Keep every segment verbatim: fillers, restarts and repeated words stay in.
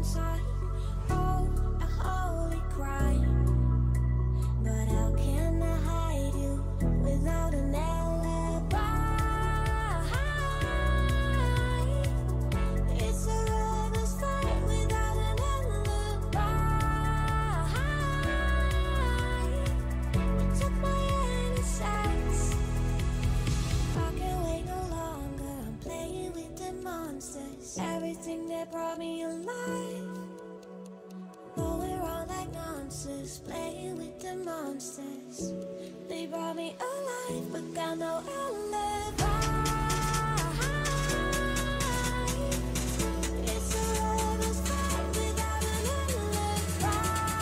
Everything that brought me alive, though we're all like monsters, playing with the monsters. They brought me alive, but got no alibi. It's a lover's fight without an alibi.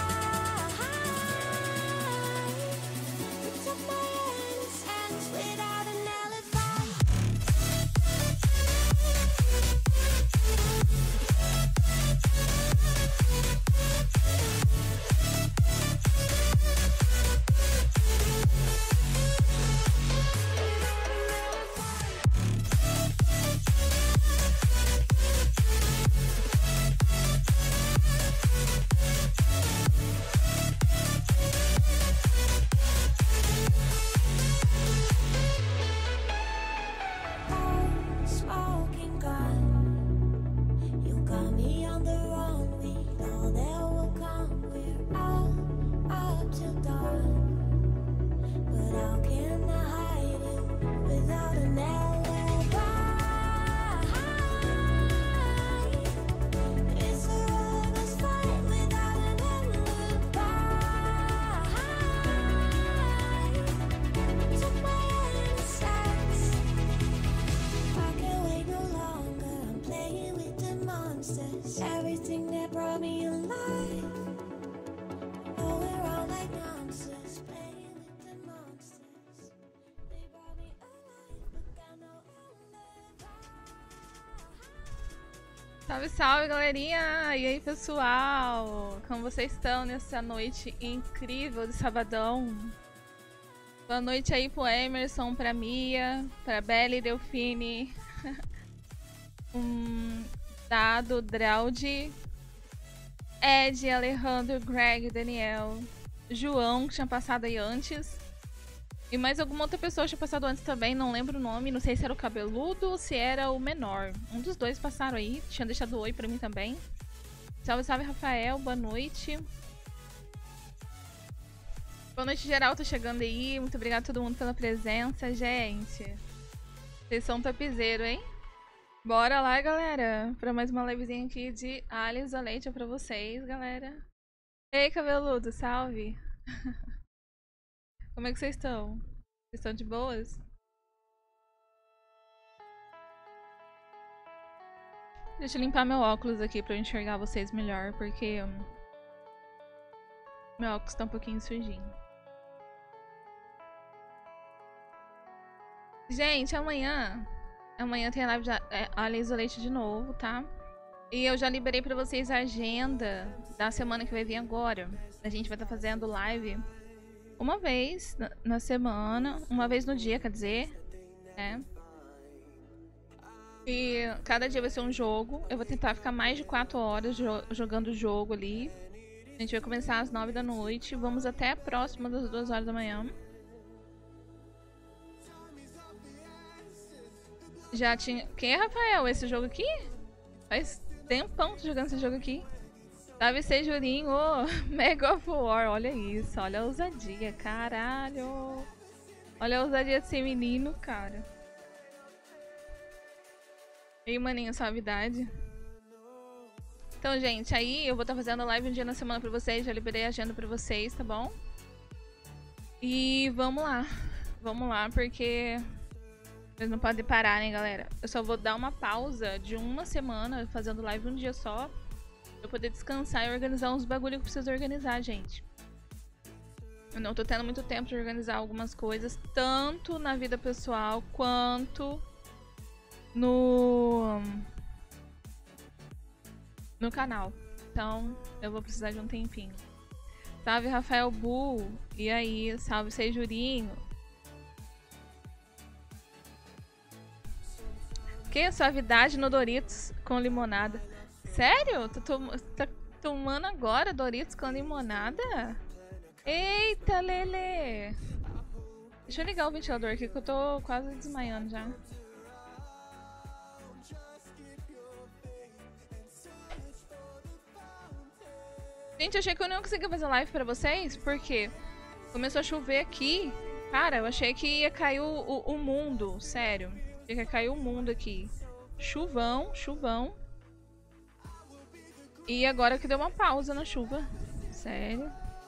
You took my innocence without an alibi. Smoking gun, you got me on the run. We know that will come. We're out, up till dawn. But how can I hide it without an alibi? It's a lover's fight without an alibi. Took my innocence. I can't wait no longer. I'm playing with the monsters. Everything that brought me alive. Oh, we're all like monsters, playing with the monsters. They brought me alive, but got no alibi. Salve, salve, galerinha! E aí, pessoal? Como vocês estão nessa noite incrível de sabadão? Boa noite aí pro Emerson, pra Mia, pra Belle, Delfine, um Dado, Draudi, Ed, Alejandro, Greg, Daniel, João, que tinha passado aí antes. E mais alguma outra pessoa tinha passado antes também, não lembro o nome, não sei se era o cabeludo ou se era o menor. Um dos dois passaram aí, tinha deixado oi pra mim também. Salve, salve, Rafael, boa noite. Boa noite, geral, tô chegando aí. Muito obrigada a todo mundo pela presença, gente. Vocês são topzeiros, hein? Bora lá, galera, pra mais uma livezinha aqui de Alice Leite pra vocês, galera. Ei, cabeludo, salve! Como é que vocês estão? Vocês estão de boas? Deixa eu limpar meu óculos aqui pra eu enxergar vocês melhor, porque hum, meu óculos tá um pouquinho sujinho. Gente, amanhã Amanhã tem a live de Alice Leite de novo, tá? E eu já liberei pra vocês a agenda da semana que vai vir agora. A gente vai estar fazendo live uma vez na, na semana, uma vez no dia, quer dizer, né? E cada dia vai ser um jogo. Eu vou tentar ficar mais de quatro horas jo jogando o jogo ali. A gente vai começar às nove da noite. Vamos até a próxima das duas horas da manhã. Já tinha... Quem é, Rafael? Esse jogo aqui? Faz tempão que tô jogando esse jogo aqui. Deve ser Jurinho, oh, Mega of War. Olha isso, olha a ousadia, caralho. Olha a ousadia desse menino, cara. E aí, maninho, suavidade. Então, gente, aí eu vou estar fazendo live um dia na semana pra vocês. Já liberei a agenda pra vocês, tá bom? E vamos lá. Vamos lá, porque... Vocês não podem parar, né, galera? Eu só vou dar uma pausa de uma semana, fazendo live um dia só, pra eu poder descansar e organizar uns bagulho que eu preciso organizar, gente. Eu não tô tendo muito tempo de organizar algumas coisas, tanto na vida pessoal, quanto no... no canal. Então, eu vou precisar de um tempinho. Salve, Rafael Bull. E aí, salve, Seijurinho. Que suavidade no Doritos com limonada. Sério? Tá, tom tá tomando agora Doritos com limonada? Eita, Lele! Deixa eu ligar o ventilador aqui que eu tô quase desmaiando já. Gente, eu achei que eu não ia conseguir fazer live pra vocês, porque começou a chover aqui. Cara, eu achei que ia cair o, o, o mundo, sério. Achei que ia cair o mundo aqui. Chuvão, chuvão. E agora que deu uma pausa na chuva. Sério.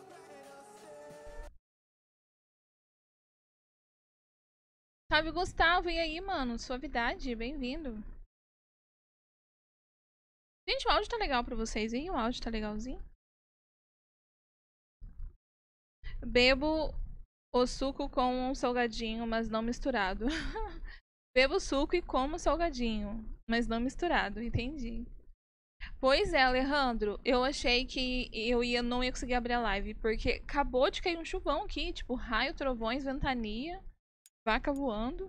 Salve, Gustavo. E aí, mano? Suavidade, bem-vindo. Gente, o áudio tá legal pra vocês, hein? O áudio tá legalzinho. Bebo o suco com um salgadinho, mas não misturado. Bebo suco e como salgadinho, mas não misturado, entendi. Pois é, Alejandro, eu achei que eu ia, não ia conseguir abrir a live, porque acabou de cair um chuvão aqui, tipo, raio, trovões, ventania, vaca voando.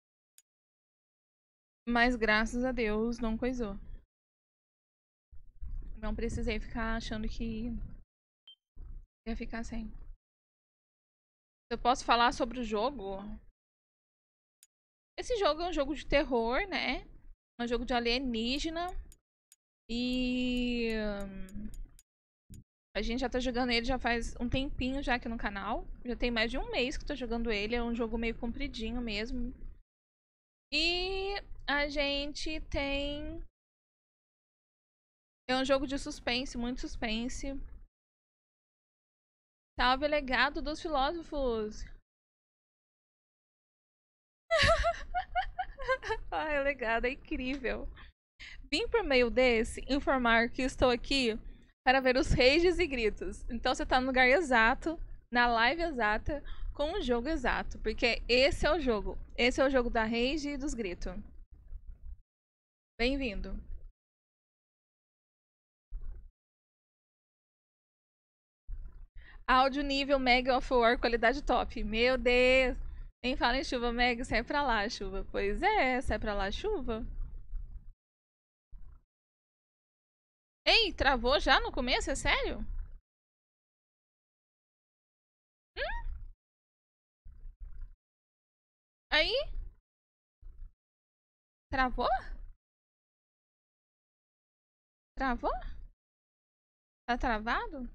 Mas graças a Deus não coisou. Não precisei ficar achando que ia ficar sem. Eu posso falar sobre o jogo? Esse jogo é um jogo de terror, né? É um jogo de alienígena. E hum, a gente já tá jogando ele já faz um tempinho já aqui no canal. Já tem mais de um mês que tô jogando ele. É um jogo meio compridinho mesmo. E a gente tem... É um jogo de suspense, muito suspense. Salve, legado dos filósofos! Ai, o legado é incrível. Vim por meio desse informar que estou aqui para ver os rages e gritos. Então você tá no lugar exato, na live exata, com o jogo exato. Porque esse é o jogo. Esse é o jogo da rage e dos gritos. Bem-vindo. Áudio nível Mega of War, qualidade top. Meu Deus. Nem fala em chuva, Mega. Sai pra lá, chuva. Pois é, sai pra lá, chuva. Ei, travou já no começo? É sério? Hum? Aí? Travou? Travou? Tá travado?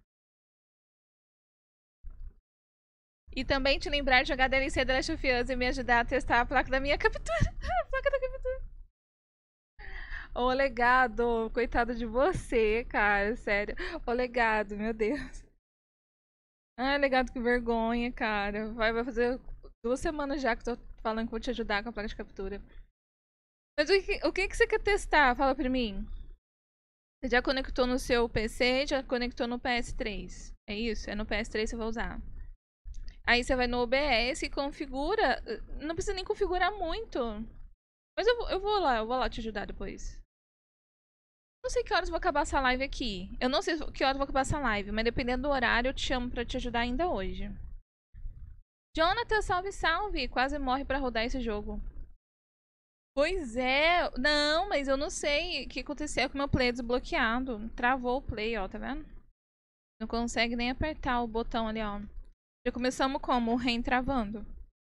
E também te lembrar de jogar D L C da Last of Us e me ajudar a testar a placa da minha captura. A placa da captura. Ô, legado, coitado de você, cara, sério. Ô, legado, meu Deus. Ai, legado, que vergonha, cara. Vai, vai fazer duas semanas já que eu tô falando que vou te ajudar com a placa de captura. Mas o que, o que, que você quer testar? Fala pra mim. Você já conectou no seu P C, já conectou no P S três. É isso? É no P S três que você vai usar. Aí você vai no O B S e configura. Não precisa nem configurar muito. Mas eu, vou- eu vou lá, eu vou lá te ajudar depois. Não sei que horas eu vou acabar essa live aqui. Eu não sei que horas eu vou acabar essa live, mas dependendo do horário eu te chamo pra te ajudar ainda hoje. Jonathan, salve, salve! Quase morre pra rodar esse jogo. Pois é. Não, mas eu não sei o que aconteceu com o meu play desbloqueado. Travou o play, ó, tá vendo? Não consegue nem apertar o botão ali, ó. Já começamos como? Reentravando.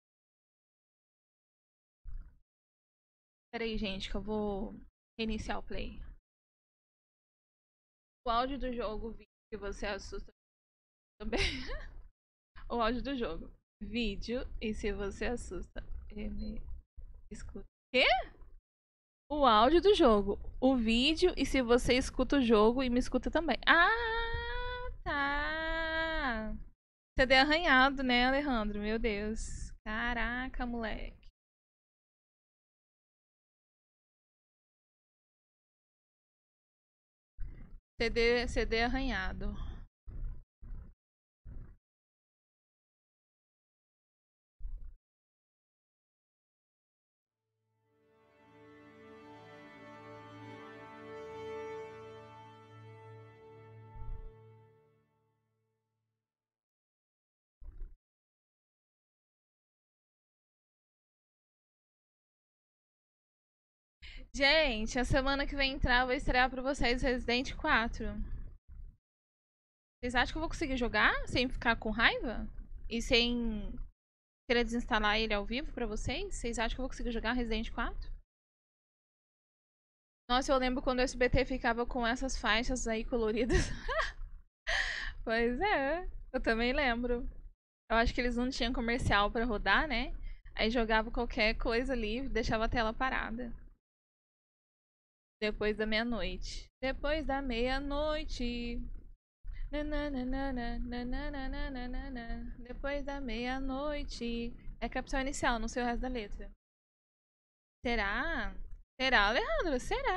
Pera aí, gente, que eu vou reiniciar o play. O áudio do jogo, vídeo que você assusta também. O áudio do jogo. Vídeo e se você assusta. Ele escuta. Quê? O áudio do jogo. O vídeo e se você escuta o jogo e me escuta também. Ah, tá. C D arranhado, né, Alejandro? Meu Deus. Caraca, moleque. C D, C D arranhado. Gente, a semana que vem entrar, eu vou estrear pra vocês Resident quatro. Vocês acham que eu vou conseguir jogar sem ficar com raiva? E sem querer desinstalar ele ao vivo pra vocês? Vocês acham que eu vou conseguir jogar Resident quatro? Nossa, eu lembro quando o S B T ficava com essas faixas aí coloridas. Pois é, eu também lembro. Eu acho que eles não tinham comercial pra rodar, né? Aí jogava qualquer coisa ali e deixava a tela parada. Depois da meia-noite. Depois da meia-noite. Depois da meia-noite. É capital inicial, não sei o resto da letra. Será? Será, Alejandro? Será?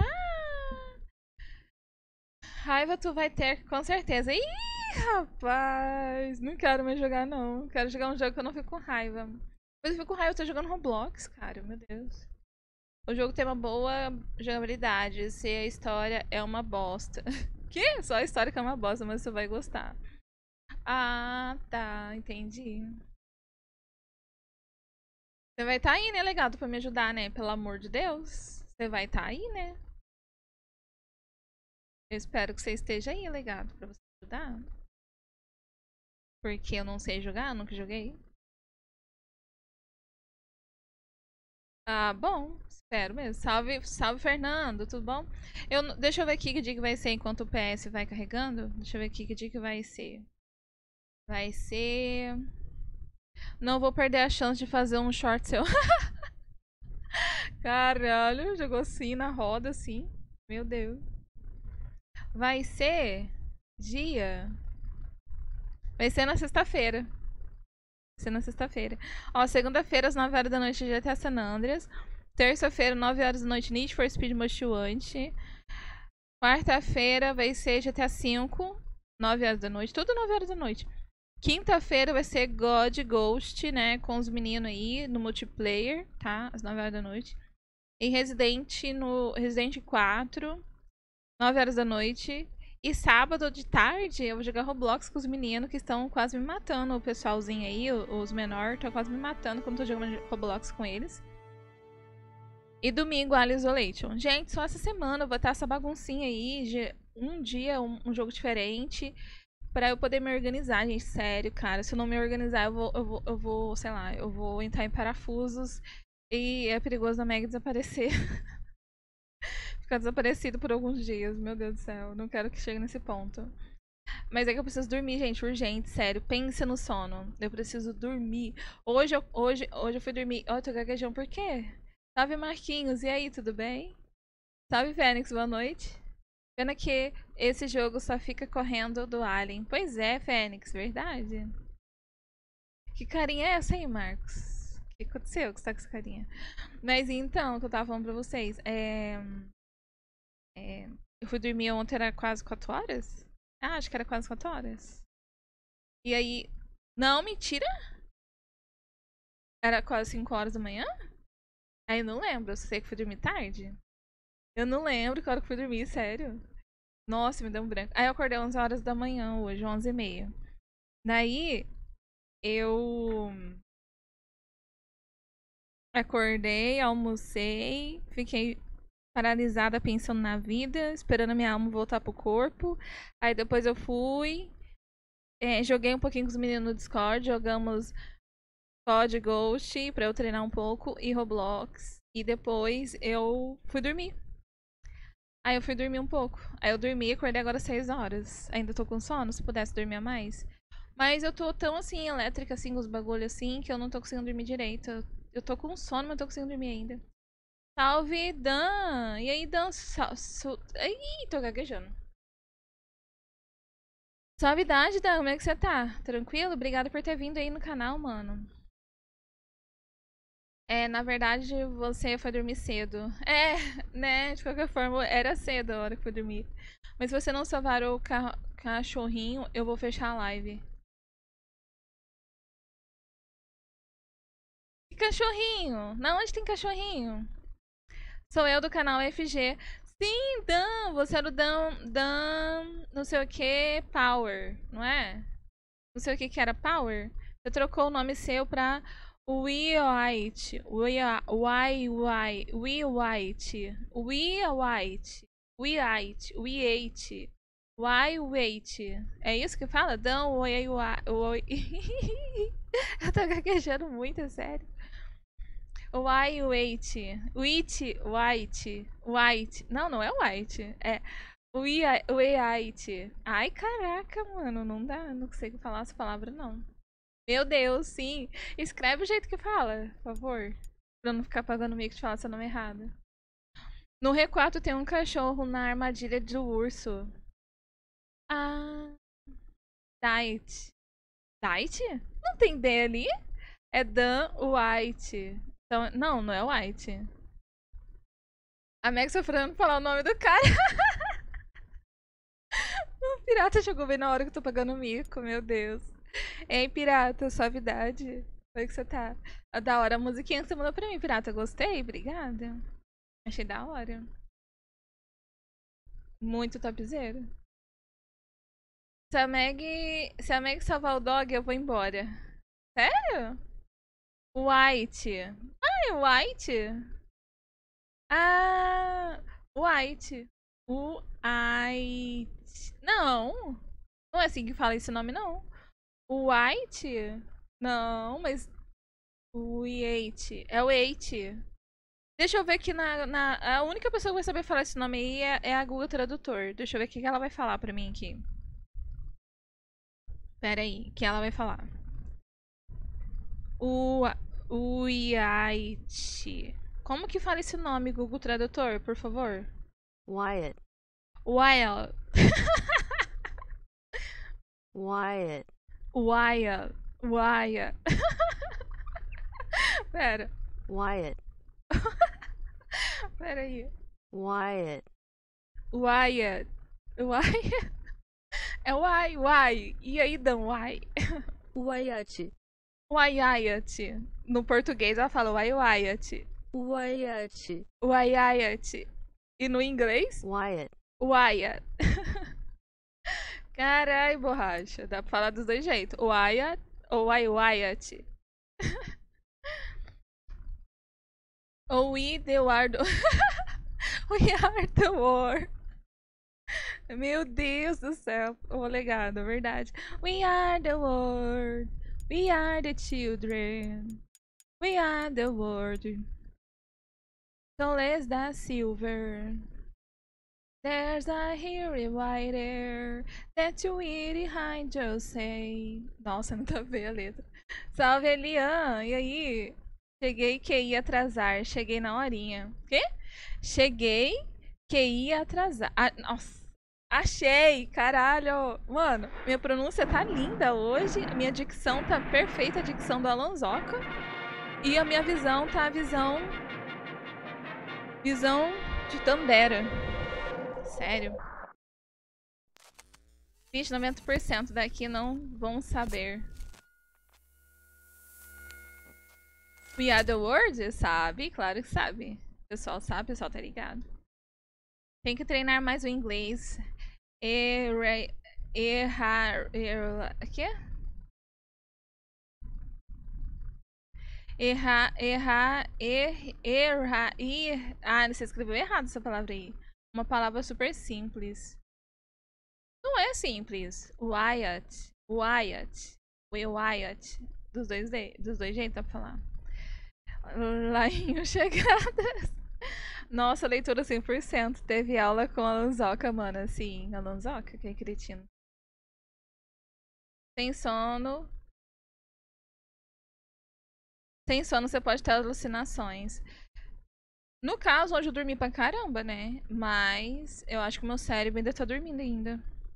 Raiva tu vai ter, com certeza. Ih, rapaz! Não quero mais jogar, não. Quero jogar um jogo que eu não fico com raiva. Mas eu fico com raiva, eu tô jogando Roblox, cara. Meu Deus. O jogo tem uma boa jogabilidade. Se a história é uma bosta. Que? Só a história que é uma bosta, mas você vai gostar. Ah, tá. Entendi. Você vai estar tá aí, né, legado, pra me ajudar, né? Pelo amor de Deus. Você vai estar tá aí, né? Eu espero que você esteja aí, legado, pra você ajudar. Porque eu não sei jogar, nunca joguei. Ah, bom. Espero mesmo. Salve, salve, Fernando. Tudo bom? Eu, deixa eu ver aqui que dia que vai ser enquanto o P S vai carregando. Deixa eu ver aqui que dia que vai ser. Vai ser... Não vou perder a chance de fazer um short seu. Caralho, jogou assim na roda, assim. Meu Deus. Vai ser dia... Vai ser na sexta-feira. Vai ser na sexta-feira. Ó, segunda-feira, às nove horas da noite, G T A San Andreas. Terça-feira, nove horas da noite, Need for Speed Most Wanted. Quarta-feira vai ser G T A cinco, nove horas da noite. Tudo nove horas da noite. Quinta-feira vai ser God Ghost, né? Com os meninos aí no multiplayer, tá? Às nove horas da noite. E Resident no Resident quatro, nove horas da noite. E sábado de tarde eu vou jogar Roblox com os meninos que estão quase me matando. O pessoalzinho aí, os menores, estão quase me matando quando eu tô jogando Roblox com eles. E domingo, Alien Isolation. Gente, só essa semana eu vou estar essa baguncinha aí. De um dia, um, um jogo diferente. Pra eu poder me organizar, gente. Sério, cara. Se eu não me organizar, eu vou, eu vou, eu vou sei lá, eu vou entrar em parafusos. E é perigoso a Meg desaparecer. Ficar desaparecido por alguns dias. Meu Deus do céu. Não quero que chegue nesse ponto. Mas é que eu preciso dormir, gente. Urgente, sério. Pense no sono. Eu preciso dormir. Hoje eu, hoje, hoje eu fui dormir. Ó, oh, eu tô gaguejando. Por quê? Salve, Marquinhos. E aí, tudo bem? Salve, Fênix. Boa noite. Pena que esse jogo só fica correndo do Alien. Pois é, Fênix. Verdade. Que carinha é essa aí, Marcos? O que aconteceu que você tá com essa carinha? Mas então, o que eu tava falando pra vocês. É... é... Eu fui dormir ontem, era quase quatro horas? Ah, acho que era quase quatro horas. E aí... Não, mentira! Era quase cinco horas da manhã? Aí eu não lembro, eu sei que fui dormir tarde. Eu não lembro que hora que fui dormir, sério. Nossa, me deu um branco. Aí eu acordei onze horas da manhã hoje, onze e meia. Daí, eu... acordei, almocei, fiquei paralisada pensando na vida, esperando a minha alma voltar pro corpo. Aí depois eu fui, é, joguei um pouquinho com os meninos no Discord, jogamos C O D Ghost pra eu treinar um pouco e Roblox. E depois eu fui dormir. Aí eu fui dormir um pouco. Aí eu dormi e acordei agora às seis horas. Ainda tô com sono, se pudesse dormir a mais. Mas eu tô tão assim, elétrica, assim, com os bagulhos assim, que eu não tô conseguindo dormir direito. Eu tô com sono, mas não tô conseguindo dormir ainda. Salve, Dan! E aí, Dan? Sal... Su... Ih, tô gaguejando. Suavidade, Dan, como é que você tá? Tranquilo? Obrigada por ter vindo aí no canal, mano. É, na verdade, você foi dormir cedo. É, né? De qualquer forma, era cedo a hora que foi dormir. Mas se você não salvar o ca... cachorrinho, eu vou fechar a live. Que cachorrinho? Na onde tem cachorrinho? Sou eu do canal F G. Sim, Dan! Você era o Dan... Dan... Não sei o que... Power, não é? Não sei o que que era Power. Você trocou o nome seu pra We white. We are why why we white. We are white. We white. We ate. Why wait? É isso que fala? Don't oi oi. Eu tô gaguejando muito, é sério. Why wait? Wheat white. White. Não, não é white. É we white. Ai, caraca, mano, não dá, não consigo falar essa palavra não. Meu Deus, sim. Escreve o jeito que fala, por favor. Pra não ficar pagando mico de falar seu nome errado. No requatro tem um cachorro na armadilha do urso. Ah. Diet. Diet? Não tem D ali? É Dan White. Então, não, não é White. A Meg sofrendo falar o nome do cara. O pirata chegou bem na hora que eu tô pagando mico, meu Deus. Ei, pirata, suavidade. Como é que você tá? Ah, da hora a musiquinha que você mandou pra mim, pirata. Gostei, obrigada. Achei da hora. Muito topzera. Se a Meg, se a Meg salvar o dog, eu vou embora. Sério? White. Ah, é White? Ah, White. White. Não. Não é assim que fala esse nome, não. White? Não, mas... White. É o White. Deixa eu ver aqui na, na... A única pessoa que vai saber falar esse nome aí é, é a Google Tradutor. Deixa eu ver o que ela vai falar pra mim aqui. Pera aí, o que ela vai falar? O... White. Como que fala esse nome, Google Tradutor, por favor? Wyatt. Wyatt. Wyatt. Wyatt. Wyatt. Pera. Wyatt. Pera aí. Wyatt. Wyatt. Wyatt. É Why, Why. E aí, Dan, Why? Wyatt. Wyatt. No português ela fala Why, Wyatt. Wyatt. Wyatt. E no inglês? Wyatt. Wyatt. Carai, borracha. Dá pra falar dos dois jeitos. Wyatt ou Why, Wyatt. Ou We the War. We are the war. Meu Deus do céu. O legado, é verdade. We are the world. We are the children. We are the world. Soles da Silver. There's a hero writer that you eat behind you say. Nossa, não tá vendo a letra. Salve, Elian. E aí? Cheguei que ia atrasar. Cheguei na horinha. Quê? Cheguei que ia atrasar. Ah, nossa. Achei, caralho. Mano, minha pronúncia tá linda hoje. Minha dicção tá perfeita, a dicção do Alonsoca. E a minha visão tá a visão... Visão de Tandera. Sério. vinte, noventa por cento daqui não vão saber. We are the world? Sabe? Claro que sabe. O pessoal sabe, o pessoal tá ligado. Tem que treinar mais o inglês. Errar... Errar... Errar... O quê? Errar... Errar... Er, errar... Er, ah, você escreveu errado essa palavra aí. Uma palavra super simples. Não é simples. Wyatt. Wyatt. Wyatt. Dos dois, de, dos dois jeitos dá pra falar. Lainho chegadas. Nossa, leitura cem por cento. Teve aula com a Lanzoca, mano. Assim, a Lanzoca, que é cretino. Sem sono. Sem sono você pode ter alucinações. No caso, hoje eu dormi pra caramba, né? Mas eu acho que o meu cérebro ainda tá dormindo ainda.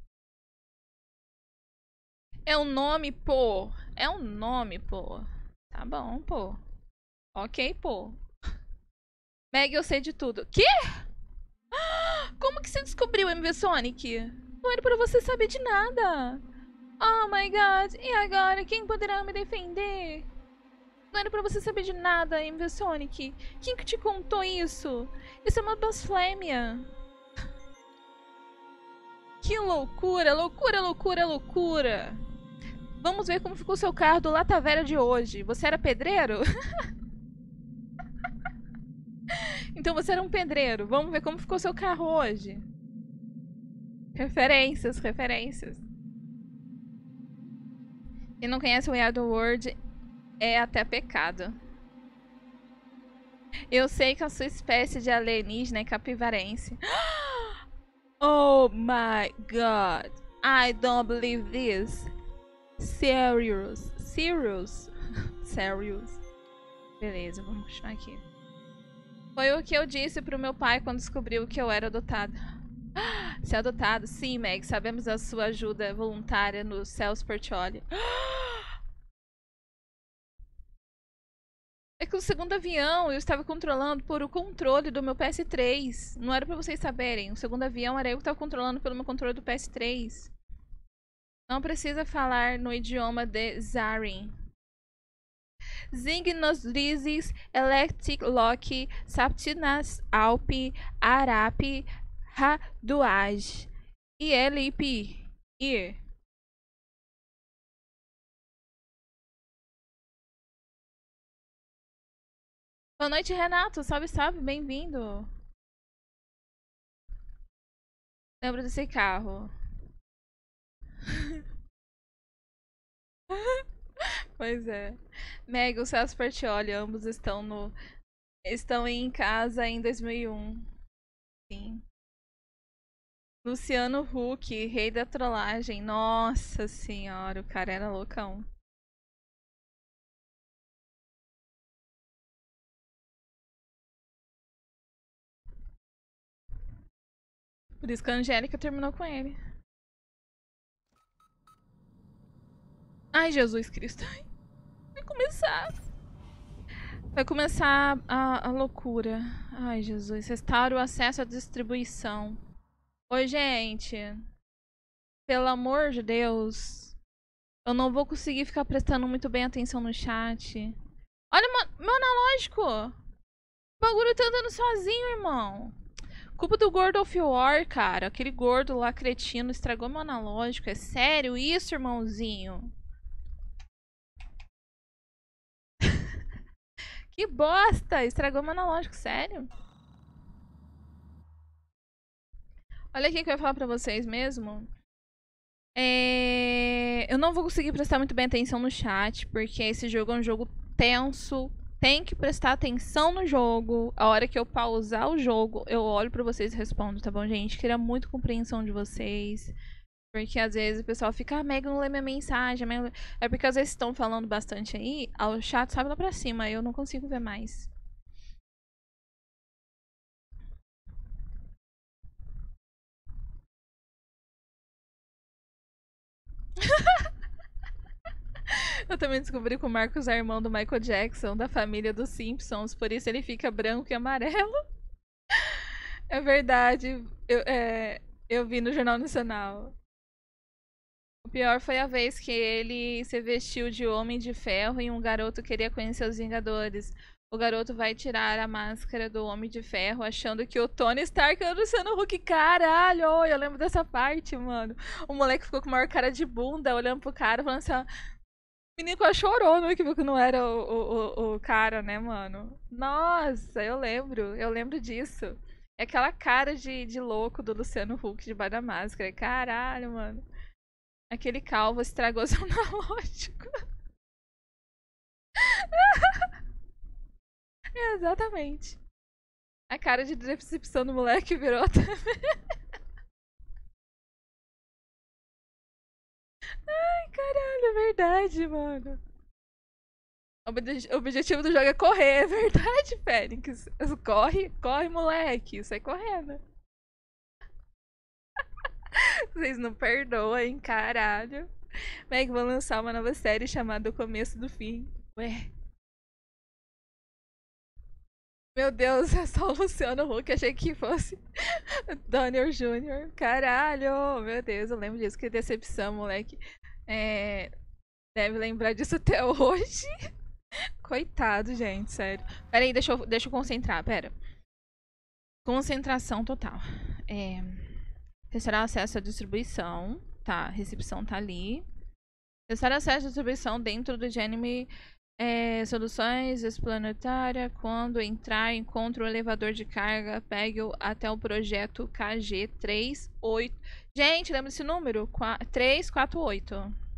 É um nome, pô. É um nome, pô. Tá bom, pô. Ok, pô. Meg, eu sei de tudo. Quê? Como que você descobriu M V Sonic? Não era pra você saber de nada. Oh my god. E agora? Quem poderá me defender? Não era pra você saber de nada, M V Sonic. Quem que te contou isso? Isso é uma blasfêmia. Que loucura, loucura, loucura, loucura. Vamos ver como ficou o seu carro do Lata Vera de hoje. Você era pedreiro? Então você era um pedreiro. Vamos ver como ficou o seu carro hoje. Referências, referências. Quem não conhece o We Are The World é até pecado. Eu sei que a sua espécie de alienígena é capivarense. Oh my god. I don't believe this. Serious. Serious. Serious. Beleza, vamos continuar aqui. Foi o que eu disse pro meu pai quando descobriu que eu era adotado. Ser adotado? Sim, Meg. Sabemos da sua ajuda voluntária no Celso Portioli. É que o segundo avião eu estava controlando por o controle do meu P S três. Não era pra vocês saberem. O segundo avião era eu que estava controlando pelo meu controle do P S três. Não precisa falar no idioma de Zarin. Zignos Lizis, Electric Lock, Saptinas Alp, Arap, Raduaj. E L P. Ir. Boa noite, Renato. Salve, salve. Bem-vindo. Lembro desse carro. Pois é. Meg, o Celso Portioli, ambos estão no estão em casa em dois mil e um. Sim. Luciano Huck, rei da trollagem. Nossa senhora, o cara era loucão. Por isso que a Angélica terminou com ele. Ai, Jesus Cristo. Vai começar. Vai começar a, a loucura. Ai, Jesus. Restaura o acesso à distribuição. Oi, gente. Pelo amor de Deus. Eu não vou conseguir ficar prestando muito bem atenção no chat. Olha o meu analógico. O bagulho tá andando sozinho, irmão. Culpa do Gordo of War, cara. Aquele gordo lá cretino estragou meu analógico. É sério isso, irmãozinho? Que bosta! Estragou meu analógico, sério? Olha aqui que eu ia falar pra vocês mesmo. É... Eu não vou conseguir prestar muito bem atenção no chat, porque esse jogo é um jogo tenso. Tem que prestar atenção no jogo. A hora que eu pausar o jogo, eu olho pra vocês e respondo, tá bom, gente? Queria muito compreensão de vocês. Porque às vezes o pessoal fica, ah, Meg, não lê minha mensagem. É porque às vezes estão falando bastante aí, o chat sobe lá pra cima, eu não consigo ver mais. Eu também descobri que o Marcos é irmão do Michael Jackson, da família dos Simpsons, por isso ele fica branco e amarelo. É verdade, eu, é, eu vi no Jornal Nacional. O pior foi a vez que ele se vestiu de Homem de Ferro e um garoto queria conhecer os Vingadores. O garoto vai tirar a máscara do Homem de Ferro achando que o Tony Stark é o Luciano Huck. Caralho, eu lembro dessa parte, mano. O moleque ficou com a maior cara de bunda, olhando pro cara, falando assim, ó... O menino quase chorou, não, que viu que não era o, o, o cara, né, mano? Nossa, eu lembro, eu lembro disso. É aquela cara de, de louco do Luciano Huck debaixo da máscara. Caralho, mano. Aquele calvo estragou seu analógico. É, exatamente. A cara de decepção do moleque virou também. Ai, caralho, é verdade, mano. O objetivo do jogo é correr, é verdade, Fênix. Corre, corre, moleque. Sai correndo. Vocês não perdoam, caralho. Meg, vou lançar uma nova série chamada O Começo do Fim. Ué. Meu Deus, é só o Luciano Huck. Achei que fosse Daniel Júnior Caralho, meu Deus, eu lembro disso. Que decepção, moleque. É... Deve lembrar disso até hoje. Coitado, gente, sério. Pera aí, deixa eu, deixa eu concentrar, pera. Concentração total. É... Restaurar acesso à distribuição. Tá, recepção tá ali. Testar acesso à distribuição dentro do Genome é, Soluções Explanetária. Quando entrar, encontre o elevador de carga. Pegue-o até o projeto K G trinta e oito. Gente, lembra esse número? trezentos e quarenta e oito.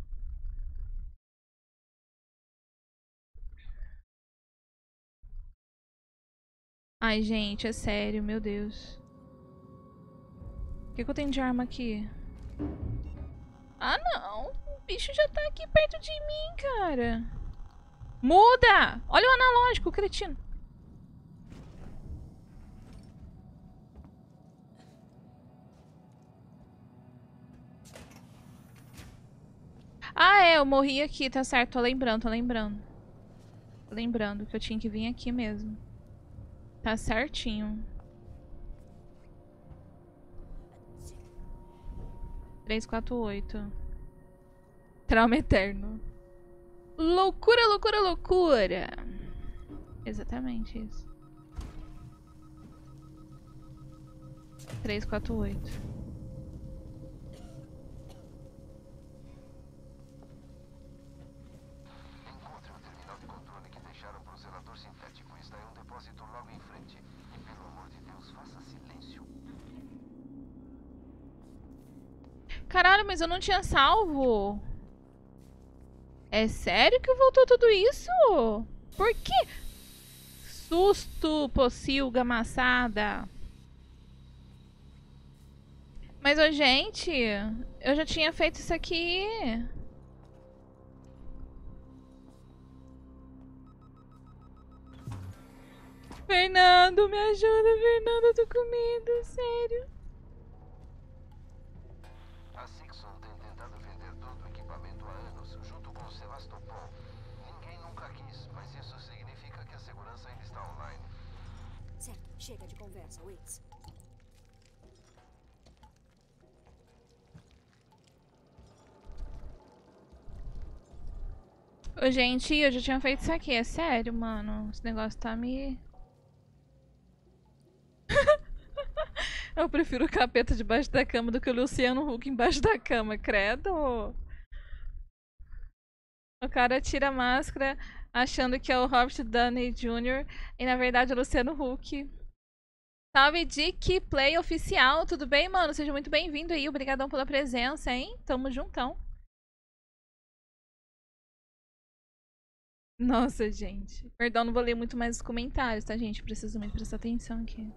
Ai, gente, é sério, meu Deus. O que, que eu tenho de arma aqui? Ah, não. O bicho já tá aqui perto de mim, cara. Muda! Olha o analógico, cretino. Ah, é, eu morri aqui, tá certo. Tô lembrando, tô lembrando. Tô lembrando que eu tinha que vir aqui mesmo. Tá certinho. trezentos e quarenta e oito. Trauma eterno. Loucura, loucura, loucura. Exatamente isso. trezentos e quarenta e oito. Encontre o terminal de controle que deixaram para o zelador sintético. Está em um depósito logo em frente. E pelo amor de Deus, faça silêncio. Caralho, mas eu não tinha salvo. É sério que voltou tudo isso? Por quê? Susto, pocilga amassada. Mas, ô, gente, eu já tinha feito isso aqui. Fernando, me ajuda, Fernando, eu tô com medo, sério. A Sixon tem tentado vender todo o equipamento há anos, junto com o Sevastopol. Ninguém nunca quis, mas isso significa que a segurança ainda está online. Certo, chega de conversa, Wicks. Ô, gente, eu já tinha feito isso aqui, é sério, mano. Esse negócio tá me... Eu prefiro o capeta debaixo da cama do que o Luciano Huck embaixo da cama, credo. O cara tira a máscara achando que é o Robert Downey Júnior e na verdade é o Luciano Huck. Salve, Dick Play Oficial, tudo bem, mano? Seja muito bem-vindo aí, obrigadão pela presença, hein? Tamo juntão. Nossa, gente. Perdão, não vou ler muito mais os comentários, tá, gente? Preciso muito prestar atenção aqui.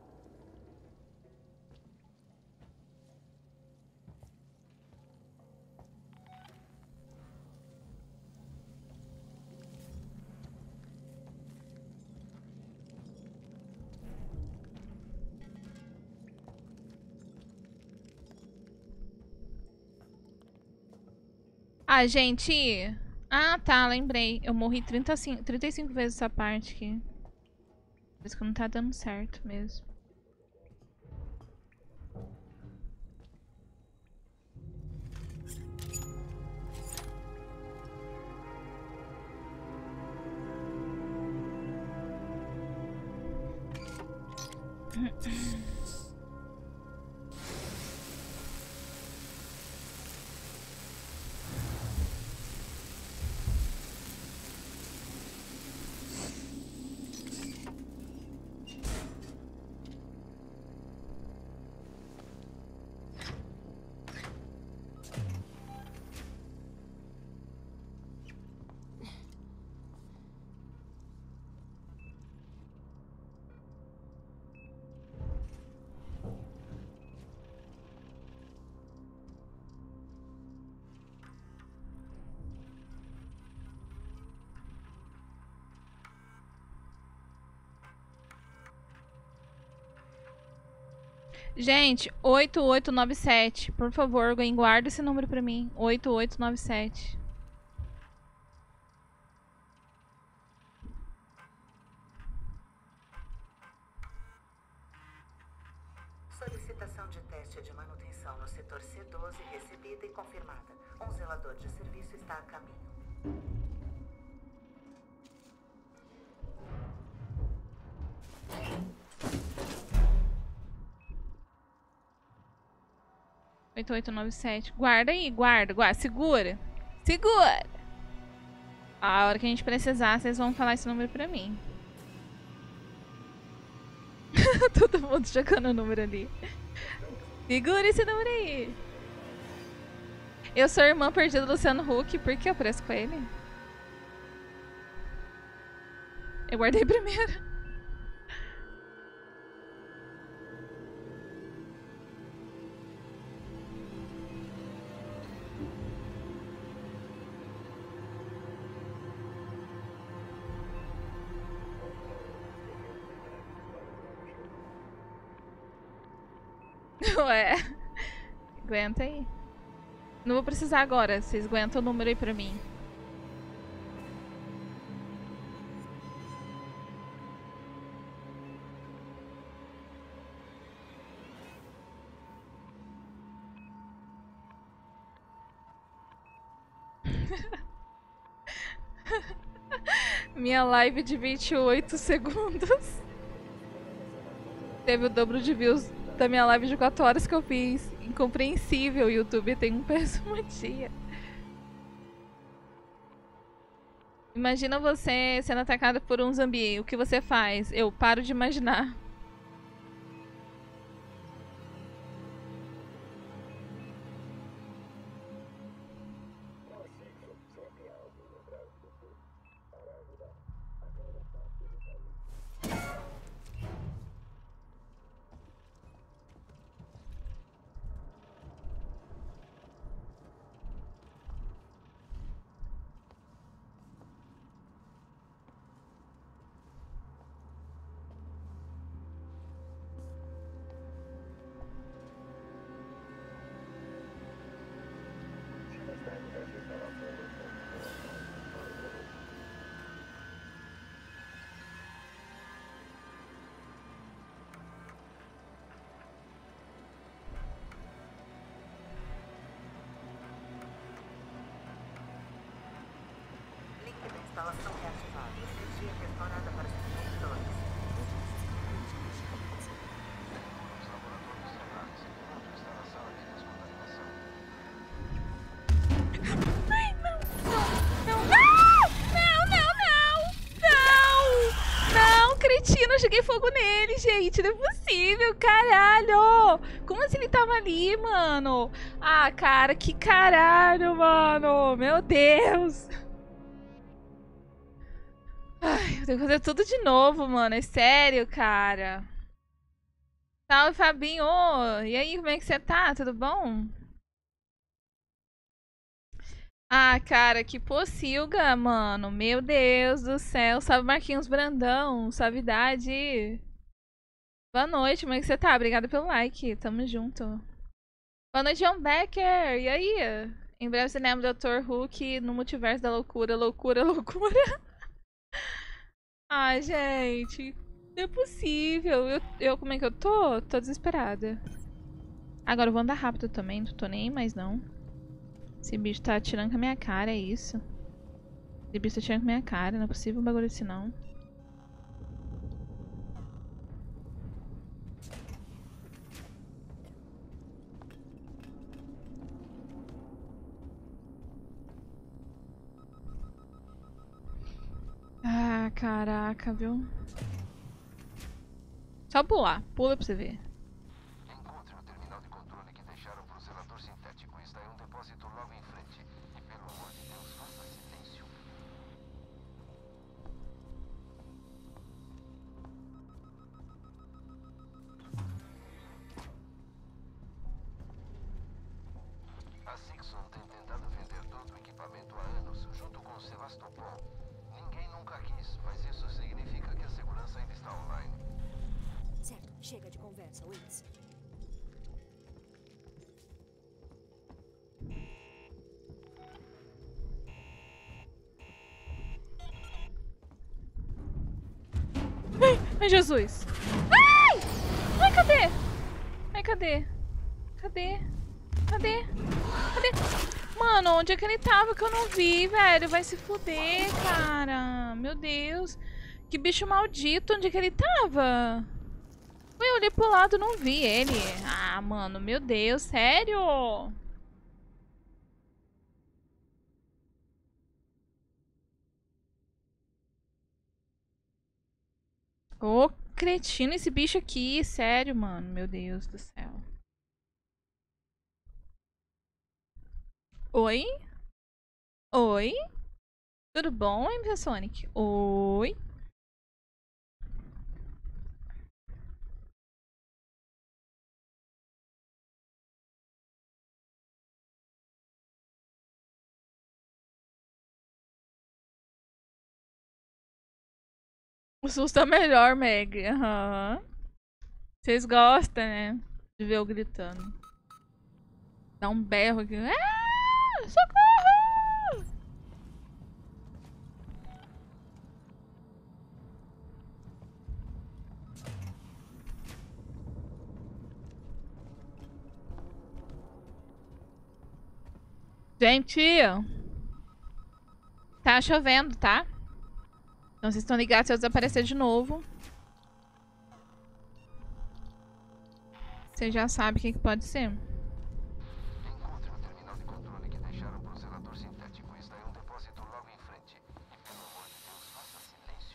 Ah, gente. Ah, tá, lembrei. Eu morri trinta e cinco, trinta e cinco vezes essa parte aqui. Por isso que não tá dando certo mesmo. Gente, oito oito nove sete. Por favor, alguém guarda esse número pra mim. oito oito nove sete. Solicitação de teste de manutenção no setor C doze recebida e confirmada. Um zelador de serviço está a caminho. oito oito nove sete. Guarda aí, guarda, guarda. Segura. Segura! A hora que a gente precisar, vocês vão falar esse número pra mim. Todo mundo jogando o número ali. Segura esse número aí. Eu sou a irmã perdida do Luciano Huck. Por que eu pareço com ele? Eu guardei primeiro. Ué. Aguenta aí. Não vou precisar agora. Vocês aguentam o número aí pra mim. Minha live de vinte e oito segundos teve o dobro de views da minha live de quatro horas que eu fiz. Incompreensível, o YouTube tem um péssimo dia. Imagina você sendo atacado por um zumbi. O que você faz? Eu paro de imaginar. Instalação reativada. Energia restaurada para os computadores. Os laboratórios centrais. Onde está a sala de descontaminação? Ai, não, não, não, não, não, não, não, não, cretino, eu joguei fogo nele, gente, não é possível, caralho, como assim ele tava ali, mano? Ah, cara, que caralho, mano, meu Deus. Ai, eu tenho que fazer tudo de novo, mano, é sério, cara. Salve, Fabinho, e aí, como é que você tá, tudo bom? Ah, cara, que pocilga, mano. Meu Deus do céu. Salve, Marquinhos Brandão. Suavidade. Boa noite, como é que você tá? Obrigada pelo like. Tamo junto. Boa noite, John Becker. E aí? Em breve cinema do doutor Hulk no multiverso da loucura. Loucura, loucura. Ai, gente. Não é possível. Eu, eu, como é que eu tô? Tô desesperada. Agora eu vou andar rápido também. Não tô nem aí mais, não. Esse bicho tá atirando com a minha cara, é isso. Esse bicho tá atirando com a minha cara, não é possível um bagulho assim, não. Ah, caraca, viu? Só pular, pula pra você ver. Encontre o terminal de controle que deixaram para o zelador sintético. Está em um depósito logo em frente. E pelo amor de Deus, faça silêncio. A Sixon tem tentado vender todo o equipamento há anos, junto com o Sevastopol. Ninguém nunca quis, mas isso significa que a segurança ainda está online. Certo, chega de conversa, Witz. Ai, ai, Jesus! Ai! Ai, cadê? Ai, cadê? Cadê? Cadê? Cadê? Mano, onde é que ele tava que eu não vi, velho? Vai se fuder, cara. Meu Deus. Que bicho maldito. Onde é que ele tava? Eu olhei pro lado e não vi ele. Ah, mano, meu Deus. Sério? Ô, cretino esse bicho aqui. Sério, mano. Meu Deus do céu. Oi? Oi? Tudo bom, M C Sonic? Oi? O susto é melhor, Meg. Aham. Vocês gostam, né? De ver eu gritando. Dá um berro aqui. Ah, socorro! Gente, tá chovendo, tá? Então vocês estão ligados se eu desaparecer de novo. Você já sabe o que, que pode ser. Encontre o terminal de controle que deixaram pro zelador sintético. Está em um depósito logo em frente. E pelo amor de Deus, faça silêncio.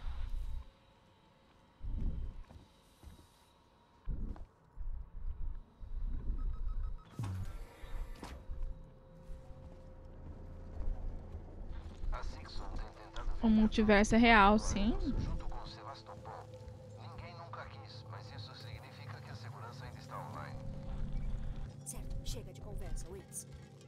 A Sixon tem tentado O multiverso é real, sim. junto com Sevastopol. Ninguém nunca quis, mas isso significa que a segurança ainda está online. Certo, chega de conversa, Witz.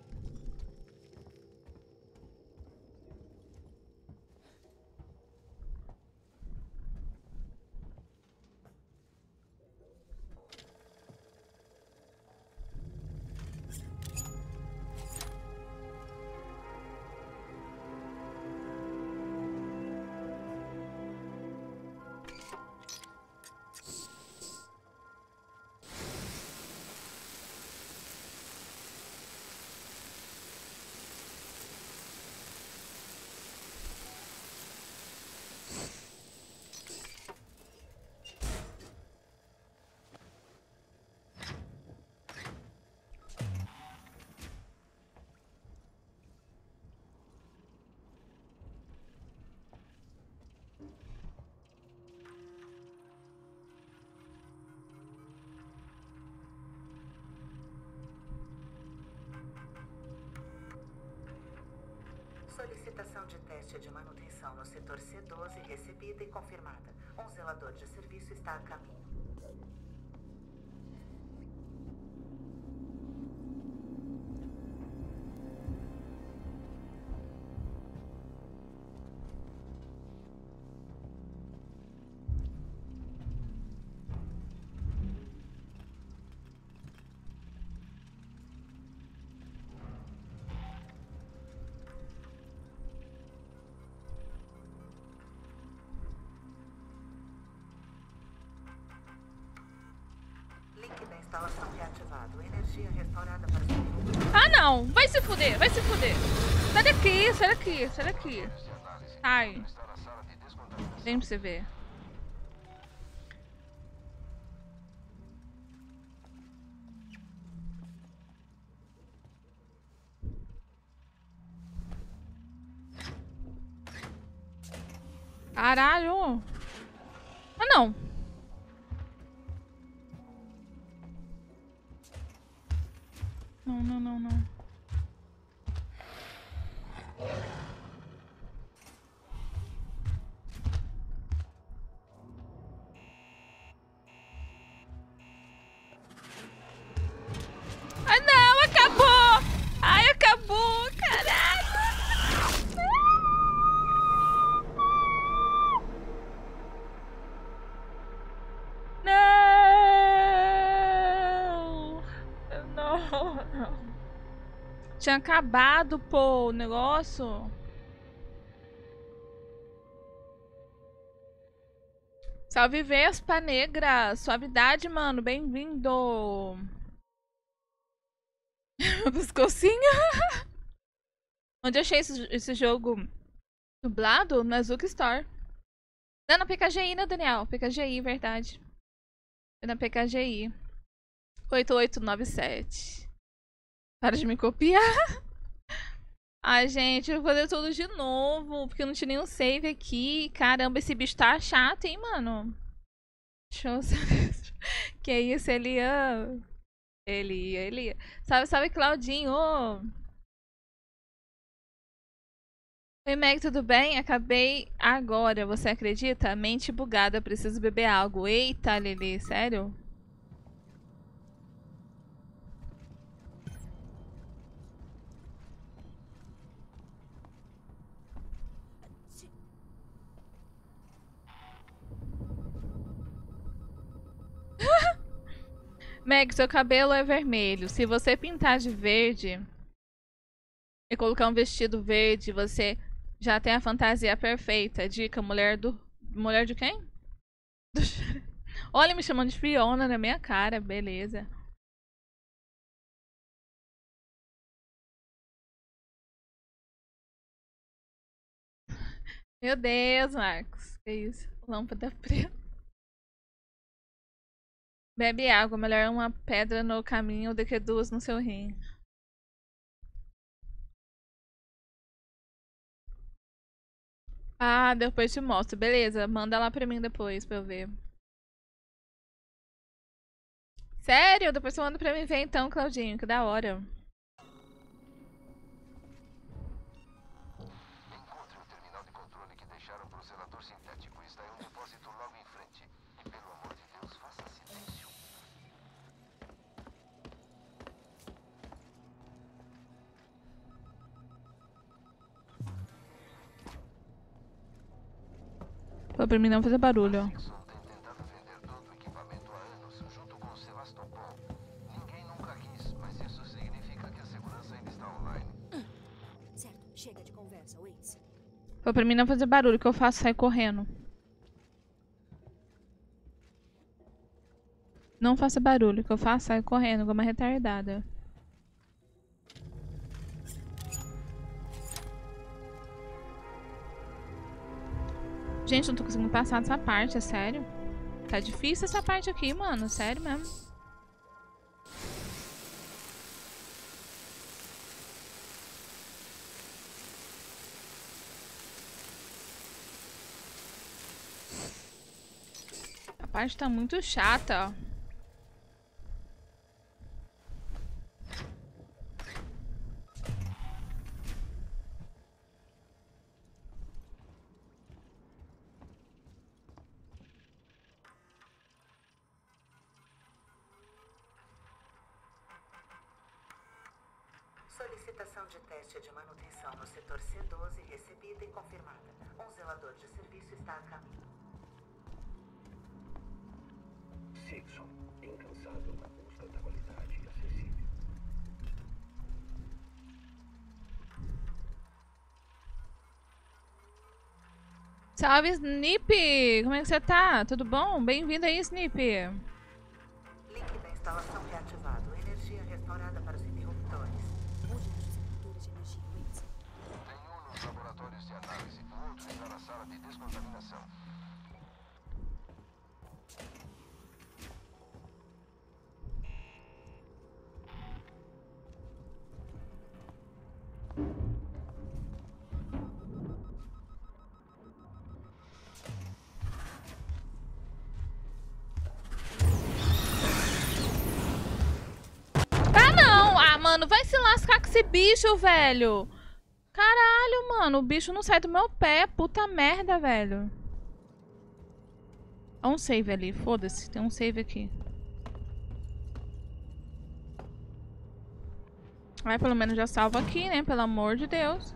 Solicitação de teste de manutenção no setor C doze recebida e confirmada. Um zelador de serviço está a caminho. Link da instalação reativado. Energia restaurada para sua... Ah, não! Vai se fuder, vai se fuder! Sai daqui, sai daqui, sai daqui. Sai. Vem pra você ver. Caralho! Ah, não! Não, não, não, não. Ah, não! Acabou! Ai, acabou! Caralho! Não! Não, não. Tinha acabado, pô, o negócio. Salve Vespa Negra! Suavidade, mano. Bem-vindo! Pescocinho. Onde eu achei esse, esse jogo dublado? Na Zuka Store. Não, na P K G I, né, Daniel? P K G I, verdade. É na P K G I. oito oito nove sete. Para de me copiar. Ai, gente, eu vou fazer tudo de novo, porque eu não tinha nenhum save aqui. Caramba, esse bicho tá chato, hein, mano? Deixa eu saber. Que isso, ele ia... Ele ia, ele ia. Sabe, sabe, Claudinho? Ô. Oi, Meg, tudo bem? Acabei agora, você acredita? Mente bugada, preciso beber algo. Eita, Lili, sério? Meg, seu cabelo é vermelho. Se você pintar de verde e colocar um vestido verde, você já tem a fantasia perfeita. Dica, mulher do... Mulher de quem? Do... Olha, me chamando de Fiona na minha cara. Beleza. Meu Deus, Marcos. Que isso? Lâmpada preta. Bebe água. Melhor uma pedra no caminho do que duas no seu rim. Ah, depois te mostro. Beleza, manda lá pra mim depois pra eu ver. Sério? Depois você manda pra mim ver então, Claudinho. Que da hora. Encontre o terminal de controle que deixaram para o zelador sintético. Está em um depósito logo em frente. E pelo amor de Deus, faça silêncio. Pô, pra mim não fazer barulho, ó. Dixon tem tentado vender todo o equipamento há anos, junto com o Sevastopol. Ninguém nunca quis, mas isso significa que a segurança ainda está online. Certo, chega de conversa, Waits. Pô, pra mim não fazer barulho, que eu faço sair correndo. Não faça barulho, que eu faço sair correndo, igual uma retardada. Gente, não tô conseguindo passar dessa parte, é sério. Tá difícil essa parte aqui, mano. Sério mesmo. A parte tá muito chata, ó. Solicitação de teste de manutenção no setor C doze recebida e confirmada. Um zelador de serviço está a caminho. Dixon, incansável na busca da qualidade acessível. Salve, Snip! Como é que você tá? Tudo bom? Bem-vindo aí, Snip. Link da instalação reativado. Energia restaurada para os interruptores. Onde os distribuidores de energia, Waits? Tem um nos laboratórios de análise, o outro está na sala de descontaminação. Ah, não! Ah, mano, vai se lascar com esse bicho, velho. Caralho, mano, o bicho não sai do meu pé. Puta merda, velho. Olha um save ali, foda-se. Tem um save aqui. Ai, pelo menos já salvo aqui, né? Pelo amor de Deus.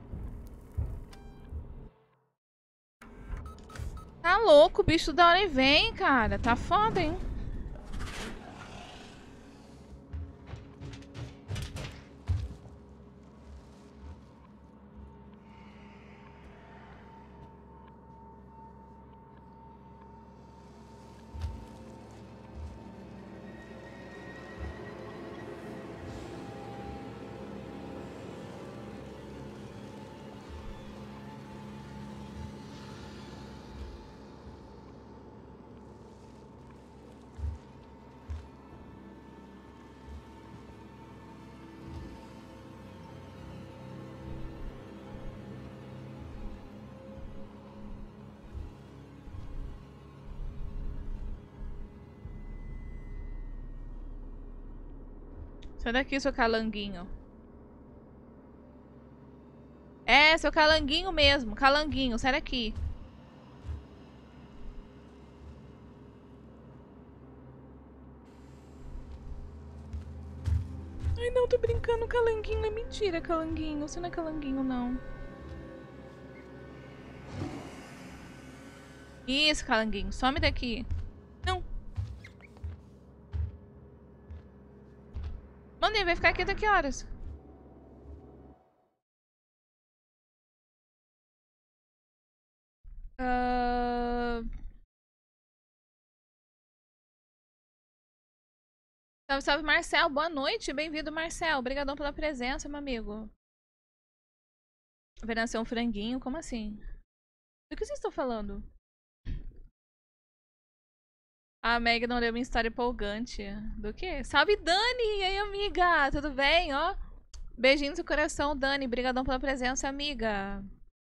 Tá louco, o bicho da hora e vem, cara. Tá foda, hein? Sai daqui, seu calanguinho. É, seu calanguinho mesmo. Calanguinho, sai daqui. Ai, não, tô brincando. Calanguinho é mentira, calanguinho. Você não é calanguinho, não. Isso, calanguinho. Some daqui. Não. Mano, ele vai ficar aqui daqui a horas. Uh... Salve, salve, Marcel. Boa noite. Bem-vindo, Marcel. Obrigadão pela presença, meu amigo. Vai nascer um franguinho? Como assim? Do que vocês estão falando? A Meg não leu minha história empolgante. Do quê? Salve, Dani! E aí, amiga? Tudo bem? Ó, beijinho no seu coração, Dani. Obrigadão pela presença, amiga.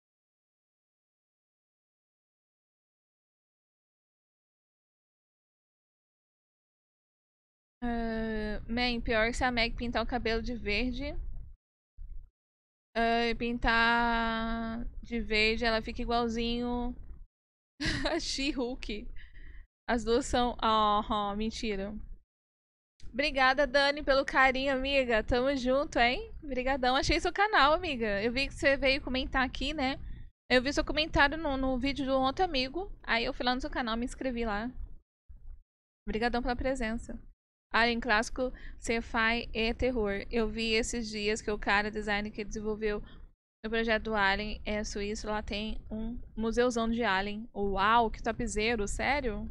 Uh, man, pior se a Meg pintar o cabelo de verde. Uh, pintar de verde, ela fica igualzinho a She-Hulk. As duas são... Oh, oh, mentira. Obrigada, Dani, pelo carinho, amiga. Tamo junto, hein? Obrigadão. Achei seu canal, amiga. Eu vi que você veio comentar aqui, né? Eu vi seu comentário no, no vídeo do outro amigo. Aí eu fui lá no seu canal, me inscrevi lá. Obrigadão pela presença. Alien clássico, sci-fi e terror. Eu vi esses dias que o cara, designer que desenvolveu o projeto do Alien é suíço. Lá tem um museuzão de Alien. Uau, que topzera, sério?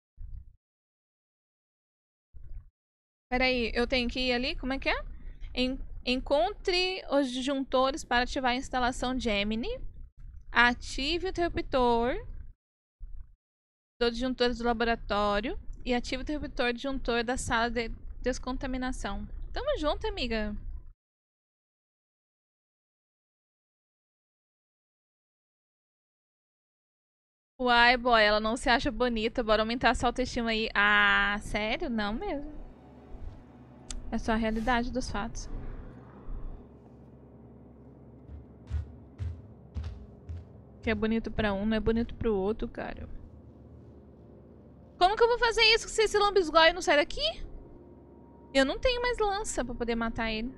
Peraí, eu tenho que ir ali? Como é que é? En encontre os disjuntores para ativar a instalação Gemini. Ative o interruptor dos disjuntores do laboratório. E ative o interruptor disjuntor da sala de descontaminação. Tamo junto, amiga. Uai, boy, ela não se acha bonita. Bora aumentar essa autoestima aí. Ah, sério? Não mesmo. É só a realidade dos fatos. Que é bonito pra um, não é bonito pro outro, cara. Como que eu vou fazer isso se esse lambisgoio não sai daqui? Eu não tenho mais lança pra poder matar ele.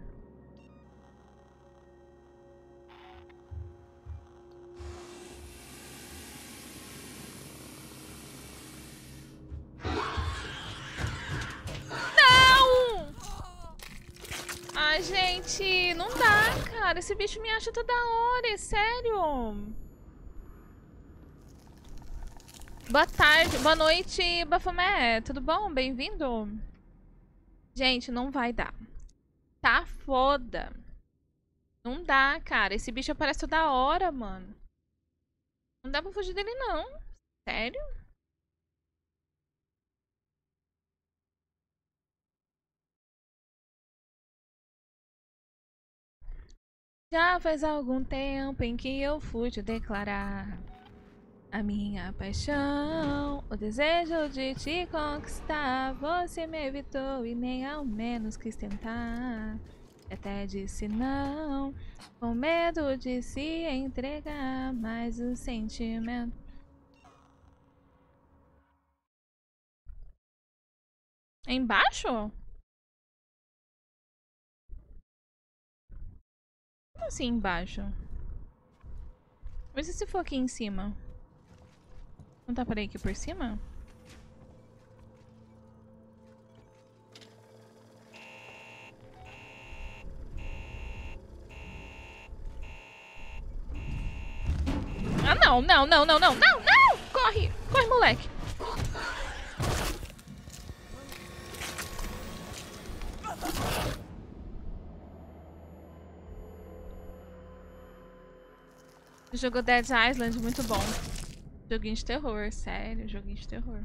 Não! Ai, gente, não dá, cara. Esse bicho me acha toda hora, é sério. Boa tarde, boa noite, Bafomé. Tudo bom? Bem-vindo? Gente, não vai dar. Tá foda. Não dá, cara. Esse bicho aparece toda hora, mano. Não dá pra fugir dele, não. Sério? Já faz algum tempo em que eu fui te declarar a minha paixão, o desejo de te conquistar. Você me evitou e nem ao menos quis tentar. Até disse não, com medo de se entregar. Mas o sentimento... É embaixo? Como assim embaixo? Mas e se for aqui em cima? Não tá por aí aqui por cima? Ah, não, não, não, não, não, não, não! Corre! Corre, moleque! Jogou Dead Island, muito bom. Joguinho de terror, sério, joguinho de terror.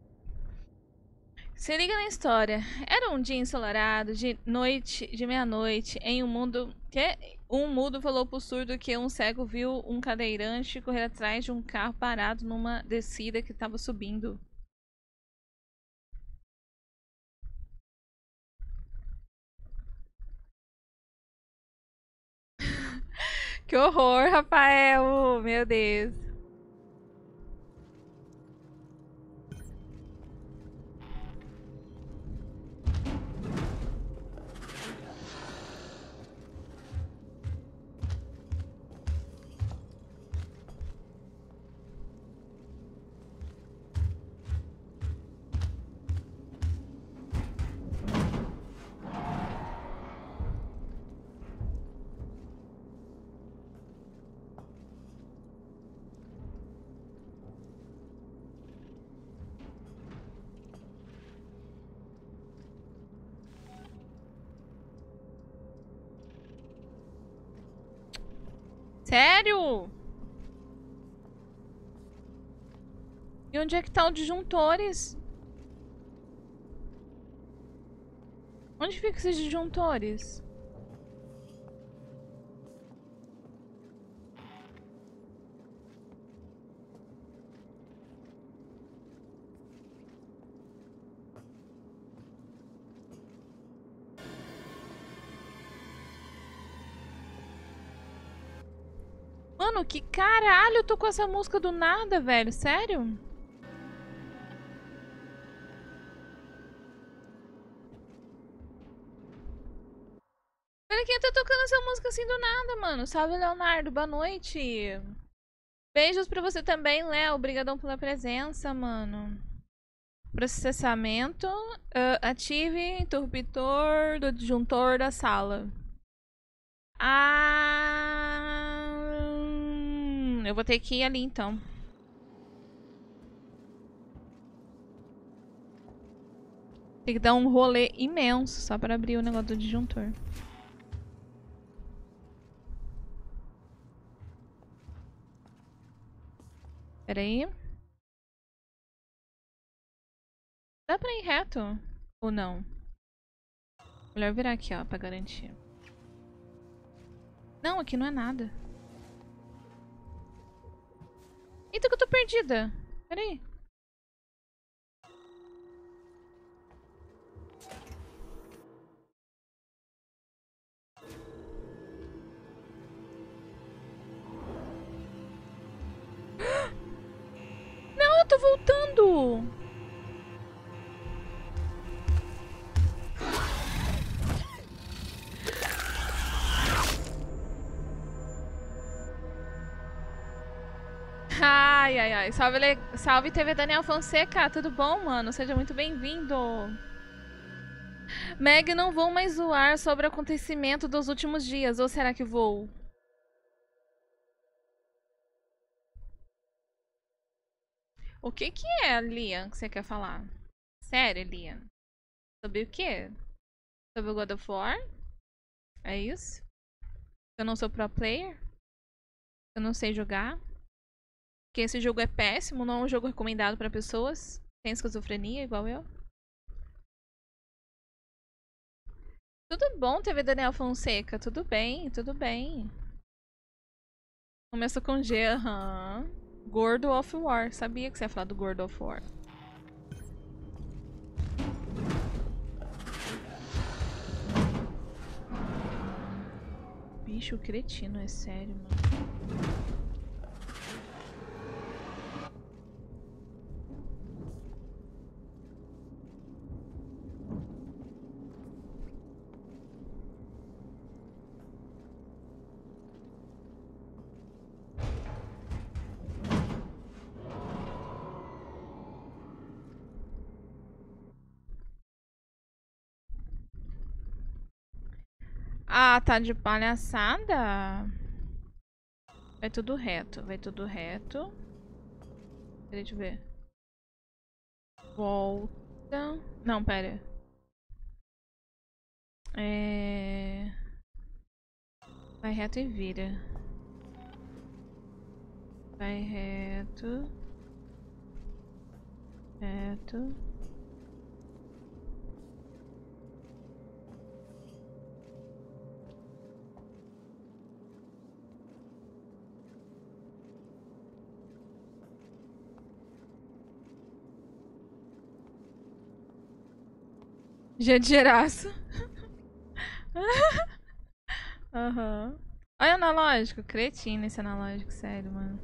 Se liga na história. Era um dia ensolarado, de noite, de meia-noite, em um mundo que um mudo falou pro surdo que um cego viu um cadeirante correr atrás de um carro parado numa descida que estava subindo. Que horror, Rafael. Meu Deus. Sério? E onde é que tá o disjuntores? Onde fica esses disjuntores? Mano, que caralho eu tô com essa música do nada, velho? Sério? Olha quem tá tocando essa música assim do nada, mano. Salve, Leonardo. Boa noite. Beijos pra você também, Léo. Obrigadão pela presença, mano. Processamento. Uh, ative interruptor do disjuntor da sala. Ah... Eu vou ter que ir ali, então. Tem que dar um rolê imenso só para abrir o negócio do disjuntor. Pera aí. Dá pra ir reto? Ou não? Melhor virar aqui, ó, pra garantir. Não, aqui não é nada. Eita, que eu tô perdida. Pera aí. Não, eu tô voltando. Ai, ai, ai. Salve, Le... Salve T V Daniel Fonseca. Tudo bom, mano? Seja muito bem-vindo. Meg, não vou mais zoar sobre o acontecimento dos últimos dias. Ou será que vou? O que que é, Liam, que você quer falar? Sério, Liam? Sobre o quê? Sobre o God of War? É isso? Eu não sou pro player? Eu não sei jogar? Que esse jogo é péssimo, não é um jogo recomendado pra pessoas que têm esquizofrenia, igual eu. Tudo bom, T V Daniel Fonseca? Tudo bem, tudo bem. Começa com G, aham. Uhum. God of War. Sabia que você ia falar do God of War. Bicho cretino, é sério, mano. Ah, tá de palhaçada? Vai tudo reto, vai tudo reto. Deixa eu ver. Volta. Não, pera. É... Vai reto e vira. Vai reto. Reto. Dia de geraço. Aham. Uhum. Olha o analógico. Cretino esse analógico, sério, mano.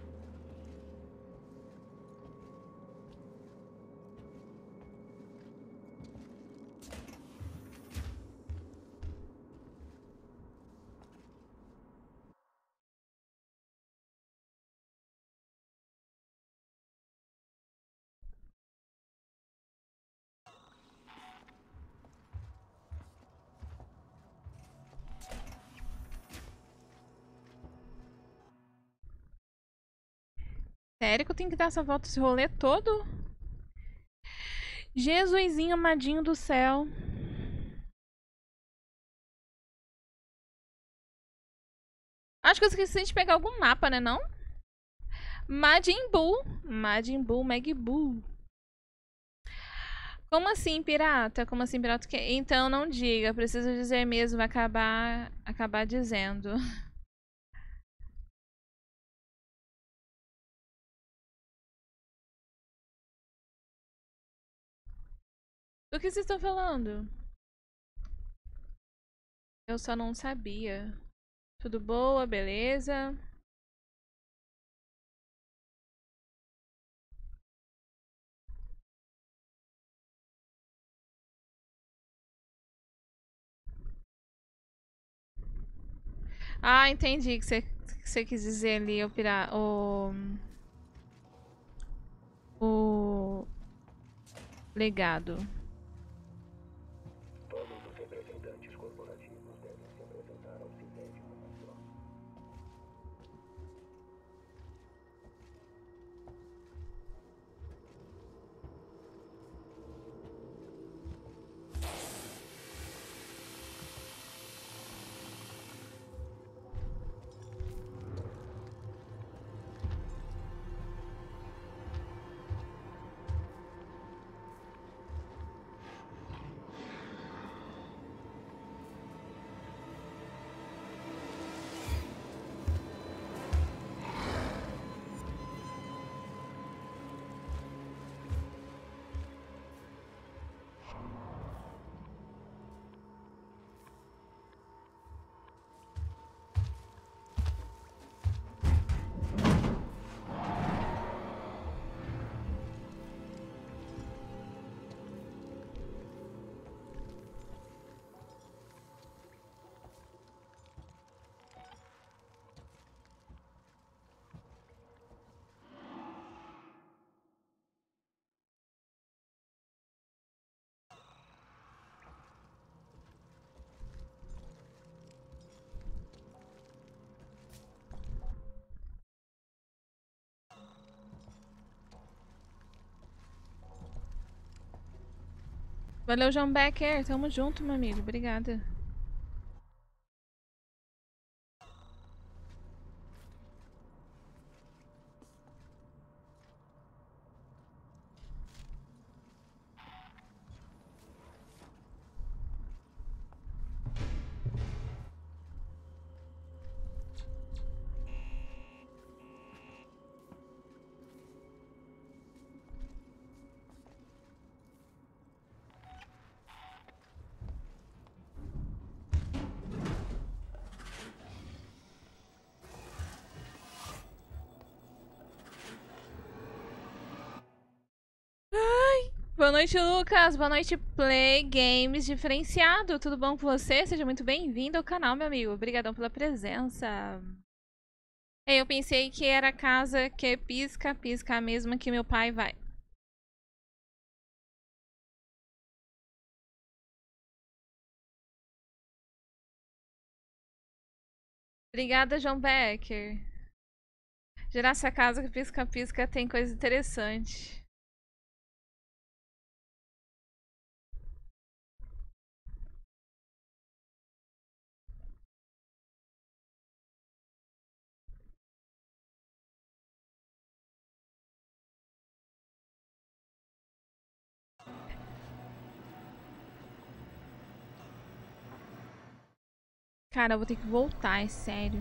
Sério que eu tenho que dar essa volta, esse rolê todo? Jesusinho amadinho do céu. Acho que eu esqueci de pegar algum mapa, né não? Majin Buu. Majin Buu, Mag Buu. Como assim, pirata? Como assim, pirata? Que- Então não diga, preciso dizer mesmo, vai acabar, acabar dizendo. Do que vocês estão falando? Eu só não sabia. Tudo boa, beleza? Ah, entendi que você, que você quis dizer ali, o pirata. O. O. Legado. Todos os representantes corporativos devem se apresentar ao sintético mais próximo. Valeu, João Becker. Tamo junto, meu amigo. Obrigada. Boa noite, Lucas. Boa noite, Play Games Diferenciado. Tudo bom com você? Seja muito bem-vindo ao canal, meu amigo. Obrigadão pela presença. Ei, eu pensei que era a casa que pisca, pisca a mesma que meu pai vai. Obrigada, João Becker. Gerar essa casa que pisca, pisca tem coisa interessante. Cara, eu vou ter que voltar, é sério.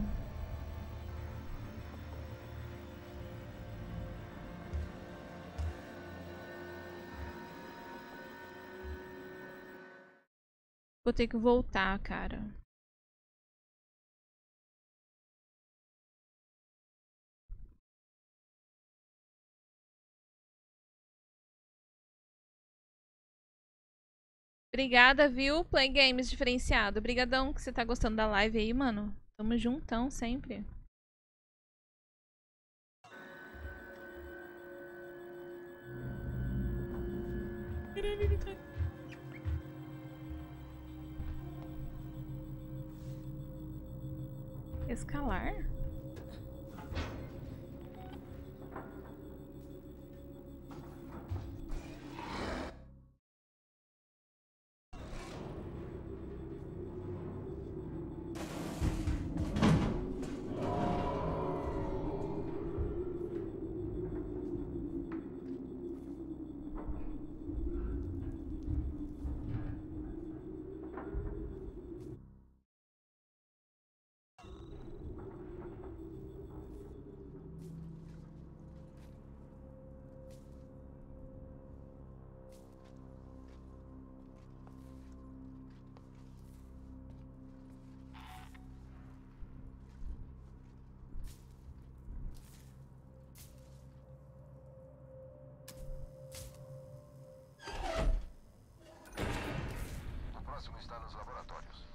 Vou ter que voltar, cara. Obrigada, viu? Play Games diferenciado. Obrigadão que você tá gostando da live aí, mano. Tamo juntão sempre. Escalar? O próximo está nos laboratórios.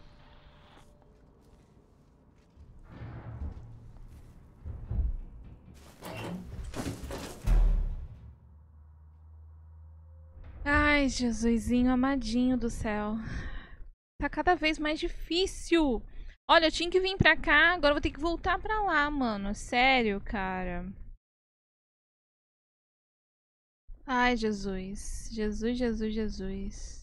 Ai, Jesusinho amadinho do céu. Tá cada vez mais difícil. Olha, eu tinha que vir pra cá, agora eu vou ter que voltar pra lá, mano. Sério, cara. Ai, Jesus. Jesus, Jesus, Jesus.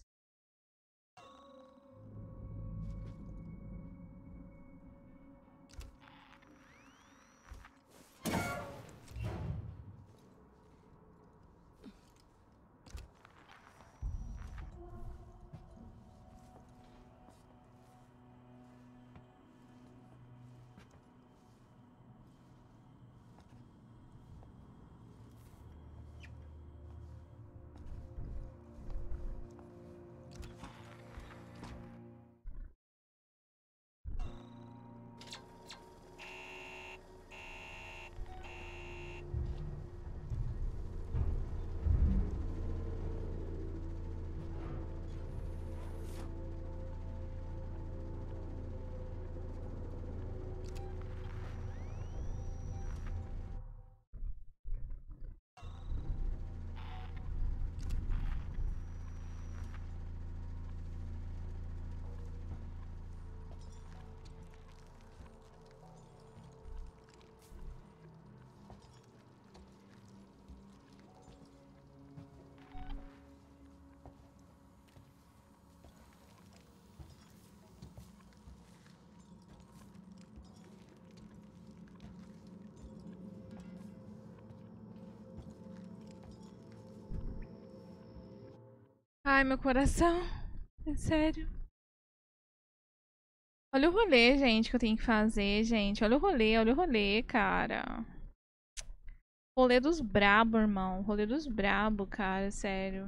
Ai, meu coração. É sério. Olha o rolê, gente, que eu tenho que fazer, gente. Olha o rolê, olha o rolê, cara. Rolê dos brabo, irmão. Rolê dos brabo, cara, sério.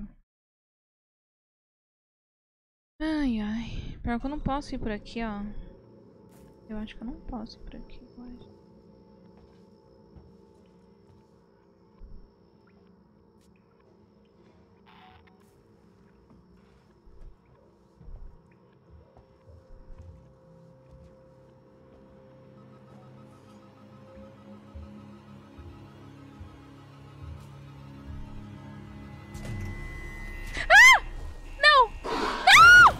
Ai, ai. Pior que eu não posso ir por aqui, ó. Eu acho que eu não posso ir por aqui, eu acho. Não! Não!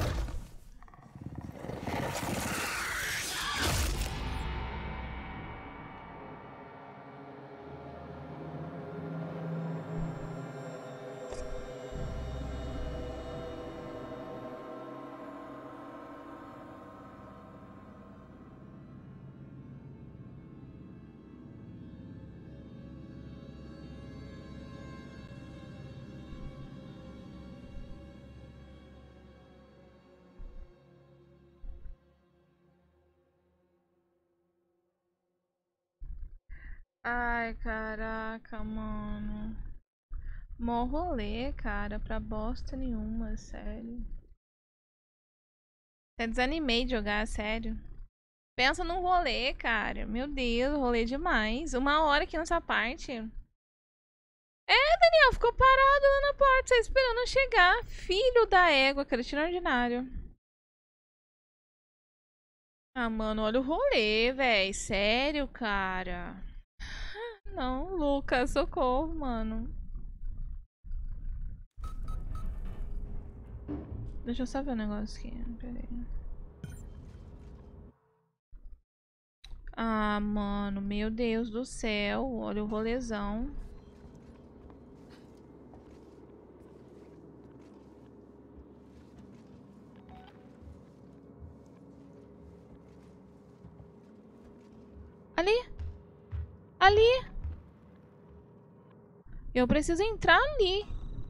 Ai, caraca, mano. Mó rolê, cara, pra bosta nenhuma, sério. Até desanimei de jogar, sério. Pensa num rolê, cara. Meu Deus, rolê demais. Uma hora aqui nessa parte. É, Daniel, ficou parado lá na porta, só esperando eu chegar. Filho da égua, cretino ordinário. Ah, mano, olha o rolê, véi. Sério, cara. Não, Lucas, socorro, mano. Deixa eu só ver um negócio aqui. Pera aí. Ah, mano, meu Deus do céu. Olha o rolezão. Ali. Ali. Eu preciso entrar ali.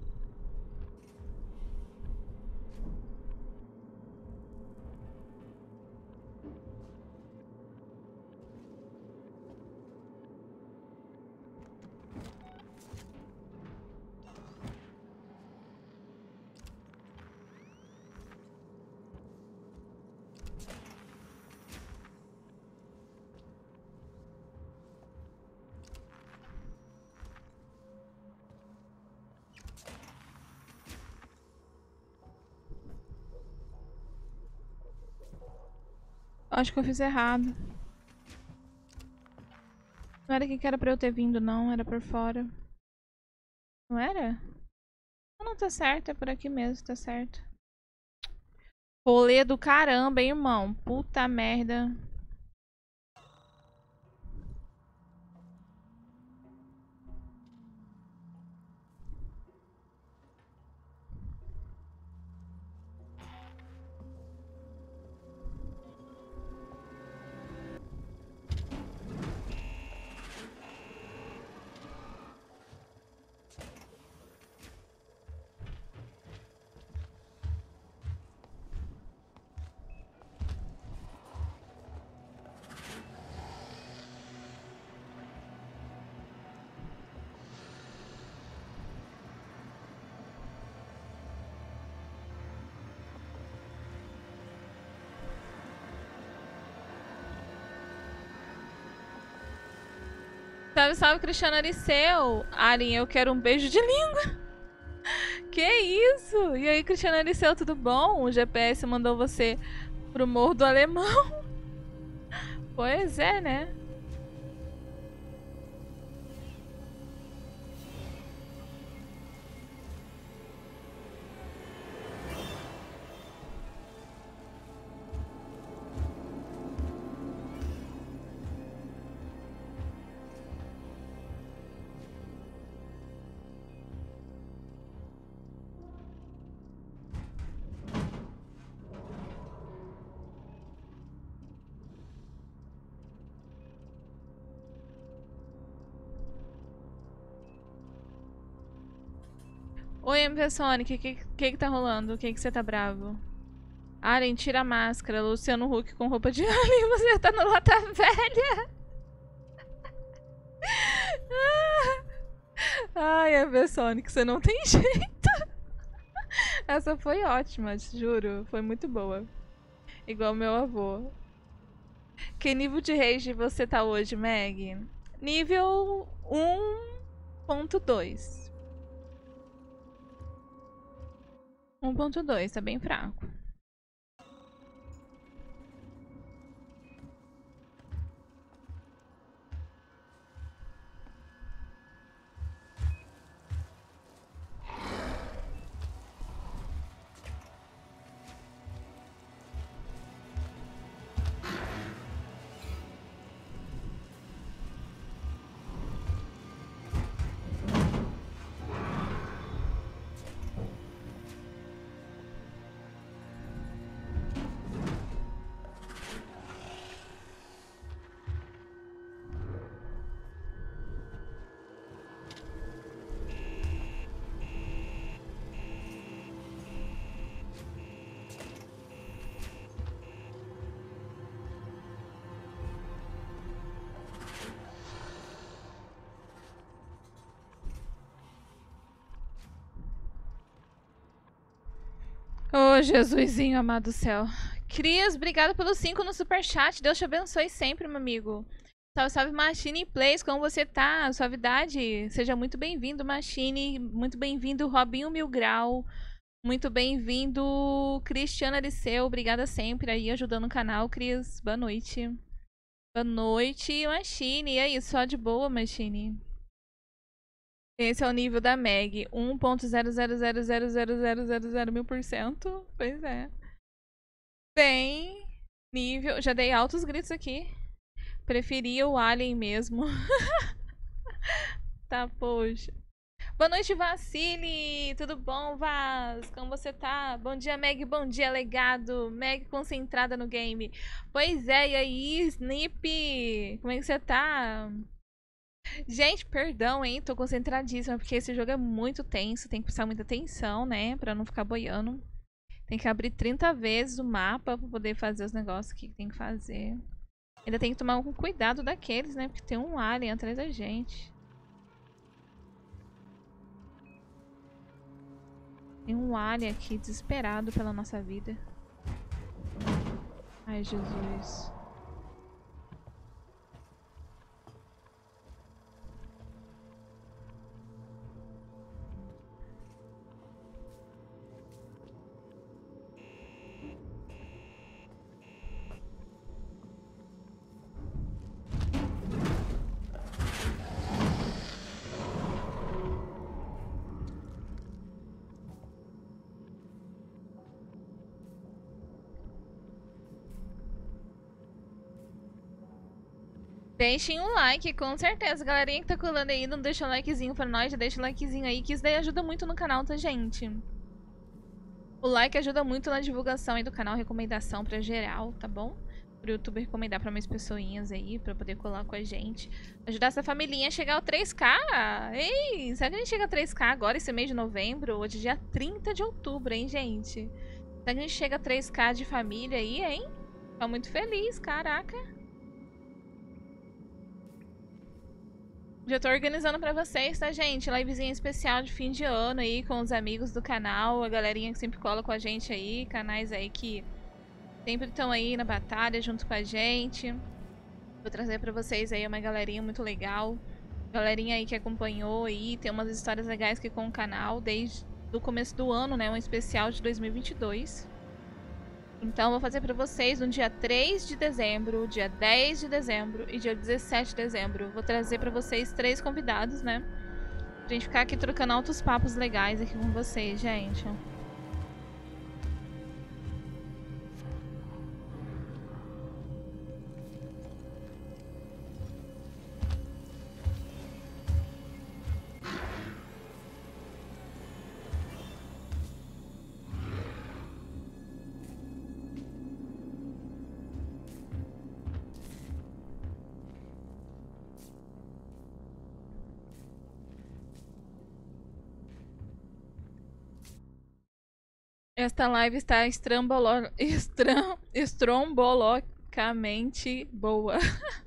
Acho que eu fiz errado. Não era aqui que era pra eu ter vindo, não. Era por fora. Não era? Não, tá certo. É por aqui mesmo, tá certo. Rolê do caramba, hein, irmão? Puta merda. Salve, salve, Cristiano Ariceu. Arin, eu quero um beijo de língua. Que isso? E aí, Cristiano Ariceu, tudo bom? O G P S mandou você pro Morro do Alemão. Pois é, né? Oi, M V Sonic, o que, que que tá rolando? O que que você tá bravo? Aren, tira a máscara. Luciano Huck com roupa de alien, você tá no Lata Velha. Ai, M V Sonic, você não tem jeito. Essa foi ótima, te juro. Foi muito boa. Igual meu avô. Que nível de rage você tá hoje, Meg? Nível um ponto dois. um ponto dois, tá bem fraco. Ô, Jesusinho amado do céu. Crias, obrigado pelos cinco no superchat. Deus te abençoe sempre, meu amigo. Salve, salve, Machine Plays, como você tá? Suavidade? Seja muito bem-vindo, Machine. Muito bem-vindo, Robinho Mil Grau. Muito bem-vindo, Cristiano Aliceu. Obrigada sempre aí, ajudando o canal, Cris. Boa noite. Boa noite, Machine. E aí, só de boa, Machine? Esse é o nível da Meg. um ponto zero zero zero zero zero zero zero zero mil por cento. Pois é. Bem, nível... Já dei altos gritos aqui. Preferia o Alien mesmo. Tá, poxa. Boa noite, Vacile. Tudo bom, Vaz? Como você tá? Bom dia, Meg. Bom dia, Legado. Meg concentrada no game. Pois é, e aí, Snip? Como é que você tá? Gente, perdão, hein? Tô concentradíssima, porque esse jogo é muito tenso. Tem que prestar muita atenção, né? Pra não ficar boiando. Tem que abrir trinta vezes o mapa pra poder fazer os negócios que tem que fazer. Ainda tem que tomar um cuidado daqueles, né? Porque tem um alien atrás da gente. Tem um alien aqui desesperado pela nossa vida. Ai, Jesus. Deixem um like, com certeza. Galerinha que tá colando aí, não deixa o likezinho pra nós, já deixa o likezinho aí, que isso daí ajuda muito no canal, tá, gente? O like ajuda muito na divulgação aí do canal, recomendação pra geral, tá bom? Pro YouTube recomendar pra mais pessoinhas aí, pra poder colar com a gente. Ajudar essa familhinha a chegar ao três K. Ei, será que a gente chega a três K agora, esse mês de novembro? Hoje é dia trinta de outubro, hein, gente? Será que a gente chega a três K de família aí, hein? Tô muito feliz, caraca. Já tô organizando pra vocês, tá, gente? Livezinha especial de fim de ano aí com os amigos do canal, a galerinha que sempre cola com a gente aí, canais aí que sempre estão aí na batalha junto com a gente. Vou trazer pra vocês aí uma galerinha muito legal. Galerinha aí que acompanhou aí, tem umas histórias legais aqui com o canal desde o começo do ano, né? Um especial de dois mil e vinte e dois. Então, vou fazer pra vocês no dia três de dezembro, dia dez de dezembro e dia dezessete de dezembro. Vou trazer pra vocês três convidados, né? Pra gente ficar aqui trocando altos papos legais aqui com vocês, gente. Esta live está estrambolo... estram... estrombolocamente boa.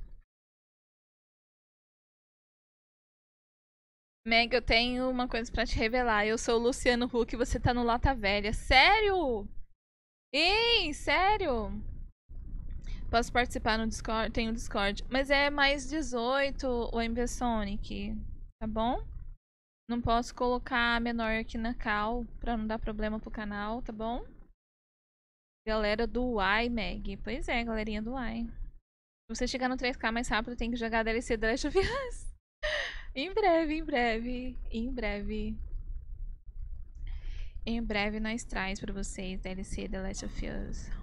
Meg, eu tenho uma coisa pra te revelar. Eu sou o Luciano Huck e você tá no Lata Velha. Sério? Ei, sério? Posso participar no Discord? Tem o Discord. Mas é mais dezoito, o M V Sonic. Tá bom? Não posso colocar menor aqui na cal pra não dar problema pro canal, tá bom? Galera do Y, Meg. Pois é, galerinha do Y. Se você chegar no três K mais rápido, tem que jogar a D L C The Last of Us. Em breve, em breve, em breve. Em breve nós traz pra vocês D L C The Last of Us.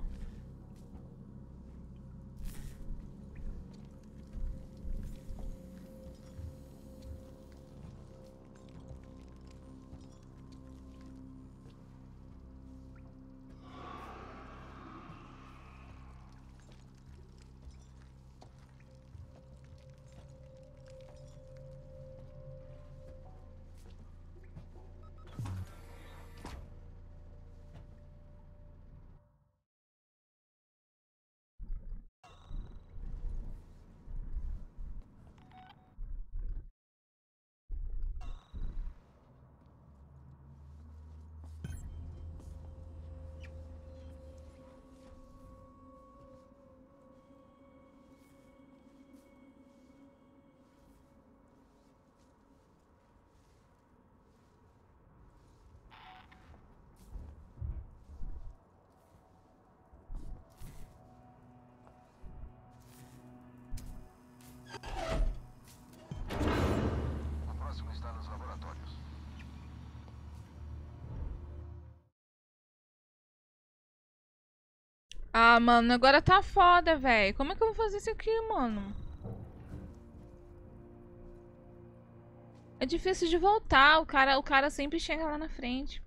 Ah, mano, agora tá foda, velho. Como é que eu vou fazer isso aqui, mano? É difícil de voltar. O cara, o cara sempre chega lá na frente.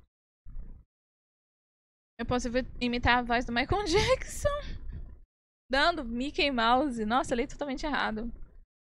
Eu posso ver- imitar a voz do Michael Jackson. Dando Mickey Mouse. Nossa, eu li totalmente errado.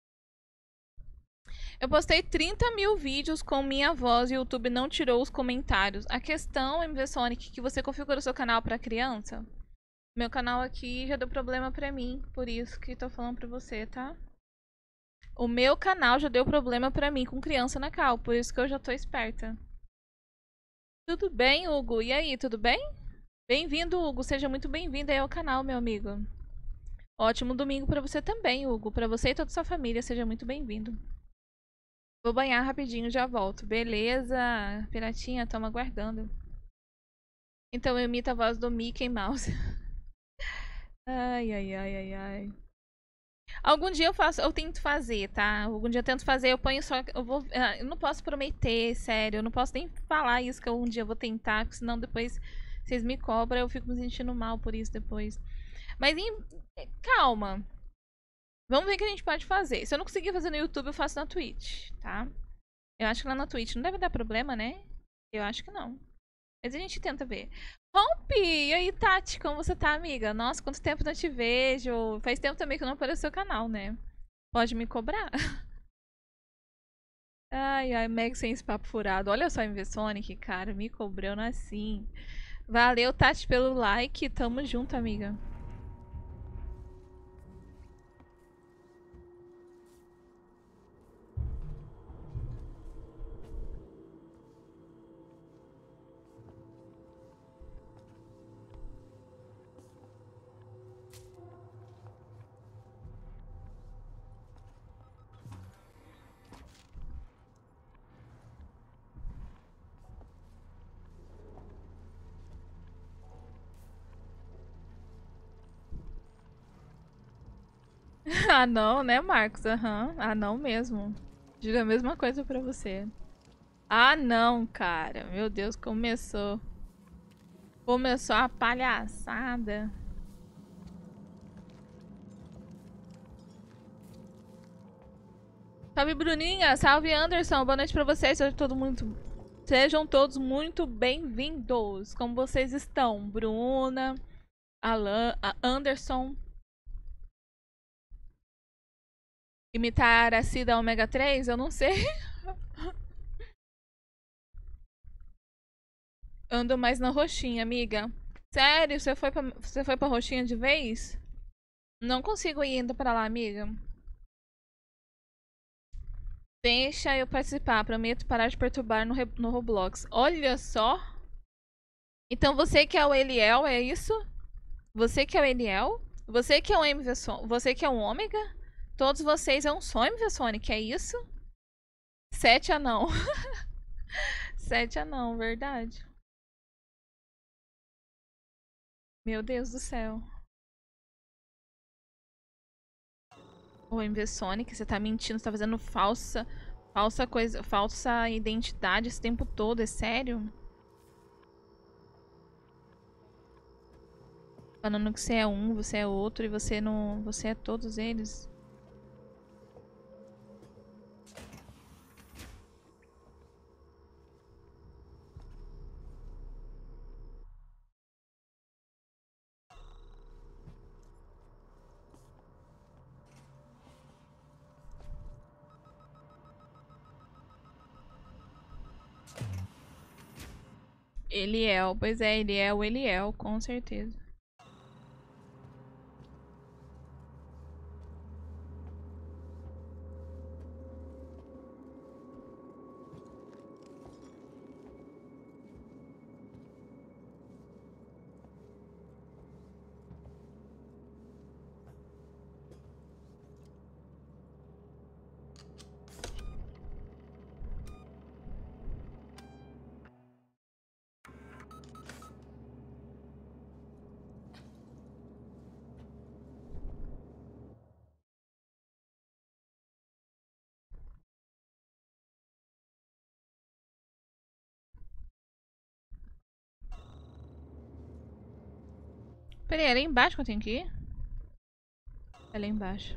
Eu postei trinta mil vídeos com minha voz e o YouTube não tirou os comentários. A questão, M V Sonic, que você configura o seu canal pra criança. Meu canal aqui já deu problema pra mim, por isso que tô falando pra você, tá? O meu canal já deu problema pra mim com criança na cal, por isso que eu já tô esperta. Tudo bem, Hugo? E aí, tudo bem? Bem-vindo, Hugo. Seja muito bem-vindo aí ao canal, meu amigo. Ótimo domingo pra você também, Hugo. Pra você e toda a sua família, seja muito bem-vindo. Vou banhar rapidinho, já volto. Beleza, piratinha, tamo aguardando. Então eu imito a voz do Mickey Mouse. Ai, ai, ai, ai, ai. Algum dia eu faço, eu tento fazer, tá? Algum dia eu tento fazer, eu ponho só, eu vou, eu não posso prometer, sério, eu não posso nem falar isso que eu um dia vou tentar, porque senão depois vocês me cobram, eu fico me sentindo mal por isso depois. Mas em, calma. Vamos ver o que a gente pode fazer. Se eu não conseguir fazer no YouTube, eu faço na Twitch, tá? Eu acho que lá na Twitch não deve dar problema, né? Eu acho que não. Mas a gente tenta ver. Rompe! E aí, Tati, como você tá, amiga? Nossa, quanto tempo não te vejo. Faz tempo também que eu não apareço no seu canal, né? Pode me cobrar? Ai, ai, Meg sem esse papo furado. Olha só, M V Sonic, cara, me cobrando assim. Valeu, Tati, pelo like. Tamo junto, amiga. Ah, não, né, Marcos? Aham. Ah, não mesmo. Digo a mesma coisa pra você. Ah, não, cara. Meu Deus, começou. Começou a palhaçada. Salve, Bruninha. Salve, Anderson. Boa noite pra vocês. Sejam, todo muito... Sejam todos muito bem-vindos. Como vocês estão? Bruna, Alan, Anderson. Imitar a Cida Ômega três? Eu não sei. Ando mais na roxinha, amiga. Sério? Você foi pra, você foi pra roxinha de vez? Não consigo ir ainda pra lá, amiga. Deixa eu participar. Prometo parar de perturbar no, no Roblox. Olha só. Então você que é o Eliel, é isso? Você que é o Eliel? Você que é o M V Sonic? Você que é o Ômega? Todos vocês é um só M V Sonic, é isso? Sete anão. Sete anão, verdade. Meu Deus do céu. O M V Sonic, você tá mentindo, você tá fazendo falsa, falsa coisa, falsa identidade esse tempo todo, é sério? Falando que você é um, você é outro e você não, você é todos eles. Eliel, pois é, ele é o Eliel, com certeza. Peraí, é lá embaixo que eu tenho que ir? É lá embaixo.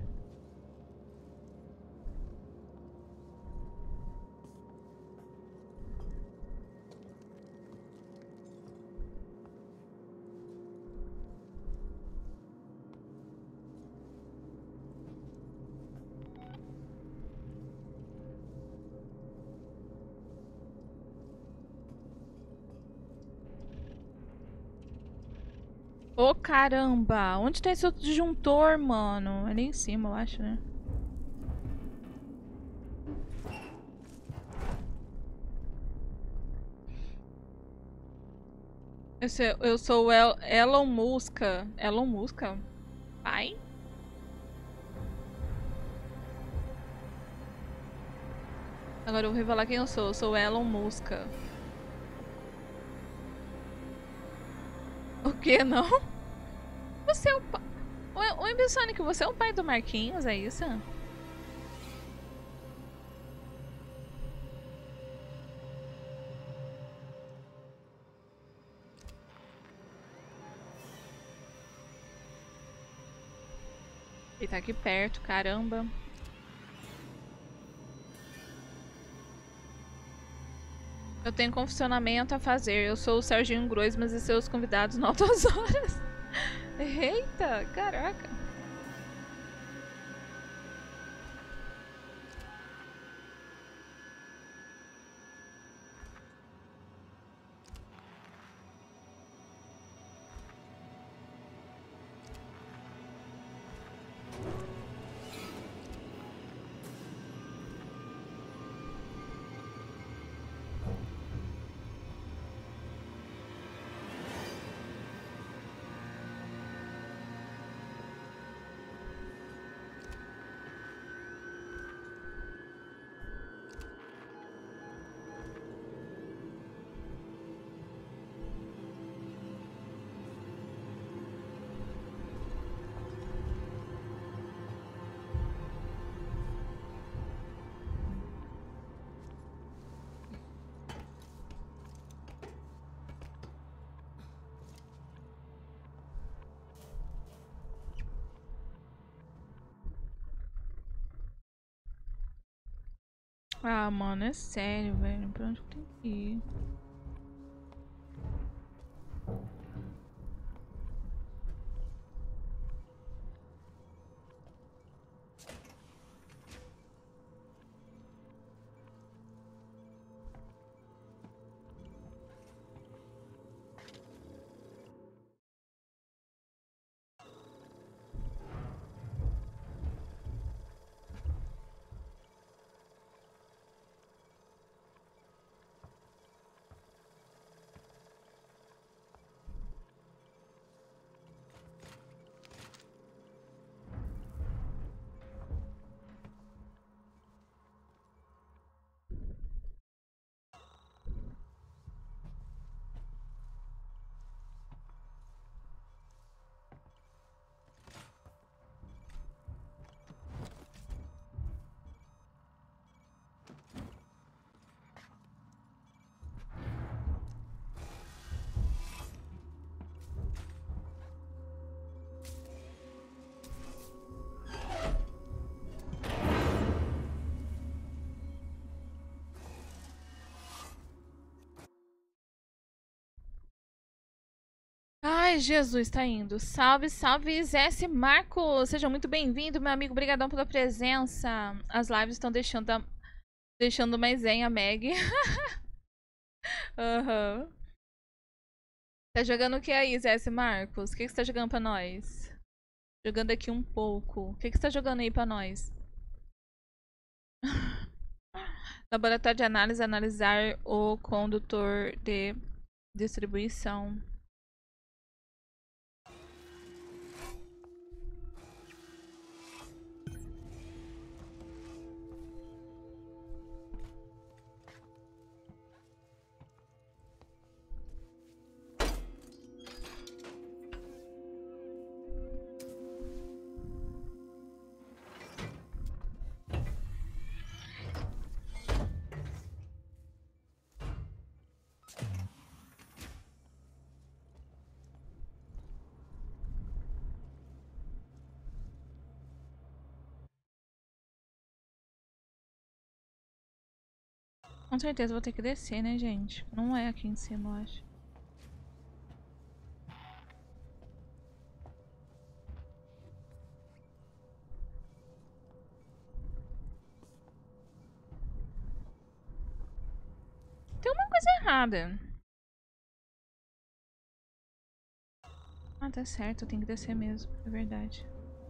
Ô, caramba! Onde tá esse outro disjuntor, mano? É ali em cima, eu acho, né? Eu sou, eu sou o El Elon Musk. Elon Musk? Pai? Agora eu vou revelar quem eu sou. Eu sou o Elon Musk. O que, não? Você é o pai... O Ambisonic, você é o pai do Marquinhos, é isso? Ele tá aqui perto, caramba. Eu tenho confessionamento a fazer. Eu sou o Serginho Groismas e seus convidados no Altas Horas. Eita, caraca. Ah, mano, é sério, velho. Pra onde eu tenho que ir? Ai, Jesus, tá indo. Salve, salve, Zé S. Marcos. Seja muito bem-vindo, meu amigo. Obrigadão pela presença. As lives estão deixando, a... deixando mais zen a Meg. Aham. Uhum. Tá jogando o que aí, Zé S. Marcos? O que, que você tá jogando pra nós? Jogando aqui um pouco. O que, que você tá jogando aí pra nós? Laboratório de análise, analisar o condutor de distribuição. Com certeza vou ter que descer, né, gente? Não é aqui em cima, eu acho. Tem uma coisa errada. Ah, tá certo, eu tenho que descer mesmo, é verdade.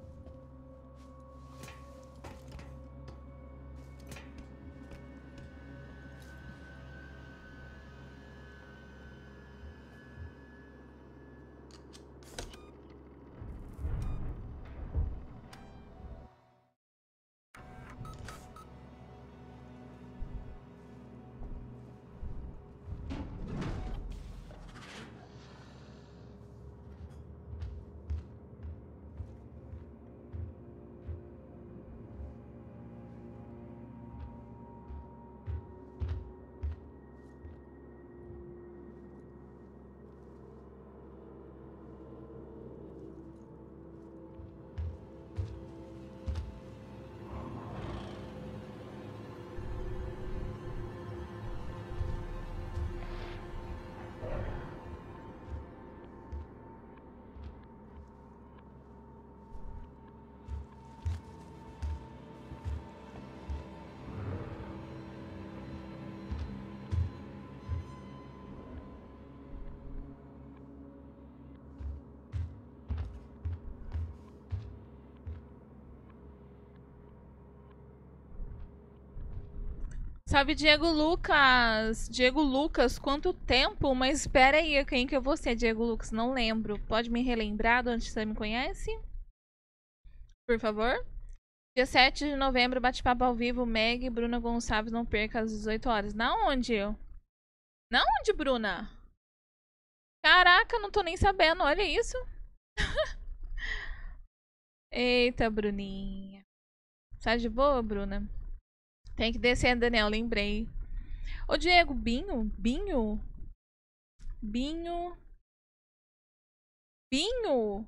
Salve, Diego Lucas! Diego Lucas, quanto tempo? Mas espera aí, quem que é você, Diego Lucas? Não lembro. Pode me relembrar de onde você me conhece? Por favor? Dia sete de novembro, bate-papo ao vivo, Meg, Bruna Gonçalves, não perca às dezoito horas. Na onde? Na onde, Bruna? Caraca, não tô nem sabendo, olha isso. Eita, Bruninha. Tá de boa, Bruna? Tem que descer, Daniel, lembrei. Ô, Diego, Binho? Binho? Binho? Binho?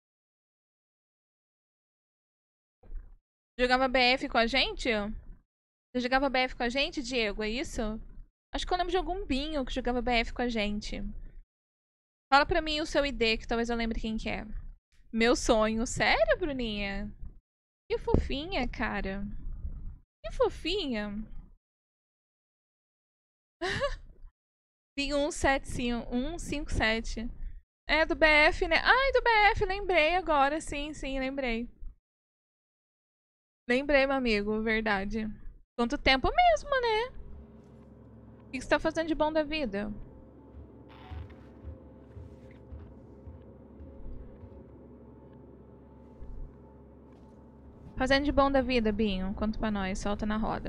Jogava B F com a gente? Você jogava B F com a gente, Diego? É isso? Acho que eu lembro de algum Binho que jogava B F com a gente. Fala pra mim o seu I D, que talvez eu lembre quem que é. Meu sonho. Sério, Bruninha? Que fofinha, cara. Que fofinha. Binho cento e cinquenta e sete. É do B F, né? Ai, do B F, lembrei agora. Sim, sim, lembrei. Lembrei, meu amigo, verdade. Quanto tempo mesmo, né? O que você tá fazendo de bom da vida? Fazendo de bom da vida, Binho. Conta pra nós, solta na roda.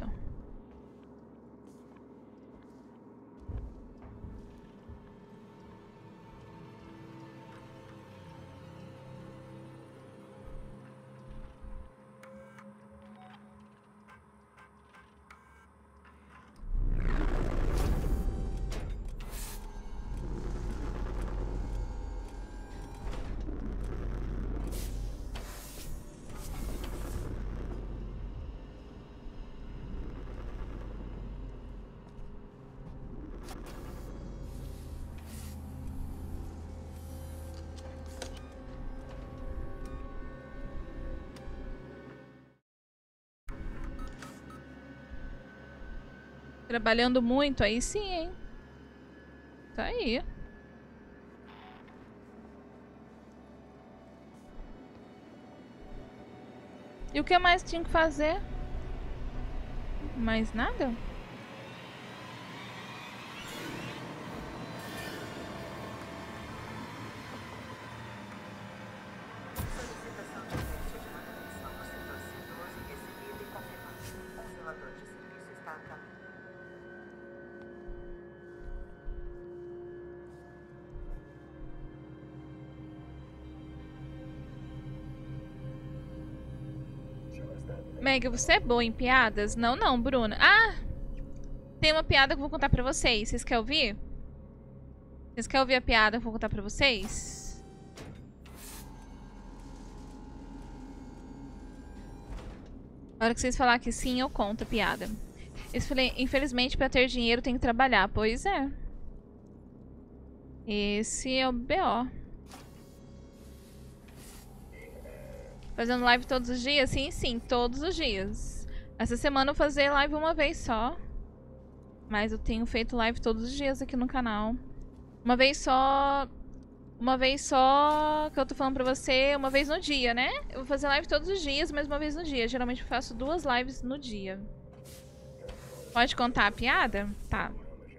Trabalhando muito, aí sim, hein? Tá aí. E o que mais tinha que fazer? Mais nada? Solicitação de teste de manutenção no setor C doze recebida e confirmada. Um zelador de serviço está a caminho. Meg, você é boa em piadas? Não, não, Bruna. Ah! Tem uma piada que eu vou contar pra vocês. Vocês querem ouvir? Vocês querem ouvir a piada que eu vou contar pra vocês? A hora que vocês falarem que sim, eu conto a piada. Eu falei, infelizmente, pra ter dinheiro tem que trabalhar. Pois é. Esse é o B O. Fazendo live todos os dias? Sim, sim, todos os dias. Essa semana eu vou fazer live uma vez só. Mas eu tenho feito live todos os dias aqui no canal. Uma vez só... Uma vez só que eu tô falando pra você, uma vez no dia, né? Eu vou fazer live todos os dias, mas uma vez no dia. Geralmente eu faço duas lives no dia. Pode contar a piada? Tá.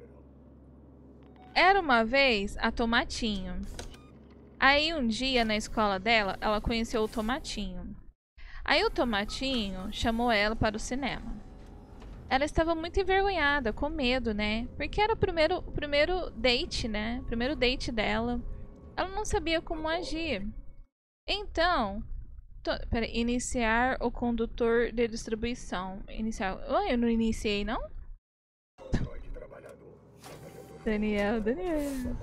Era uma vez a Tomatinho. Aí um dia na escola dela, ela conheceu o Tomatinho. Aí o Tomatinho chamou ela para o cinema. Ela estava muito envergonhada, com medo, né? Porque era o primeiro, o primeiro date, né? O primeiro date dela. Ela não sabia como agir. Então, to... Pera, iniciar o condutor de distribuição. Iniciar... Oh, eu não iniciei, não? Daniel, Daniel.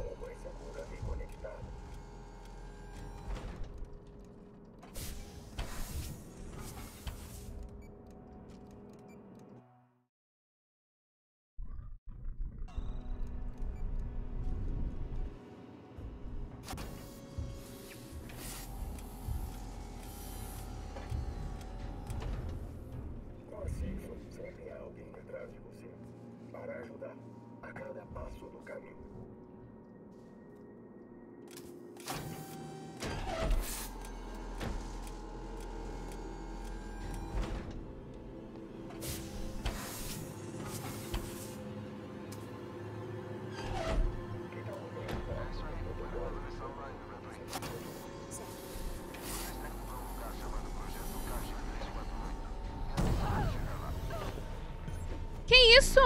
Que isso?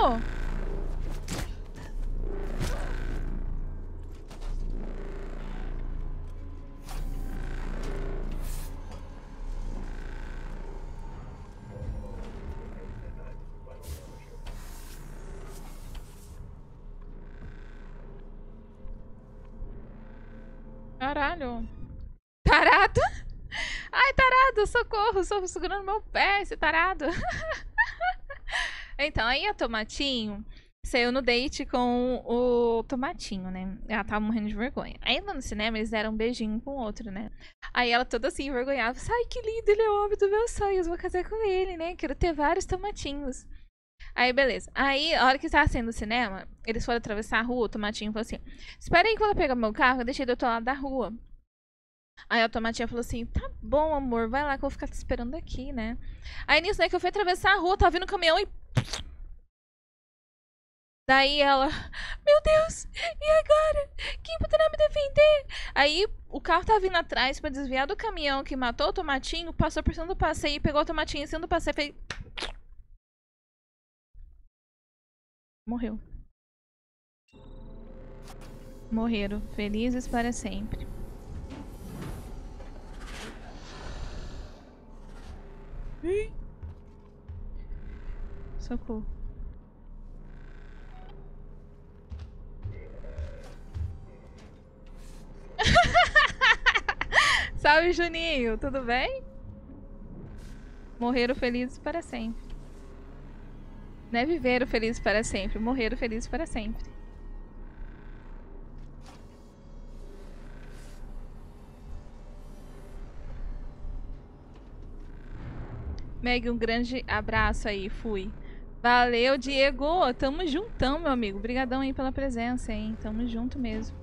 Caralho. Tarado? Ai, tarado, socorro. Estou segurando meu pé, esse tarado. Então, aí a Tomatinho saiu no date com o Tomatinho, né? Ela tava morrendo de vergonha. Aí lá no cinema eles deram um beijinho um com o outro, né? Aí ela toda assim, envergonhada. Ai, que lindo, ele é o homem dos meus sonhos. Vou casar com ele, né? Quero ter vários tomatinhos. Aí, beleza. Aí, a hora que tava saindo do cinema, eles foram atravessar a rua, o Tomatinho falou assim: espera aí, quando eu pegar meu carro, eu deixei do outro lado da rua. Aí a Tomatinha falou assim: tá bom, amor, vai lá que eu vou ficar te esperando aqui, né? Aí nisso, né, que eu fui atravessar a rua, tava vindo um caminhão e... Daí ela, meu Deus, e agora? Quem poderá me defender? Aí o carro tava vindo atrás pra desviar do caminhão que matou o Tomatinho, passou por cima do passeio e pegou o Tomatinho em cima do passeio e fez... Morreu. Morreram, felizes para sempre. Ih. Socorro. Salve, Juninho, tudo bem? Morreram felizes para sempre. Não é viveram felizes para sempre, morreram felizes para sempre. Meg, um grande abraço aí, fui. Valeu, Diego, tamo juntão, meu amigo. Obrigadão aí pela presença, hein? Tamo junto mesmo.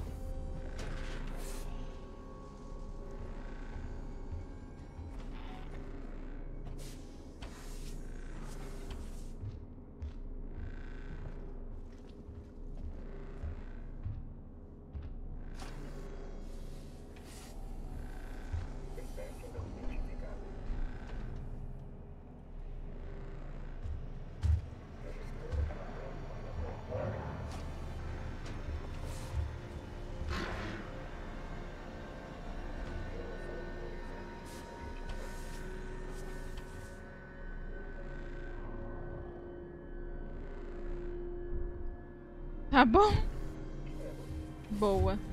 Tá bom? Boa.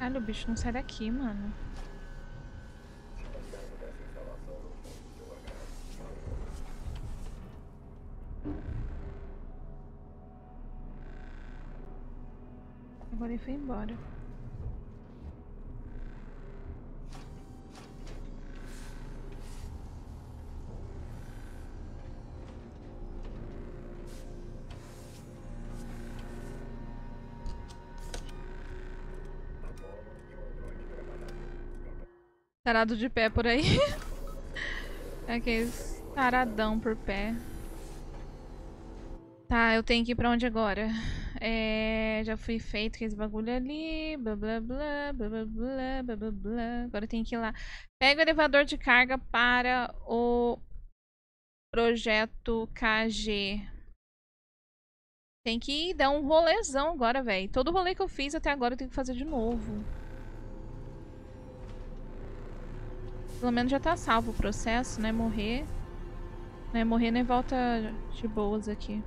Caralho, o bicho não sai daqui, mano. Agora ele foi embora. Tarado de pé por aí. Aqueles taradão por pé. Tá, eu tenho que ir pra onde agora? É, já fui feito aquele bagulho ali. Blá blá blá, blá blá blá, blá blá blá. Agora eu tenho que ir lá. Pega o elevador de carga para o projeto K G. Tem que ir dar um rolezão agora, velho. Todo rolê que eu fiz até agora eu tenho que fazer de novo. Pelo menos já tá salvo o processo, né? Morrer. Né? Morrer nem volta de boas aqui.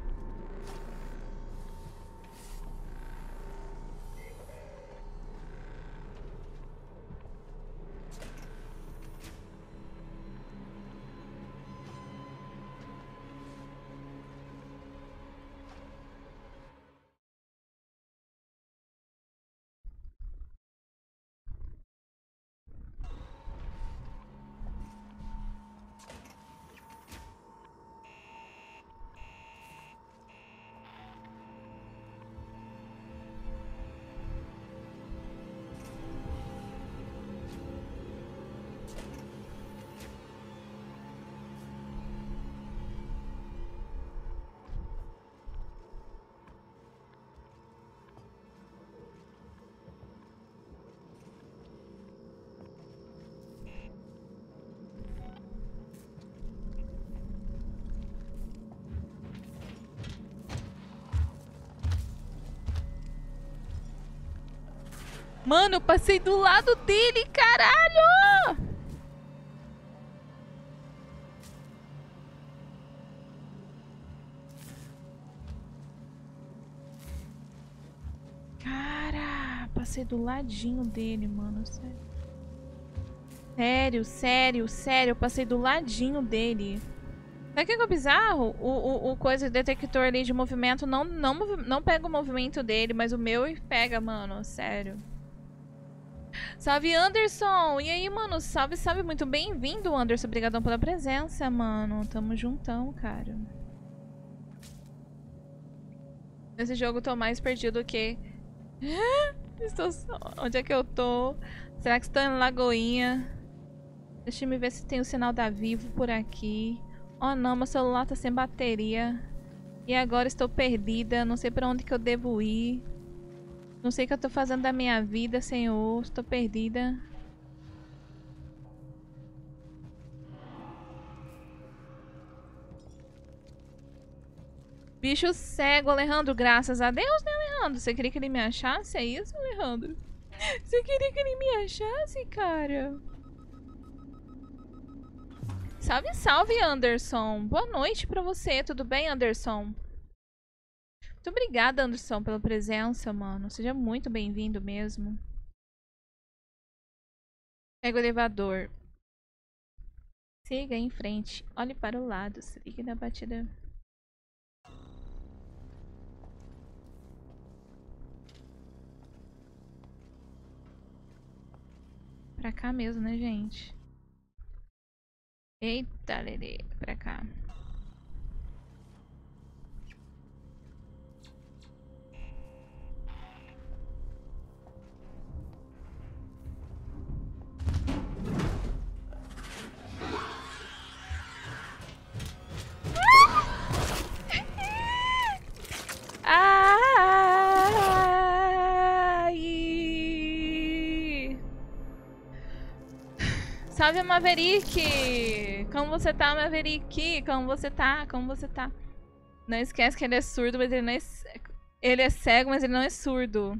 Mano, eu passei do lado dele, caralho! Cara, passei do ladinho dele, mano, sério. Sério, sério, sério, eu passei do ladinho dele. Sabe o que é bizarro? O, o, o coisa detector ali de movimento não, não, não pega o movimento dele, mas o meu pega, mano, sério. Salve, Anderson! E aí, mano? Salve, salve. Muito bem-vindo, Anderson. Obrigadão pela presença, mano. Tamo juntão, cara. Nesse jogo eu tô mais perdido que... Estou... Onde é que eu tô? Será que estou em Lagoinha? Deixa eu ver se tem o sinal da Vivo por aqui. Oh, não. Meu celular tá sem bateria. E agora estou perdida. Não sei pra onde que eu devo ir. Não sei o que eu tô fazendo da minha vida, senhor. Estou perdida. Bicho cego, Alejandro. Graças a Deus, né, Alejandro? Você queria que ele me achasse? É isso, Alejandro? Você queria que ele me achasse, cara? Salve, salve, Anderson. Boa noite pra você. Tudo bem, Anderson? Muito obrigada, Anderson, pela presença, mano. Seja muito bem-vindo mesmo. Pega o elevador. Siga em frente. Olhe para o lado. Se ligue na batida. Pra cá mesmo, né, gente? Eita, Lelê. Pra cá. Ai! Salve, Maverick! Como você tá, Maverick? Como você tá? Como você tá? Não esquece que ele é surdo, mas ele não é... Ele é cego, mas ele não é surdo.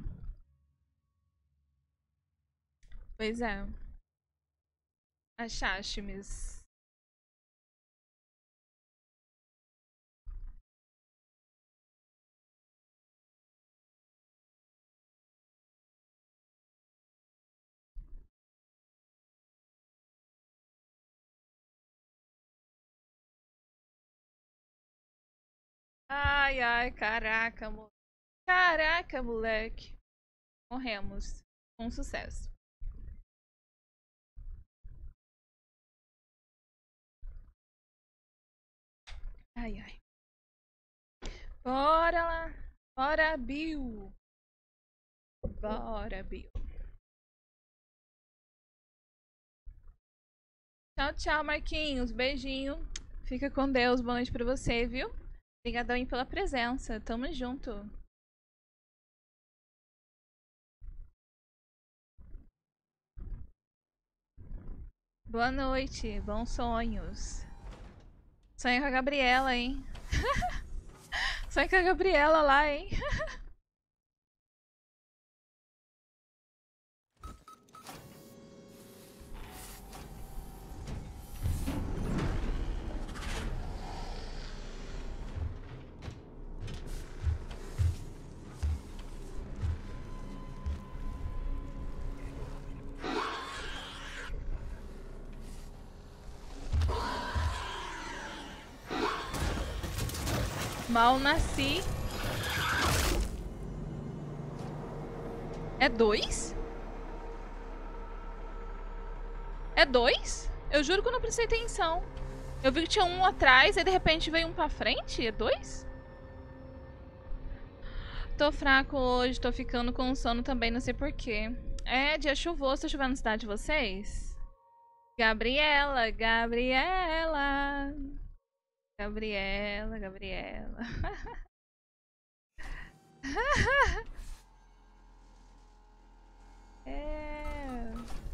Pois é. Achaste, miss. Ai, ai, caraca, mo... Caraca, moleque. Morremos. Com sucesso. Ai, ai. Bora lá. Bora, Bill. Bora, Bill. Tchau, tchau, Marquinhos. Beijinho. Fica com Deus. Boa noite pra você, viu? Obrigadão aí pela presença. Tamo junto. Boa noite. Bons sonhos. Sonho com a Gabriela, hein? Sonho com a Gabriela lá, hein? Mal nasci. É dois? É dois? Eu juro que eu não prestei atenção. Eu vi que tinha um atrás, aí de repente veio um pra frente. É dois? Tô fraco hoje, tô ficando com sono também, não sei porquê. É dia chuvoso, tá chovendo na cidade de vocês? Gabriela, Gabriela. Gabriela, Gabriela. É.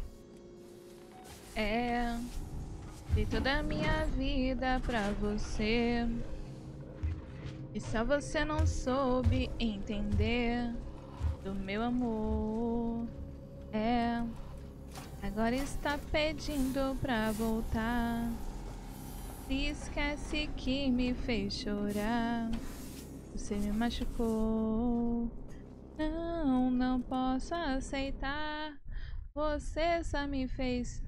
É. Dei toda a minha vida pra você. E só você não soube entender do meu amor. É. Agora está pedindo pra voltar. Se esquece que me fez chorar. Você me machucou. Não, não posso aceitar. Você só me fez.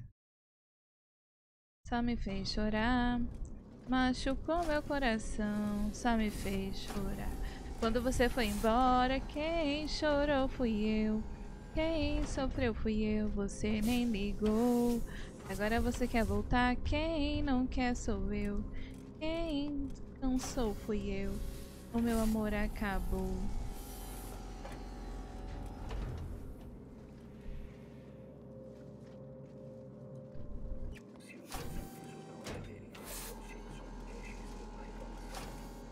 Só me fez chorar. Machucou meu coração. Só me fez chorar. Quando você foi embora, quem chorou fui eu. Quem sofreu fui eu. Você nem ligou. Agora você quer voltar. Quem não quer sou eu. Quem cansou fui eu. O meu amor acabou. Se os seus serviços não atenderem ao Simpson, registre uma reclamação.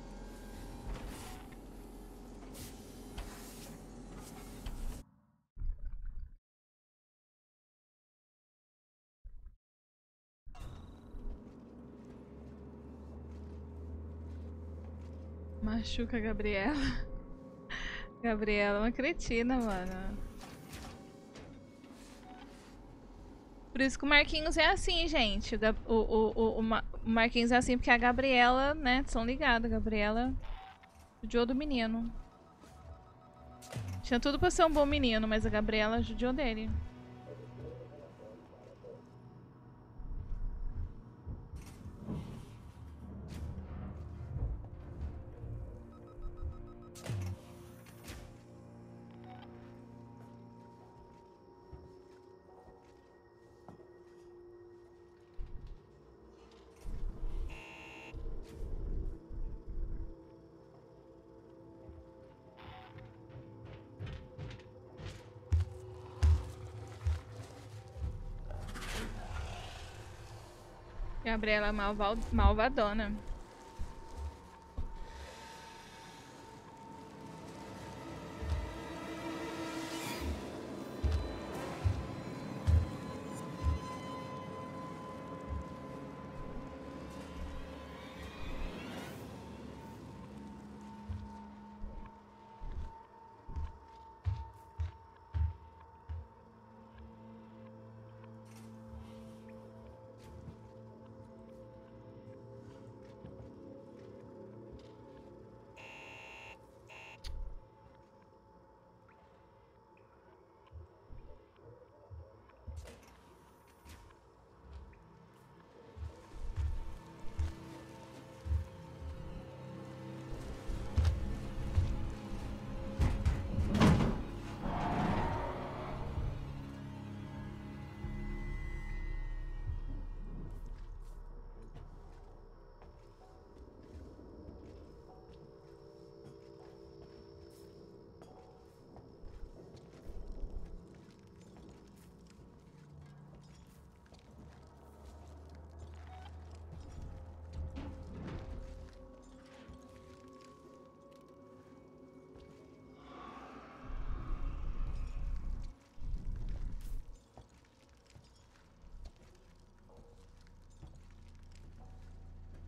Machuca a Gabriela. Gabriela é uma cretina, mano. Por isso que o Marquinhos é assim, gente. O, Gab- o, o, o, o Ma- o Marquinhos é assim porque a Gabriela, né? São ligados. A Gabriela judiou do menino. Tinha tudo pra ser um bom menino, mas a Gabriela judiou dele. Gabriela é malval- malvadona.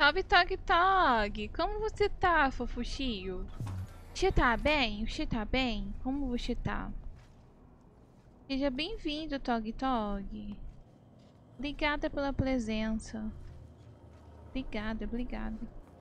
Salve, Tog Tog! Como você tá, fofuxinho? Você tá bem? Você tá bem? Como você tá? Seja bem-vindo, Tog Tog. Obrigada pela presença. Obrigada, obrigada.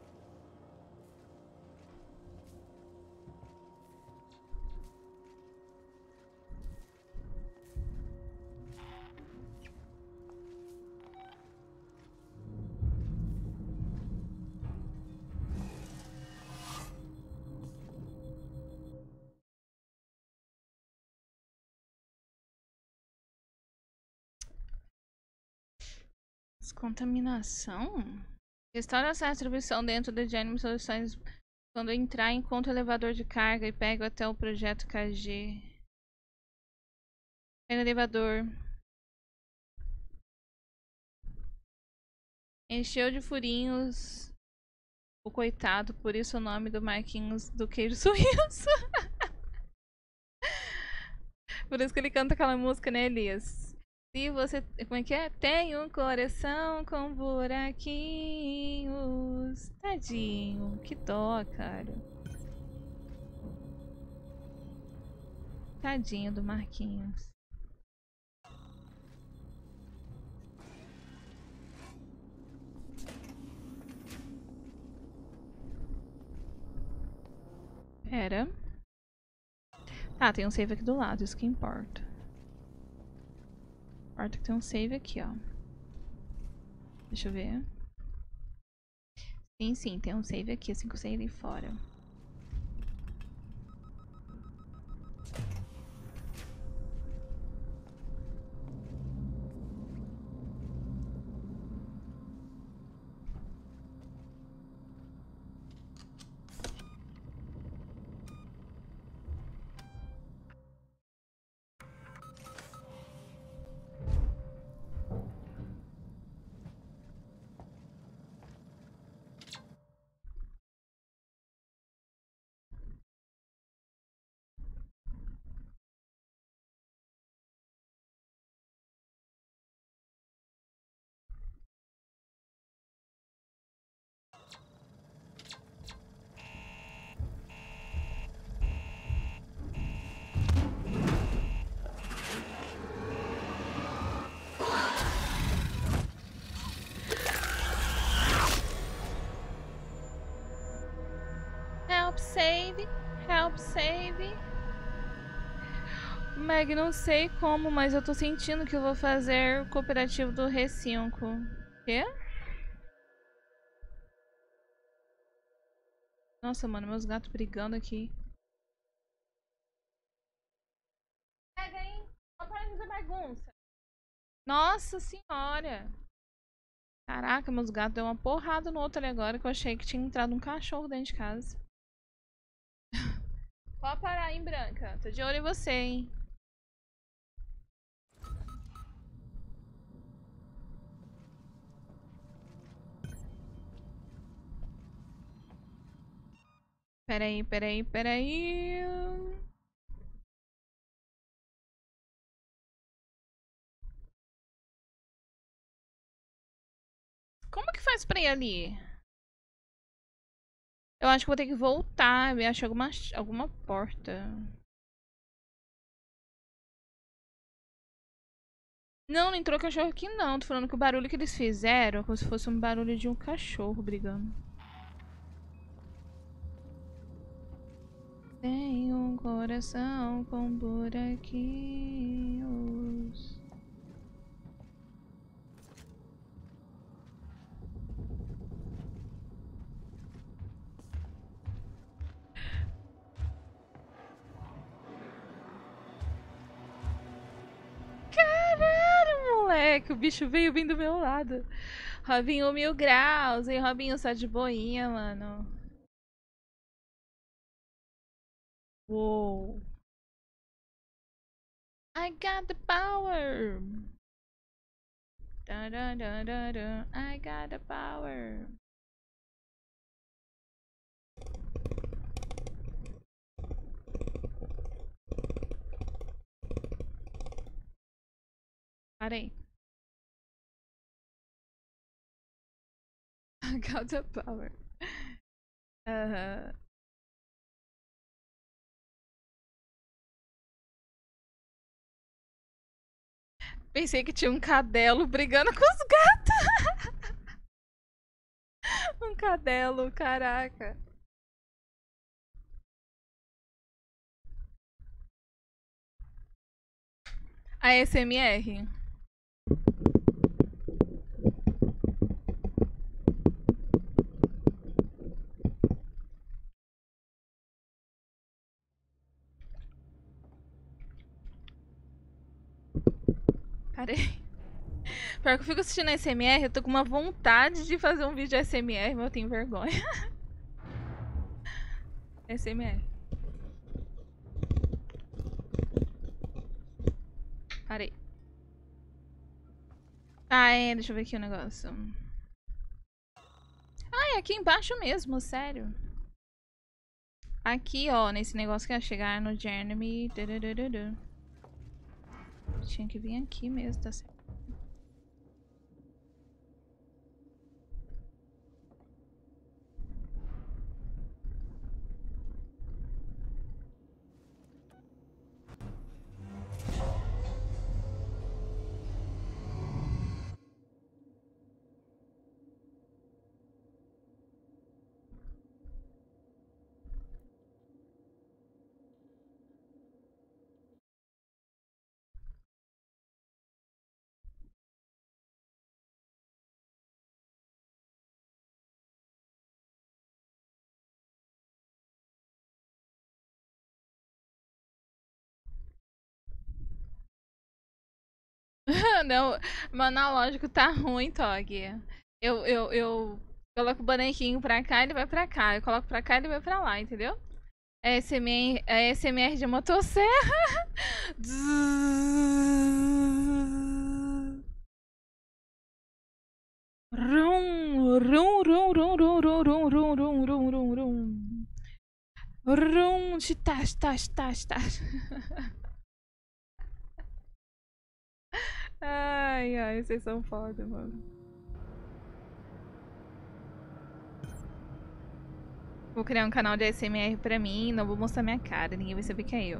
Descontaminação? Restaura essa atribuição dentro de Anime Soluções quando entrar, encontra o elevador de carga e pega até o projeto K G. Pega o elevador. Encheu de furinhos o coitado, por isso o nome do Marquinhos do Queijo Suíço. Por isso que ele canta aquela música, né, Elias? Se você... Como é que é? Tem um coração com buraquinhos. Tadinho, que dó, cara. Tadinho do Marquinhos. Pera. Ah, tem um save aqui do lado, isso que importa. Importa que tem um save aqui, ó. Deixa eu ver. Sim, sim, tem um save aqui, assim que eu sair ali fora. Help save, help save. Meg, não sei como, mas eu tô sentindo que eu vou fazer o cooperativo do R cinco. Quê? Nossa, mano, meus gatos brigando aqui. Pega aí, só para de fazer bagunça. Nossa senhora. Caraca, meus gatos deu uma porrada no outro ali agora que eu achei que tinha entrado um cachorro dentro de casa. Pode parar, hein, Branca? Tô de olho em você, hein? Peraí, peraí, peraí. Como que faz pra ir ali? Eu acho que vou ter que voltar. Eu acho alguma, alguma porta. Não, não entrou cachorro aqui não. Tô falando que o barulho que eles fizeram é como se fosse um barulho de um cachorro brigando. Tem um coração com buraquinhos. Caralho, moleque. O bicho veio bem do meu lado. Robinho mil graus, hein? Robinho só de boinha, mano. Uou. I got the power. Da, da, da, da, da. I got the power. Parei. Got the power. Aham. Pensei que tinha um cadelo brigando com os gatos. Um cadelo, caraca. A S M R. Parei. Pior que eu fico assistindo A S M R, eu tô com uma vontade de fazer um vídeo de A S M R, mas eu tenho vergonha. A S M R. Parei. Ah, é, deixa eu ver aqui o negócio. Ah, é aqui embaixo mesmo, sério. Aqui, ó, nesse negócio que é chegar no Jeremy. Tinha que vir aqui mesmo, tá certo. Não, meu analógico tá ruim, Tog. Eu, eu, eu coloco o bonequinho pra cá, ele vai pra cá. Eu coloco pra cá, ele vai pra lá, entendeu? É S M R, é S M R de motosserra. Rum, rum, rum, rum, rum, rum, rum, rum, rum, rum, rum, rum. Rum, tas, tas, tas, tas. Ai, ai, vocês são foda, mano. Vou criar um canal de A S M R pra mim, não vou mostrar minha cara, ninguém vai saber que é eu.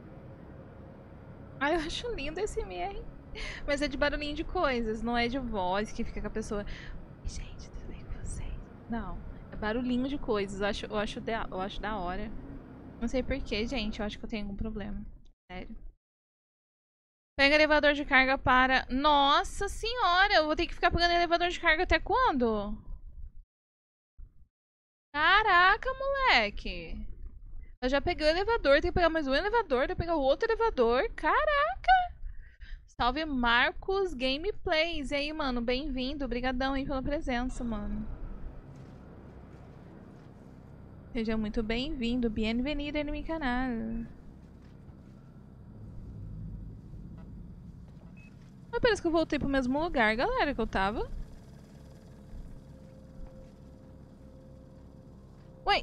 Ai, eu acho lindo A S M R. Mas é de barulhinho de coisas, não é de voz que fica com a pessoa. Gente, tudo bem com vocês? Não, é barulhinho de coisas, eu acho, eu acho, da, eu acho da hora. Não sei porquê, gente, eu acho que eu tenho algum problema. Sério. Pega elevador de carga para... Nossa senhora, eu vou ter que ficar pegando elevador de carga até quando? Caraca, moleque. Eu já peguei o elevador, tem que pegar mais um elevador, tem que pegar o outro elevador. Caraca. Salve Marcos Gameplays. E aí, mano, bem-vindo. Obrigadão aí pela presença, mano. Seja muito bem-vindo. Bienvenido no meu canal. Mas parece que eu voltei pro mesmo lugar, galera, que eu tava. Ué.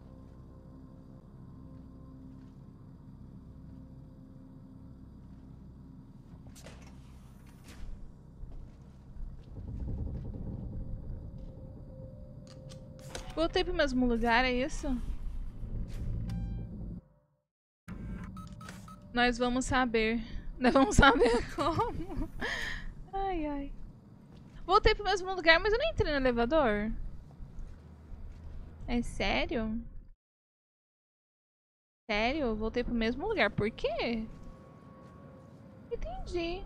Voltei pro mesmo lugar, é isso? Nós vamos saber. Nós vamos saber como. Ai, ai. Voltei pro mesmo lugar, mas eu não entrei no elevador. É sério? Sério? Eu voltei pro mesmo lugar. Por quê? Entendi.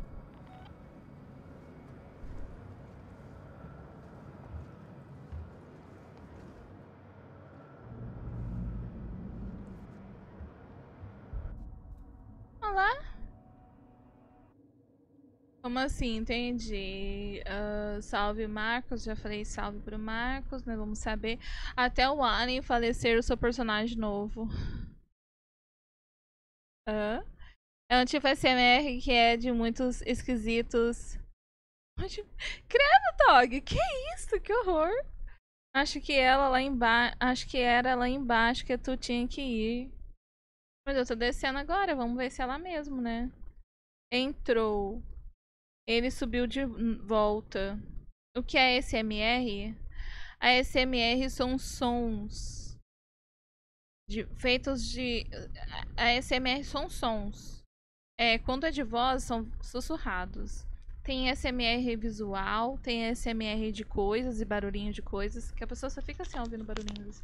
Olá? Como assim? Entendi. Uh, salve Marcos, já falei salve pro Marcos, nós vamos saber. Até o Alien falecer o seu personagem novo. Uh. É um tipo S M R que é de muitos esquisitos. Credo, Tog, que isso? Que horror. Acho que ela lá embaixo. Acho que era lá embaixo que tu tinha que ir. Mas eu tô descendo agora, vamos ver se é lá mesmo, né? Entrou. Ele subiu de volta. O que é S M R? A S M R são sons de, feitos de... A S M R são sons. É, quando é de voz, são sussurrados. Tem S M R visual, tem S M R de coisas e barulhinho de coisas, que a pessoa só fica assim, ouvindo barulhinho assim.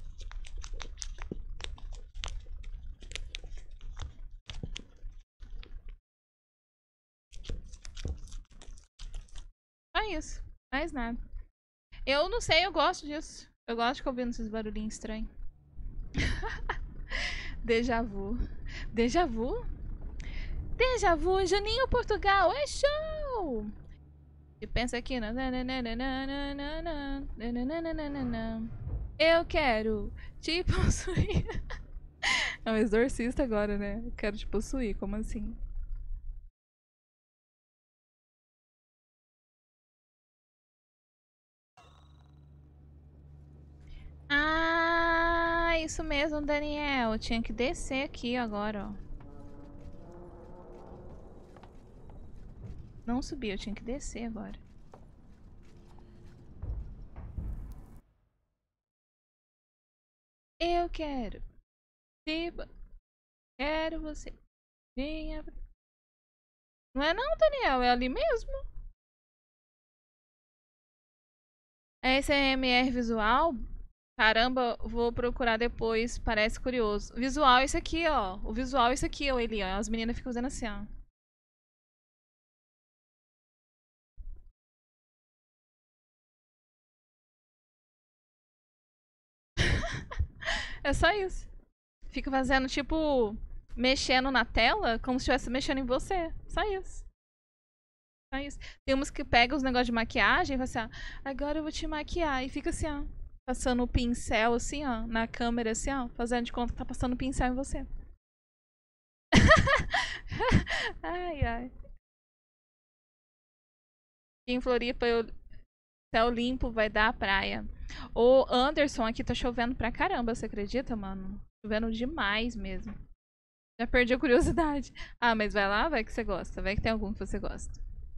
Só isso, mais nada. Eu não sei, eu gosto disso. Eu gosto de ficar ouvindo esses barulhinhos estranhos. Déjà vu. Déjà vu? Déjà vu, Juninho Portugal, é show! E pensa aqui na... Eu quero te possuir. É um exorcista agora, né? Eu quero te possuir, como assim? Ah, isso mesmo, Daniel. Eu tinha que descer aqui agora, ó. Não subir, eu tinha que descer agora. Eu quero. Tipo, quero você. Venha. Não é não, Daniel, é ali mesmo. S M R visual? Caramba, vou procurar depois, parece curioso. Visual é isso aqui, ó. O visual é isso aqui, ó, Eli, ó. As meninas ficam fazendo assim, ó. É só isso. Fica fazendo, tipo, mexendo na tela, como se estivesse mexendo em você. Só isso. Só isso. Tem uns que pegam os negócios de maquiagem e fala assim, ó, agora eu vou te maquiar. E fica assim, ó, passando o pincel, assim, ó, na câmera, assim, ó, fazendo de conta que tá passando o pincel em você. Ai, ai. Em Floripa, eu... céu limpo vai dar a praia. Ô, Anderson, aqui tá chovendo pra caramba, você acredita, mano? Chovendo demais mesmo. Já perdi a curiosidade. Ah, mas vai lá, vai que você gosta. Vai que tem algum que você gosta.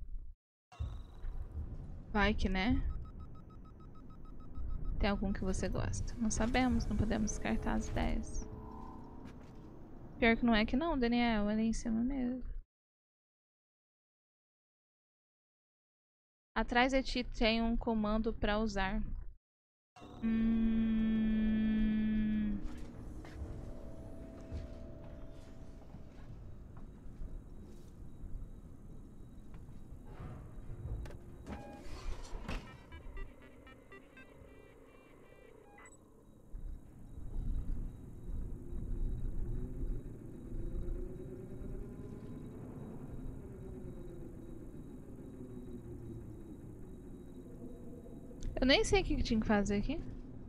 Vai que, né? Tem algum que você gosta. Não sabemos, não podemos descartar as ideias. Pior que não é que não, Daniel. É ali em cima mesmo. Atrás de ti tem um comando pra usar. Hum... Eu nem sei o que que tinha que fazer aqui.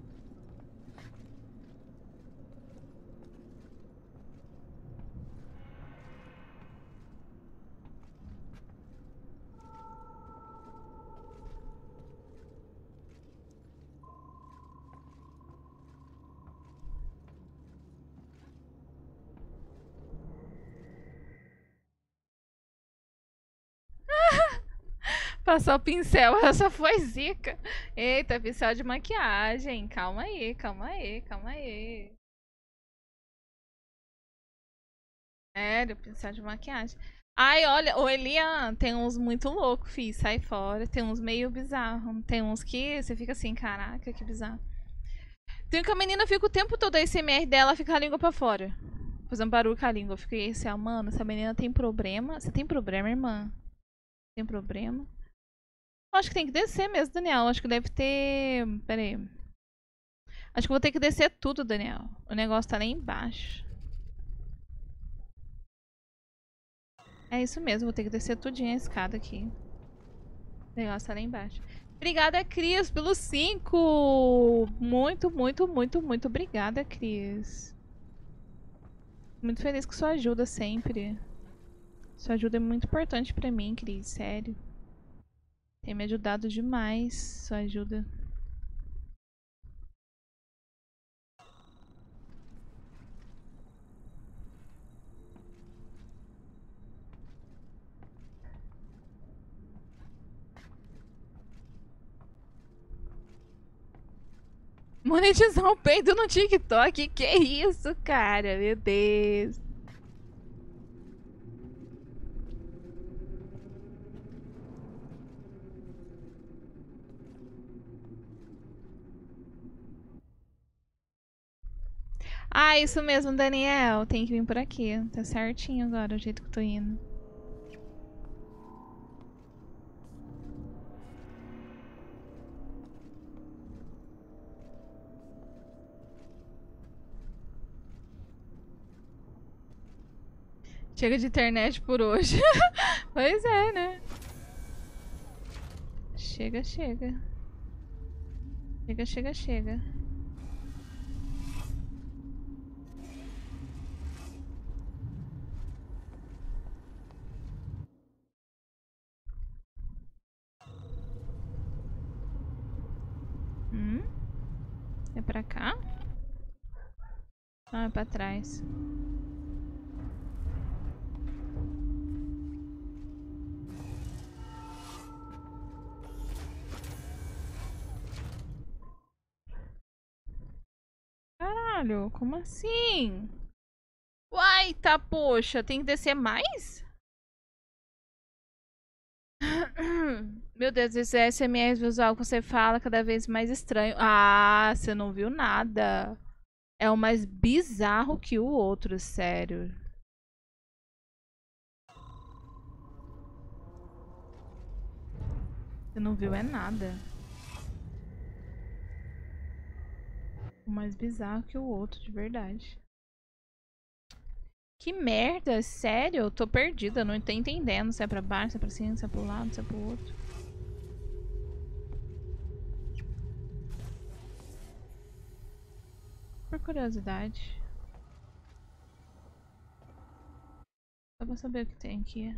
Passar o pincel, essa foi zica. Eita, pincel de maquiagem. Calma aí, calma aí, calma aí. Sério, pincel de maquiagem. Ai, olha, o Elian tem uns muito loucos, fi, sai fora. Tem uns meio bizarros. Tem uns que você fica assim, caraca, que bizarro. Tem que a menina fica o tempo todo, a S M R dela fica a língua pra fora. Fazendo barulho com a língua. Eu fiquei assim, ah, mano, essa menina tem problema. Você tem problema, irmã? Tem problema? Acho que tem que descer mesmo, Daniel. Acho que deve ter... Pera aí. Acho que vou ter que descer tudo, Daniel. O negócio tá lá embaixo. É isso mesmo, vou ter que descer tudinho a escada aqui. O negócio tá lá embaixo. Obrigada, Cris, pelos cinco! Muito, muito, muito, muito obrigada, Cris. Muito feliz com sua ajuda sempre. Sua ajuda é muito importante pra mim, Cris, sério. Tem me ajudado demais, sua ajuda. Monetizar o peito no TikTok? Que isso, cara? Meu Deus. Ah, isso mesmo, Daniel. Tem que vir por aqui. Tá certinho agora o jeito que eu tô indo. Chega de internet por hoje. Pois é, né? Chega, chega. Chega, chega, chega. Hum? É pra cá? Ah, é pra trás. Caralho, como assim? Uai, tá, poxa, tem que descer mais? Meu Deus, esse S M S visual que você fala cada vez mais estranho. Ah, você não viu nada. É o mais bizarro que o outro, sério. Você não viu é nada. O mais bizarro que o outro, de verdade. Que merda, sério? Eu tô perdida, não tô entendendo se é pra baixo, se é pra cima, se é pro lado, se é pro outro. Por curiosidade. Só pra saber o que tem aqui.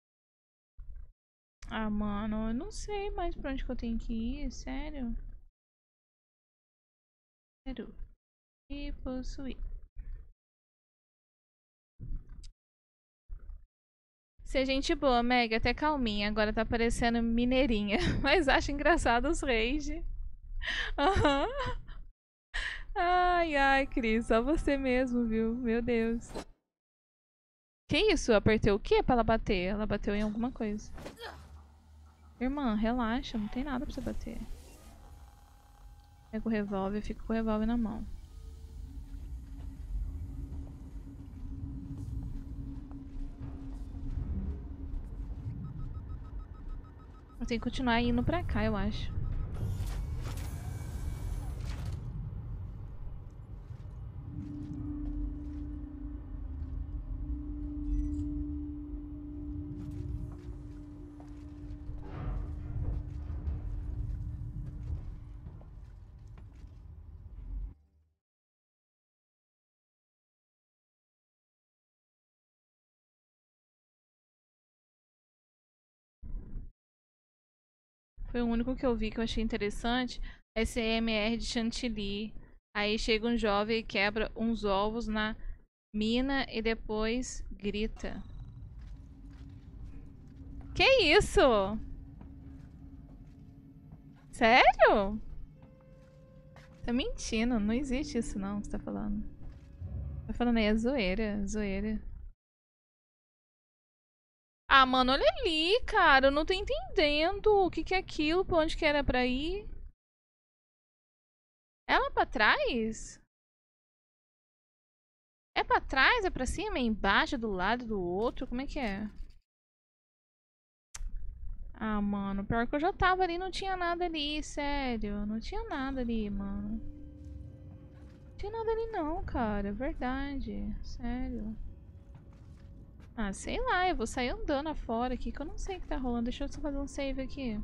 Ah, mano, eu não sei mais pra onde que eu tenho que ir, sério. Sério. E possuir. Ser gente boa, Meg, até calminha. Agora tá parecendo mineirinha. Mas acho engraçado os rage. Aham. Ai, ai, Cris. Só você mesmo, viu? Meu Deus. Que isso? Eu apertei o quê pra ela bater? Ela bateu em alguma coisa. Irmã, relaxa. Não tem nada pra você bater. Pega o revólver e fica com o revólver na mão. Eu tenho que continuar indo pra cá, eu acho. Foi o único que eu vi que eu achei interessante. S M R de chantilly. Aí chega um jovem e quebra uns ovos na mina e depois grita. Que isso? Sério? Tá mentindo, não existe isso não que você tá falando. Tá falando aí, é zoeira, zoeira. Ah, mano, olha ali, cara. Eu não tô entendendo o que que é aquilo, pra onde que era pra ir. Ela pra trás? É pra trás? É pra cima? É embaixo? Do lado? Do outro? Como é que é? Ah, mano, pior que eu já tava ali, não tinha nada ali, sério. Não tinha nada ali, mano. Não tinha nada ali não, cara. É verdade. Sério. Ah, sei lá, eu vou sair andando afora aqui, que eu não sei o que tá rolando. Deixa eu só fazer um save aqui.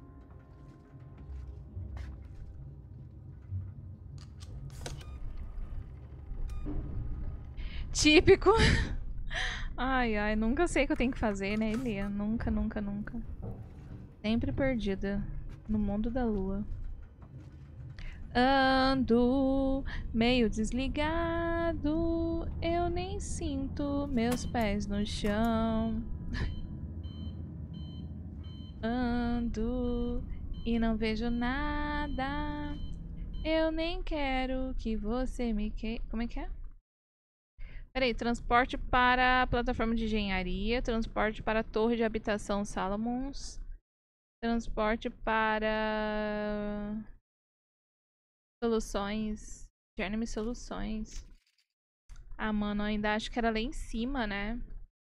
Típico. Ai, ai, nunca sei o que eu tenho que fazer, né, Elia? Nunca, nunca, nunca. Sempre perdida no mundo da lua. Ando meio desligado, eu nem sinto meus pés no chão. Ando e não vejo nada. Eu nem quero que você me que... Como é que é? Peraí, transporte para a plataforma de engenharia, transporte para a torre de habitação Salomons, transporte para soluções, Jeremy Soluções. Ah, mano, eu ainda acho que era lá em cima, né?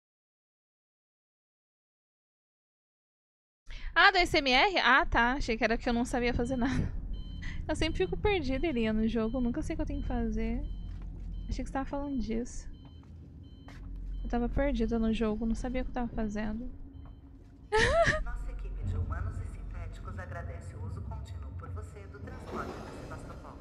Ah, da S M R? Ah, tá. Achei que era que eu não sabia fazer nada. Eu sempre fico perdida, Iria, no jogo. Nunca sei o que eu tenho que fazer. Achei que você tava falando disso. Eu tava perdida no jogo, não sabia o que eu tava fazendo. Nossa equipe de humanos e sintéticos agradece o uso contínuo por você do transporte da Sebastopol.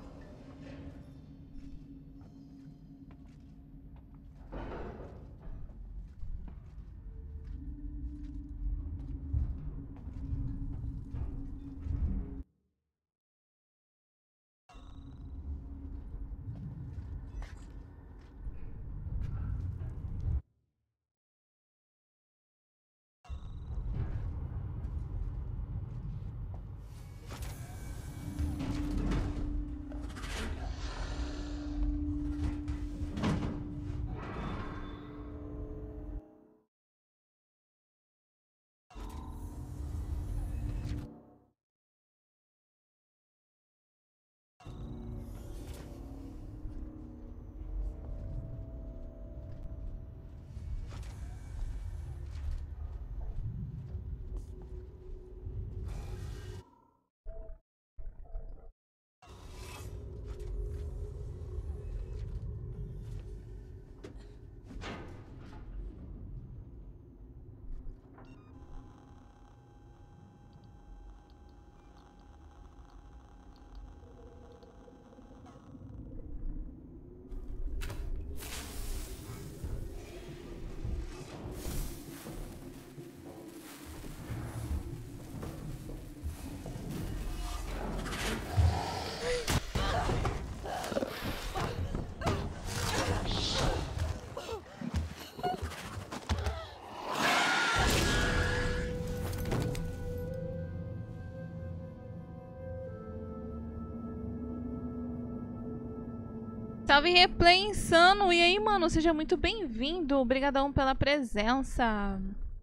Salve replay insano! E aí, mano, seja muito bem-vindo. Obrigadão pela presença.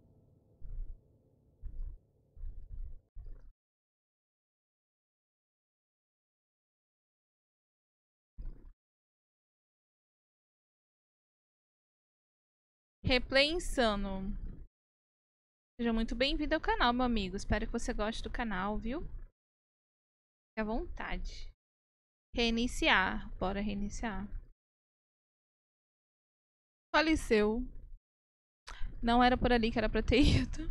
Replay insano. Seja muito bem-vindo ao canal, meu amigo. Espero que você goste do canal, viu? Fique à vontade. Reiniciar. Bora reiniciar. Faleceu. Não era por ali que era pra ter ido.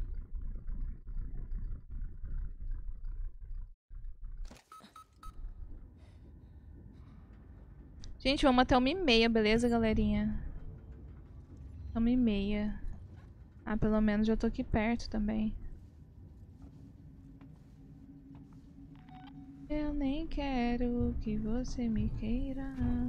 Gente, vamos até uma e meia, beleza, galerinha? Uma e meia. Ah, pelo menos já tô aqui perto também. Eu nem quero que você me queira.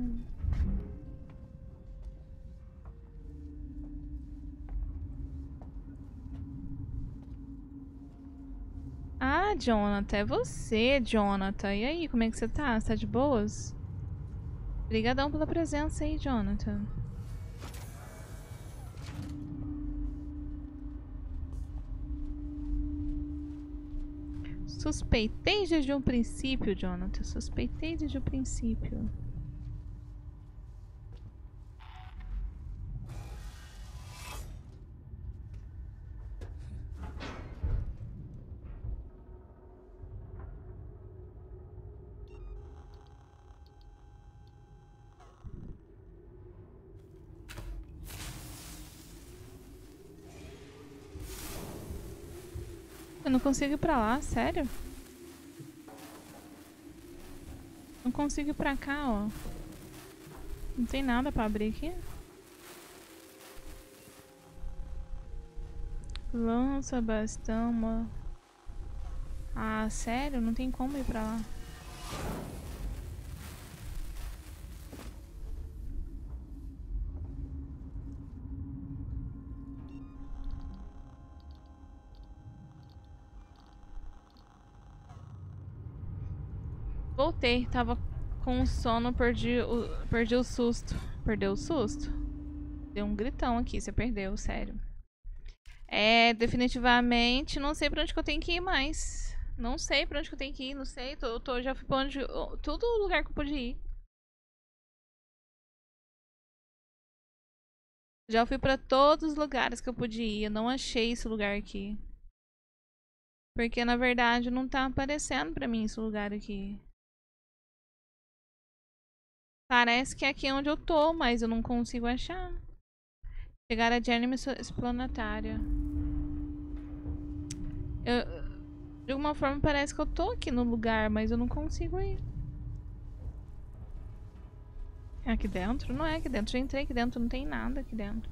Ah, Jonathan, é você, Jonathan. E aí, como é que você tá? Você tá de boas? Obrigadão pela presença aí, Jonathan. Suspeitei desde um princípio, Jonathan. Suspeitei desde o princípio. Eu não consigo ir pra lá, sério? Não consigo ir pra cá, ó. Não tem nada pra abrir aqui. Lança bastão, mano. Ah, sério? Não tem como ir pra lá. Voltei, tava Com sono, perdi o, perdi o susto. Perdeu o susto? Deu um gritão aqui, você perdeu, sério. É, definitivamente, não sei pra onde que eu tenho que ir mais. Não sei pra onde que eu tenho que ir, não sei. Tô, tô, já fui pra onde... Todo lugar que eu pude ir. Já fui pra todos os lugares que eu pude ir. Eu não achei esse lugar aqui. Porque, na verdade, não tá aparecendo pra mim esse lugar aqui. Parece que é aqui onde eu tô, mas eu não consigo achar. Chegar a Journey Explanatária. Eu, de alguma forma parece que eu tô aqui no lugar, mas eu não consigo ir. É aqui dentro? Não é aqui dentro. Já entrei aqui dentro, não tem nada aqui dentro.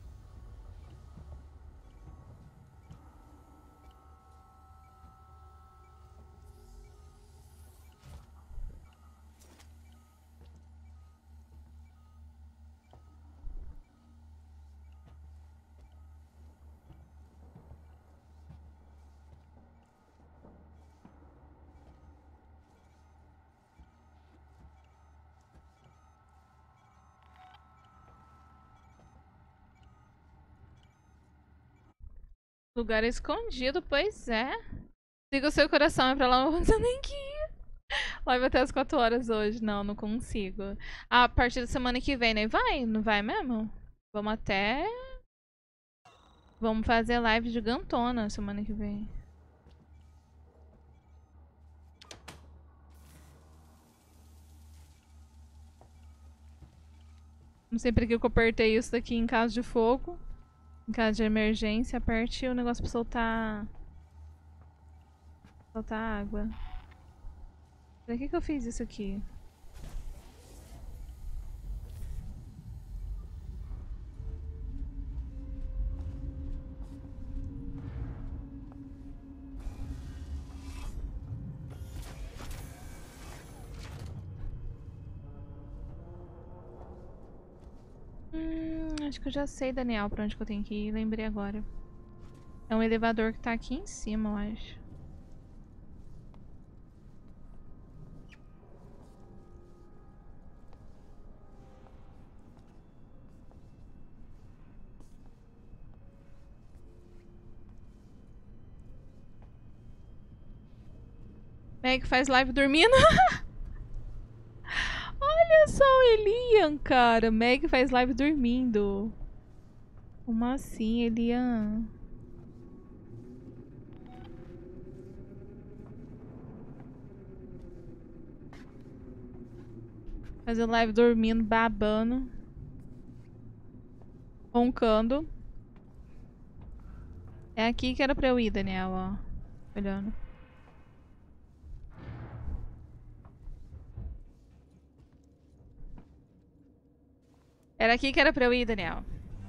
Lugar escondido, pois é. Siga o seu coração, é pra lá, não vou nem que ir. Live até as quatro horas hoje. Não, não consigo. Ah, a partir da semana que vem, né? Vai? Não vai mesmo? Vamos até... Vamos fazer live gigantona semana que vem. Não sei por que eu apertei isso daqui em caso de fogo. Em caso de emergência, aperte o negócio pra soltar... Soltar água. Pra que que eu fiz isso aqui? Hum, acho que eu já sei, Daniel, pra onde que eu tenho que ir. Lembrei agora. É um elevador que tá aqui em cima, eu acho. Meg faz live dormindo. Olha só o Elian, cara. Meg faz live dormindo. Como assim, Elian? Fazendo live dormindo, babando. Roncando. É aqui que era pra eu ir, Daniel, ó. Olhando. Era aqui que era pra eu ir, Daniel.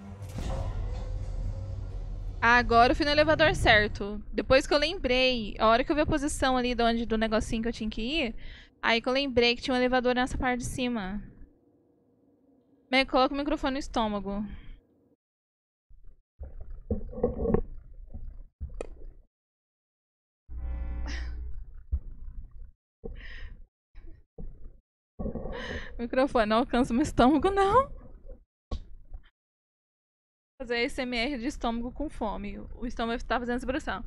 Agora eu fui no elevador certo. Depois que eu lembrei, a hora que eu vi a posição ali de onde, do negocinho que eu tinha que ir, aí que eu lembrei que tinha um elevador nessa parte de cima. Meg, coloca o microfone no estômago. O microfone não alcança o meu estômago, não. Fazer A S M R de estômago com fome. O estômago tá fazendo essa expressão.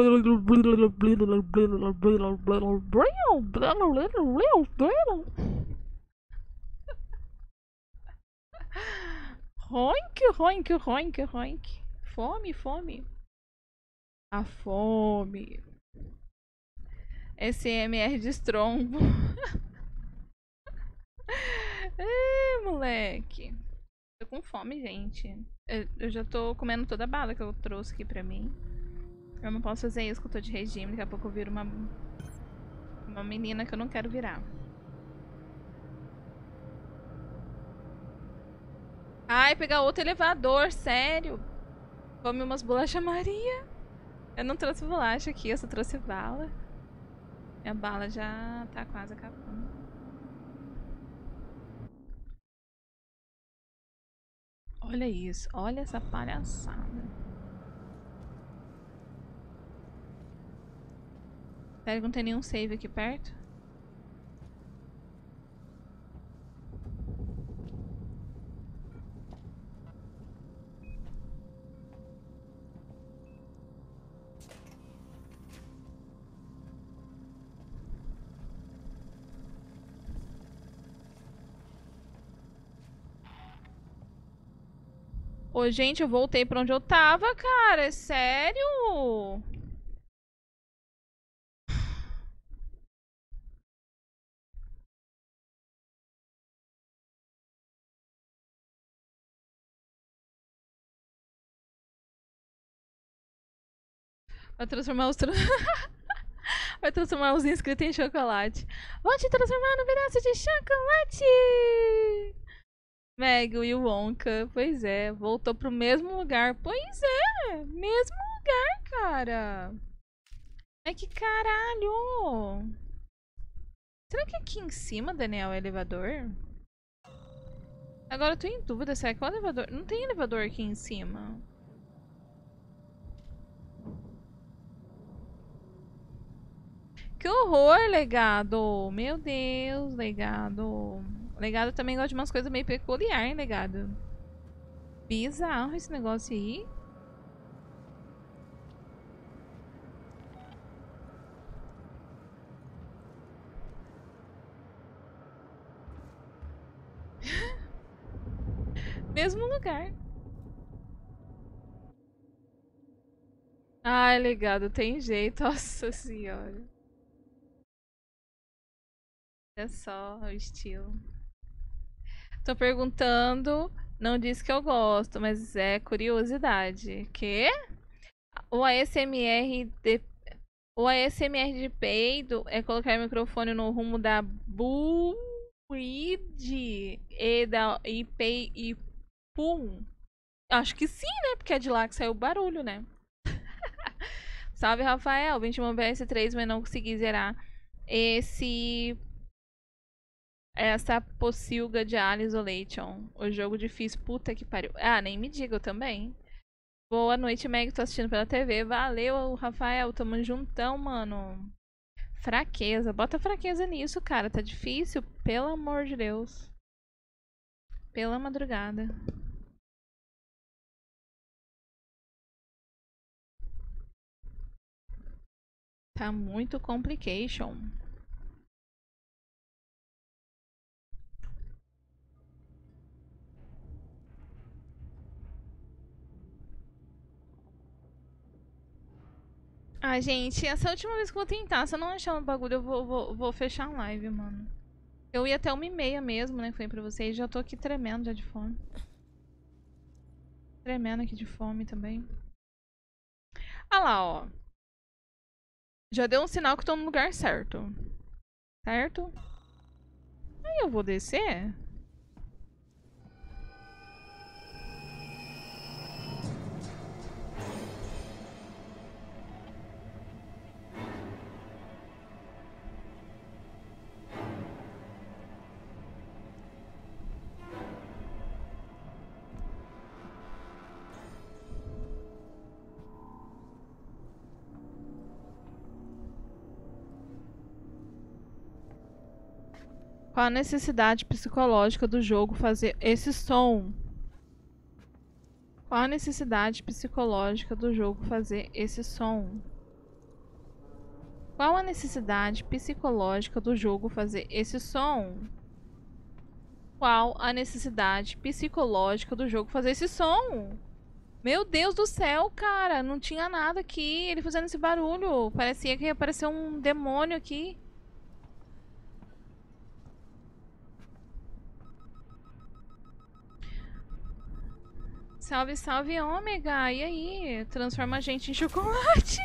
Roink, roink, roink, roink. Fome, fome. A fome. S M R de estrongo. Ê, moleque. Tô com fome, gente. Eu, eu já tô comendo toda a bala que eu trouxe aqui pra mim. Eu não posso fazer isso que eu tô de regime. Daqui a pouco eu viro uma... Uma menina que eu não quero virar. Ai, pegar outro elevador, sério. Come umas bolachas Maria. Eu não trouxe bolacha aqui, eu só trouxe bala. Minha bala já tá quase acabando. Olha isso, olha essa palhaçada. Sério que não tem nenhum save aqui perto? Ô, gente, eu voltei pra onde eu tava, cara. É sério? Vai transformar os... Tra... Vai transformar os inscritos em chocolate. Vou te transformar num pedaço de chocolate! Meg, o Wonka. Pois é, voltou pro mesmo lugar. Pois é, mesmo lugar, cara. É que caralho! Será que aqui em cima, Daniel, é elevador? Agora eu tô em dúvida, será que é o elevador? Não tem elevador aqui em cima. Que horror, legado! Meu Deus, legado. Legado também gosta de umas coisas meio peculiares, hein, legado? Bizarro esse negócio aí. Mesmo lugar. Ai, legado, tem jeito. Nossa senhora. É só o estilo. Tô perguntando. Não disse que eu gosto, mas é curiosidade. Que? O A S M R de... O A S M R de peido é colocar o microfone no rumo da buid e da e, pei, e pum. Acho que sim, né? Porque é de lá que saiu o barulho, né? Salve, Rafael. vinte e um P S três, mas não consegui zerar esse... Essa pocilga de Alien Isolation. O jogo difícil. Puta que pariu. Ah, nem me diga, eu também. Boa noite, Meg. Tô assistindo pela T V. Valeu, Rafael. Tamo juntão, mano. Fraqueza. Bota fraqueza nisso, cara. Tá difícil. Pelo amor de Deus. Pela madrugada. Tá muito complication. Ah, gente, essa é a última vez que eu vou tentar. Se eu não achar um bagulho, eu vou, vou, vou fechar a live, mano. Eu ia até uma e meia mesmo, né? Falei pra vocês. Já tô aqui tremendo já de fome. Tremendo aqui de fome também. Ah lá, ó. Já deu um sinal que tô no lugar certo. Certo? Aí eu vou descer. Qual a necessidade psicológica do jogo fazer esse som? Qual a necessidade psicológica do jogo fazer esse som? Qual a necessidade psicológica do jogo fazer esse som? Qual a necessidade psicológica do jogo fazer esse som? Meu Deus do céu, cara, não tinha nada aqui, ele fazendo esse barulho. Parecia que ia aparecer um demônio aqui. Salve, salve, ômega. E aí? Transforma a gente em chocolate?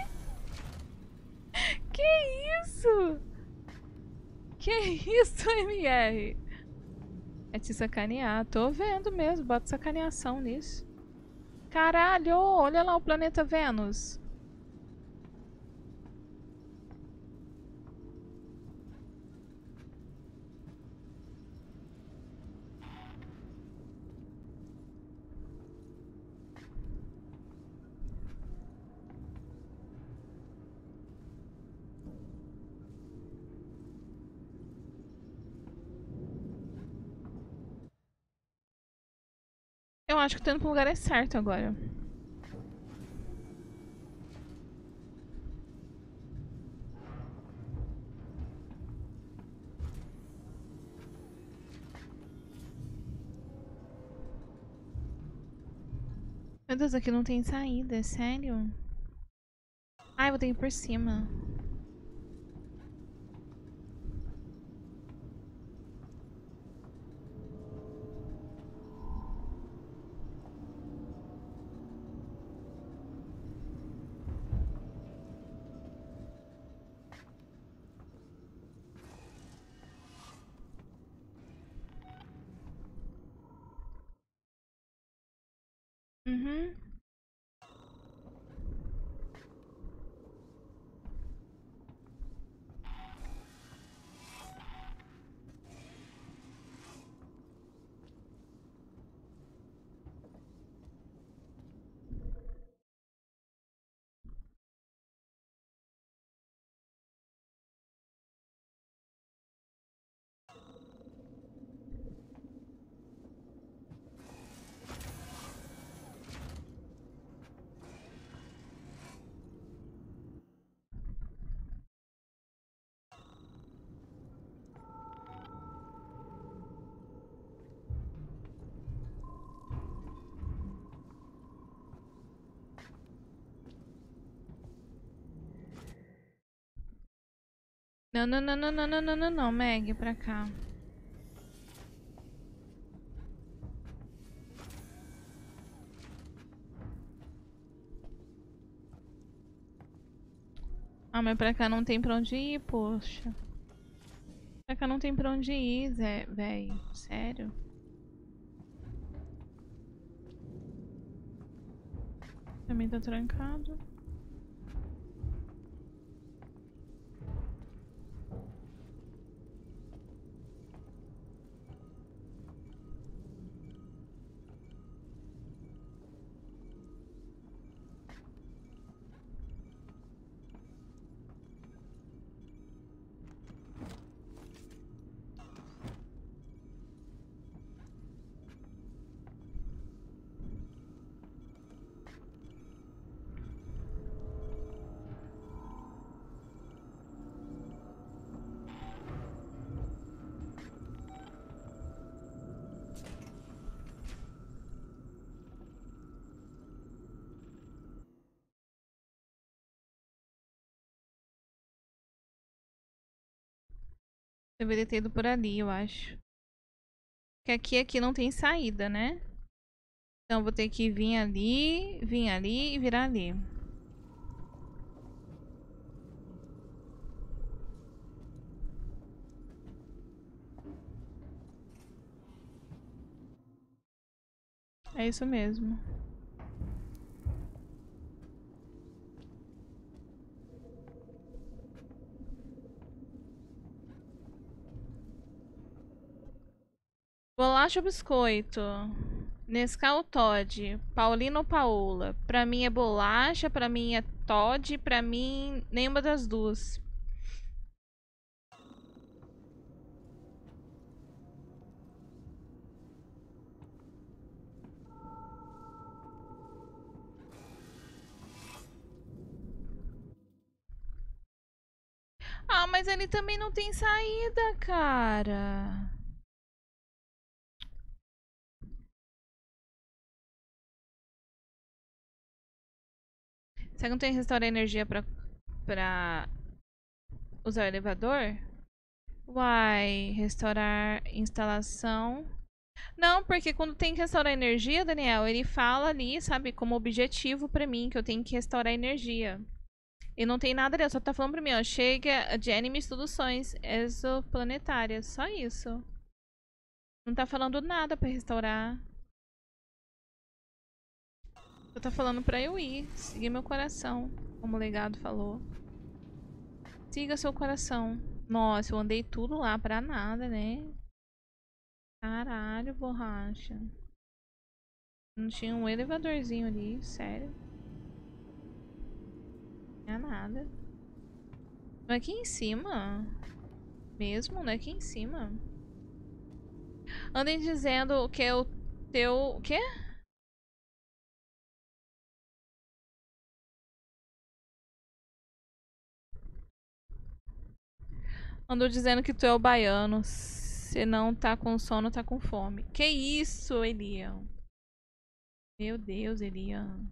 Que isso? Que isso, M R? É te sacanear. Tô vendo mesmo. Bota sacaneação nisso. Caralho, olha lá o planeta Vênus. Eu acho que tô indo pro lugar certo agora. Meu Deus, aqui não tem saída, é sério? Ai, vou ter que ir por cima. Uhum. Não, não, não, não, não, não, não, não, não, Meg, pra cá. Ah, mas pra cá não tem pra onde ir, poxa. Pra cá não tem pra onde ir, Zé, véi. Sério? Também tá trancado. Deveria ter ido por ali, eu acho. Porque aqui, aqui não tem saída, né? Então vou ter que vir ali, vir ali e virar ali. É isso mesmo. Bolacha ou biscoito? Nescau ou Toddy? Paulina ou Paola? Pra mim é bolacha, pra mim é Toddy, pra mim nenhuma das duas. Ah, mas ele também não tem saída, cara. Será que não tem restaurar energia pra, pra usar o elevador? Uai, restaurar instalação. Não, porque quando tem que restaurar energia, Daniel, ele fala ali, sabe, como objetivo pra mim, que eu tenho que restaurar energia. E não tem nada ali, só tá falando pra mim, ó. Chega de anime instruções exoplanetárias. Só isso. Não tá falando nada pra restaurar. Só tá falando pra eu ir. Seguir meu coração. Como o legado falou. Siga seu coração. Nossa, eu andei tudo lá pra nada, né? Caralho, borracha. Não tinha um elevadorzinho ali, sério. Não tinha nada. Não é aqui em cima? Mesmo? Não é aqui em cima? Andem dizendo que é o teu... O quê? Andou dizendo que tu é o baiano. Se não tá com sono, tá com fome. Que isso, Elian? Meu Deus, Elian.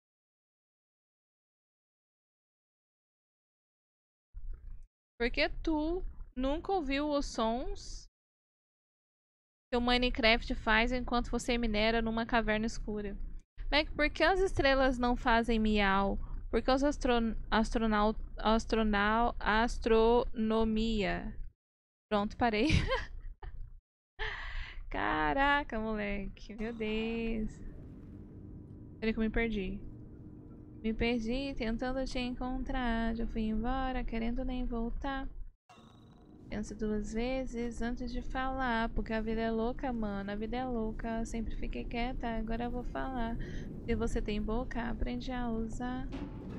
Porque tu nunca ouviu os sons que o Minecraft faz enquanto você minera numa caverna escura? Mac, por que as estrelas não fazem miau? Por que os astron astronau astronau astronomia? Pronto, parei. Caraca, moleque. Meu Deus. Peraí que eu me perdi. Me perdi tentando te encontrar. Já fui embora, querendo nem voltar. Pensa duas vezes antes de falar. Porque a vida é louca, mano. A vida é louca. Sempre fiquei quieta, agora eu vou falar. Se você tem boca, aprende a usar.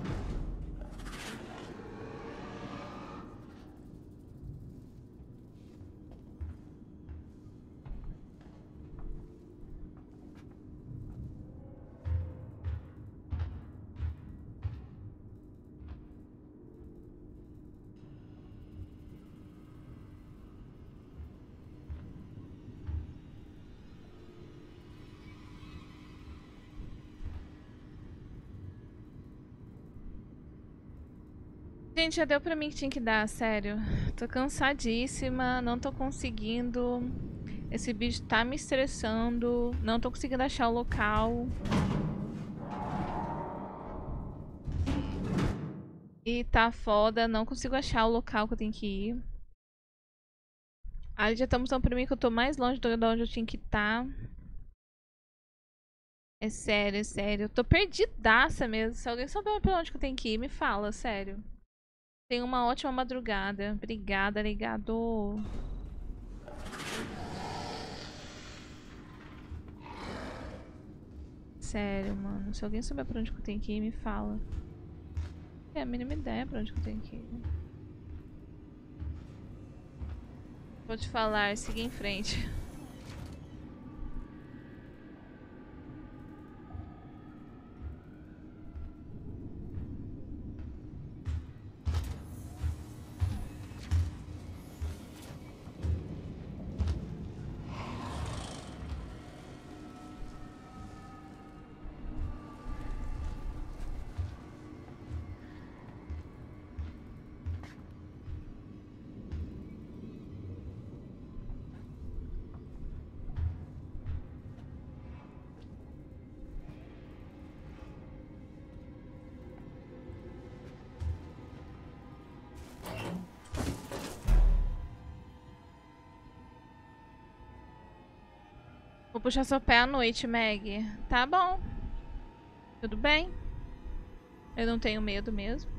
Gente, já deu pra mim que tinha que dar, sério. Tô cansadíssima, não tô conseguindo. Esse bicho tá me estressando. Não tô conseguindo achar o local. E tá foda, não consigo achar o local que eu tenho que ir. Aí já estamos dando pra mim que eu tô mais longe de onde eu tinha que estar. É sério, é sério. Eu tô perdidaça mesmo. Se alguém souber pra onde que eu tenho que ir, me fala, sério. Tenha uma ótima madrugada. Obrigada, ligado. Sério, mano. Se alguém souber pra onde que eu tenho que ir, me fala. É a mínima ideia pra onde que eu tenho que ir. Vou te falar, siga em frente. Vou puxar seu pé à noite, Meg. Tá bom. Tudo bem. Eu não tenho medo mesmo.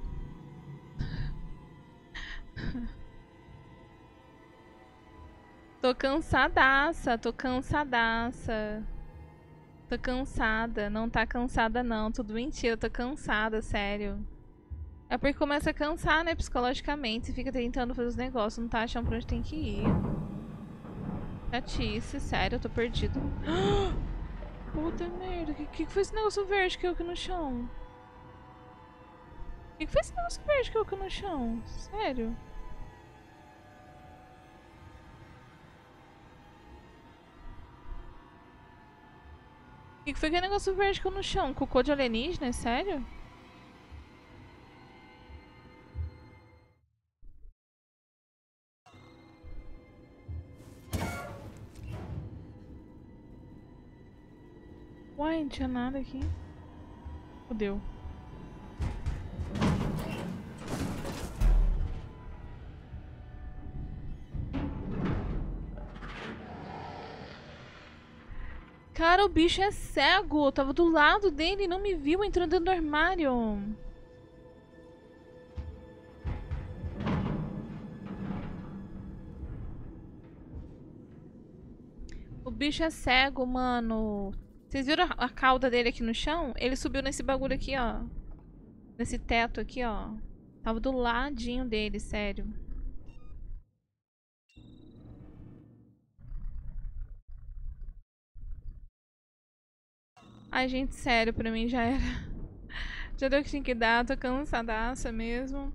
Tô cansadaça, tô cansadaça. Tô cansada. Não tá cansada não, tudo mentira. Tô cansada, sério. É porque começa a cansar, né, psicologicamente. Você fica tentando fazer os negócios, não tá achando pra onde tem que ir. Chatice, sério, eu tô perdido. Puta merda, que, que foi esse negócio verde que eu aqui no chão? Que, que foi esse negócio verde que eu aqui no chão? Sério? Que, que foi aquele negócio verde que eu no chão? Cocô de alienígena, é sério? Uai, não tinha nada aqui. Fudeu. Cara, o bicho é cego. Eu tava do lado dele e não me viu entrando dentro do armário. O bicho é cego, mano. Vocês viram a, a cauda dele aqui no chão? Ele subiu nesse bagulho aqui, ó. Nesse teto aqui, ó. Tava do ladinho dele, sério. Ai, gente, sério, pra mim já era. Já deu o que tinha que dar, tô cansadaça mesmo.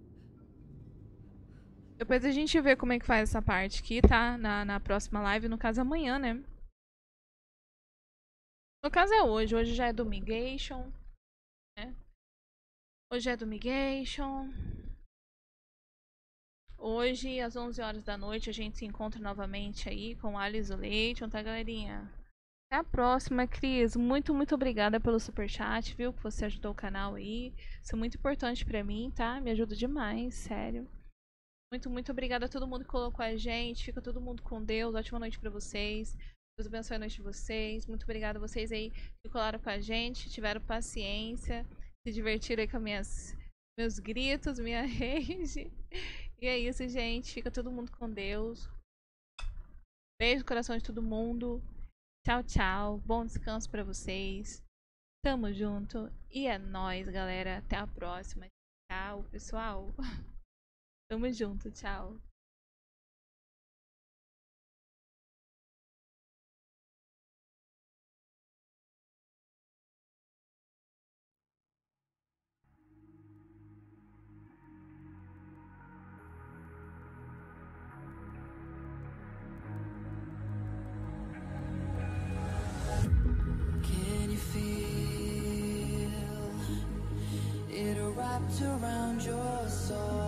Depois a gente vê como é que faz essa parte aqui, tá? Na, na próxima live, no caso amanhã, né? No caso é hoje. Hoje já é Domigation. Né? Hoje é Domigation. Hoje, às onze horas da noite, a gente se encontra novamente aí com Alice Leite, tá, galerinha? Até a próxima, Cris. Muito, muito obrigada pelo superchat, viu? Que você ajudou o canal aí. Isso é muito importante pra mim, tá? Me ajuda demais, sério. Muito, muito obrigada a todo mundo que colocou a gente. Fica todo mundo com Deus. Ótima noite pra vocês. Deus abençoe a noite de vocês. Muito obrigada a vocês aí que colaram com a gente, tiveram paciência, se divertiram aí com minhas, meus gritos, minha rage. E é isso, gente. Fica todo mundo com Deus. Beijo no coração de todo mundo. Tchau, tchau. Bom descanso pra vocês. Tamo junto. E é nóis, galera. Até a próxima. Tchau, pessoal. Tamo junto. Tchau. Can you feel it wrapped around your soul?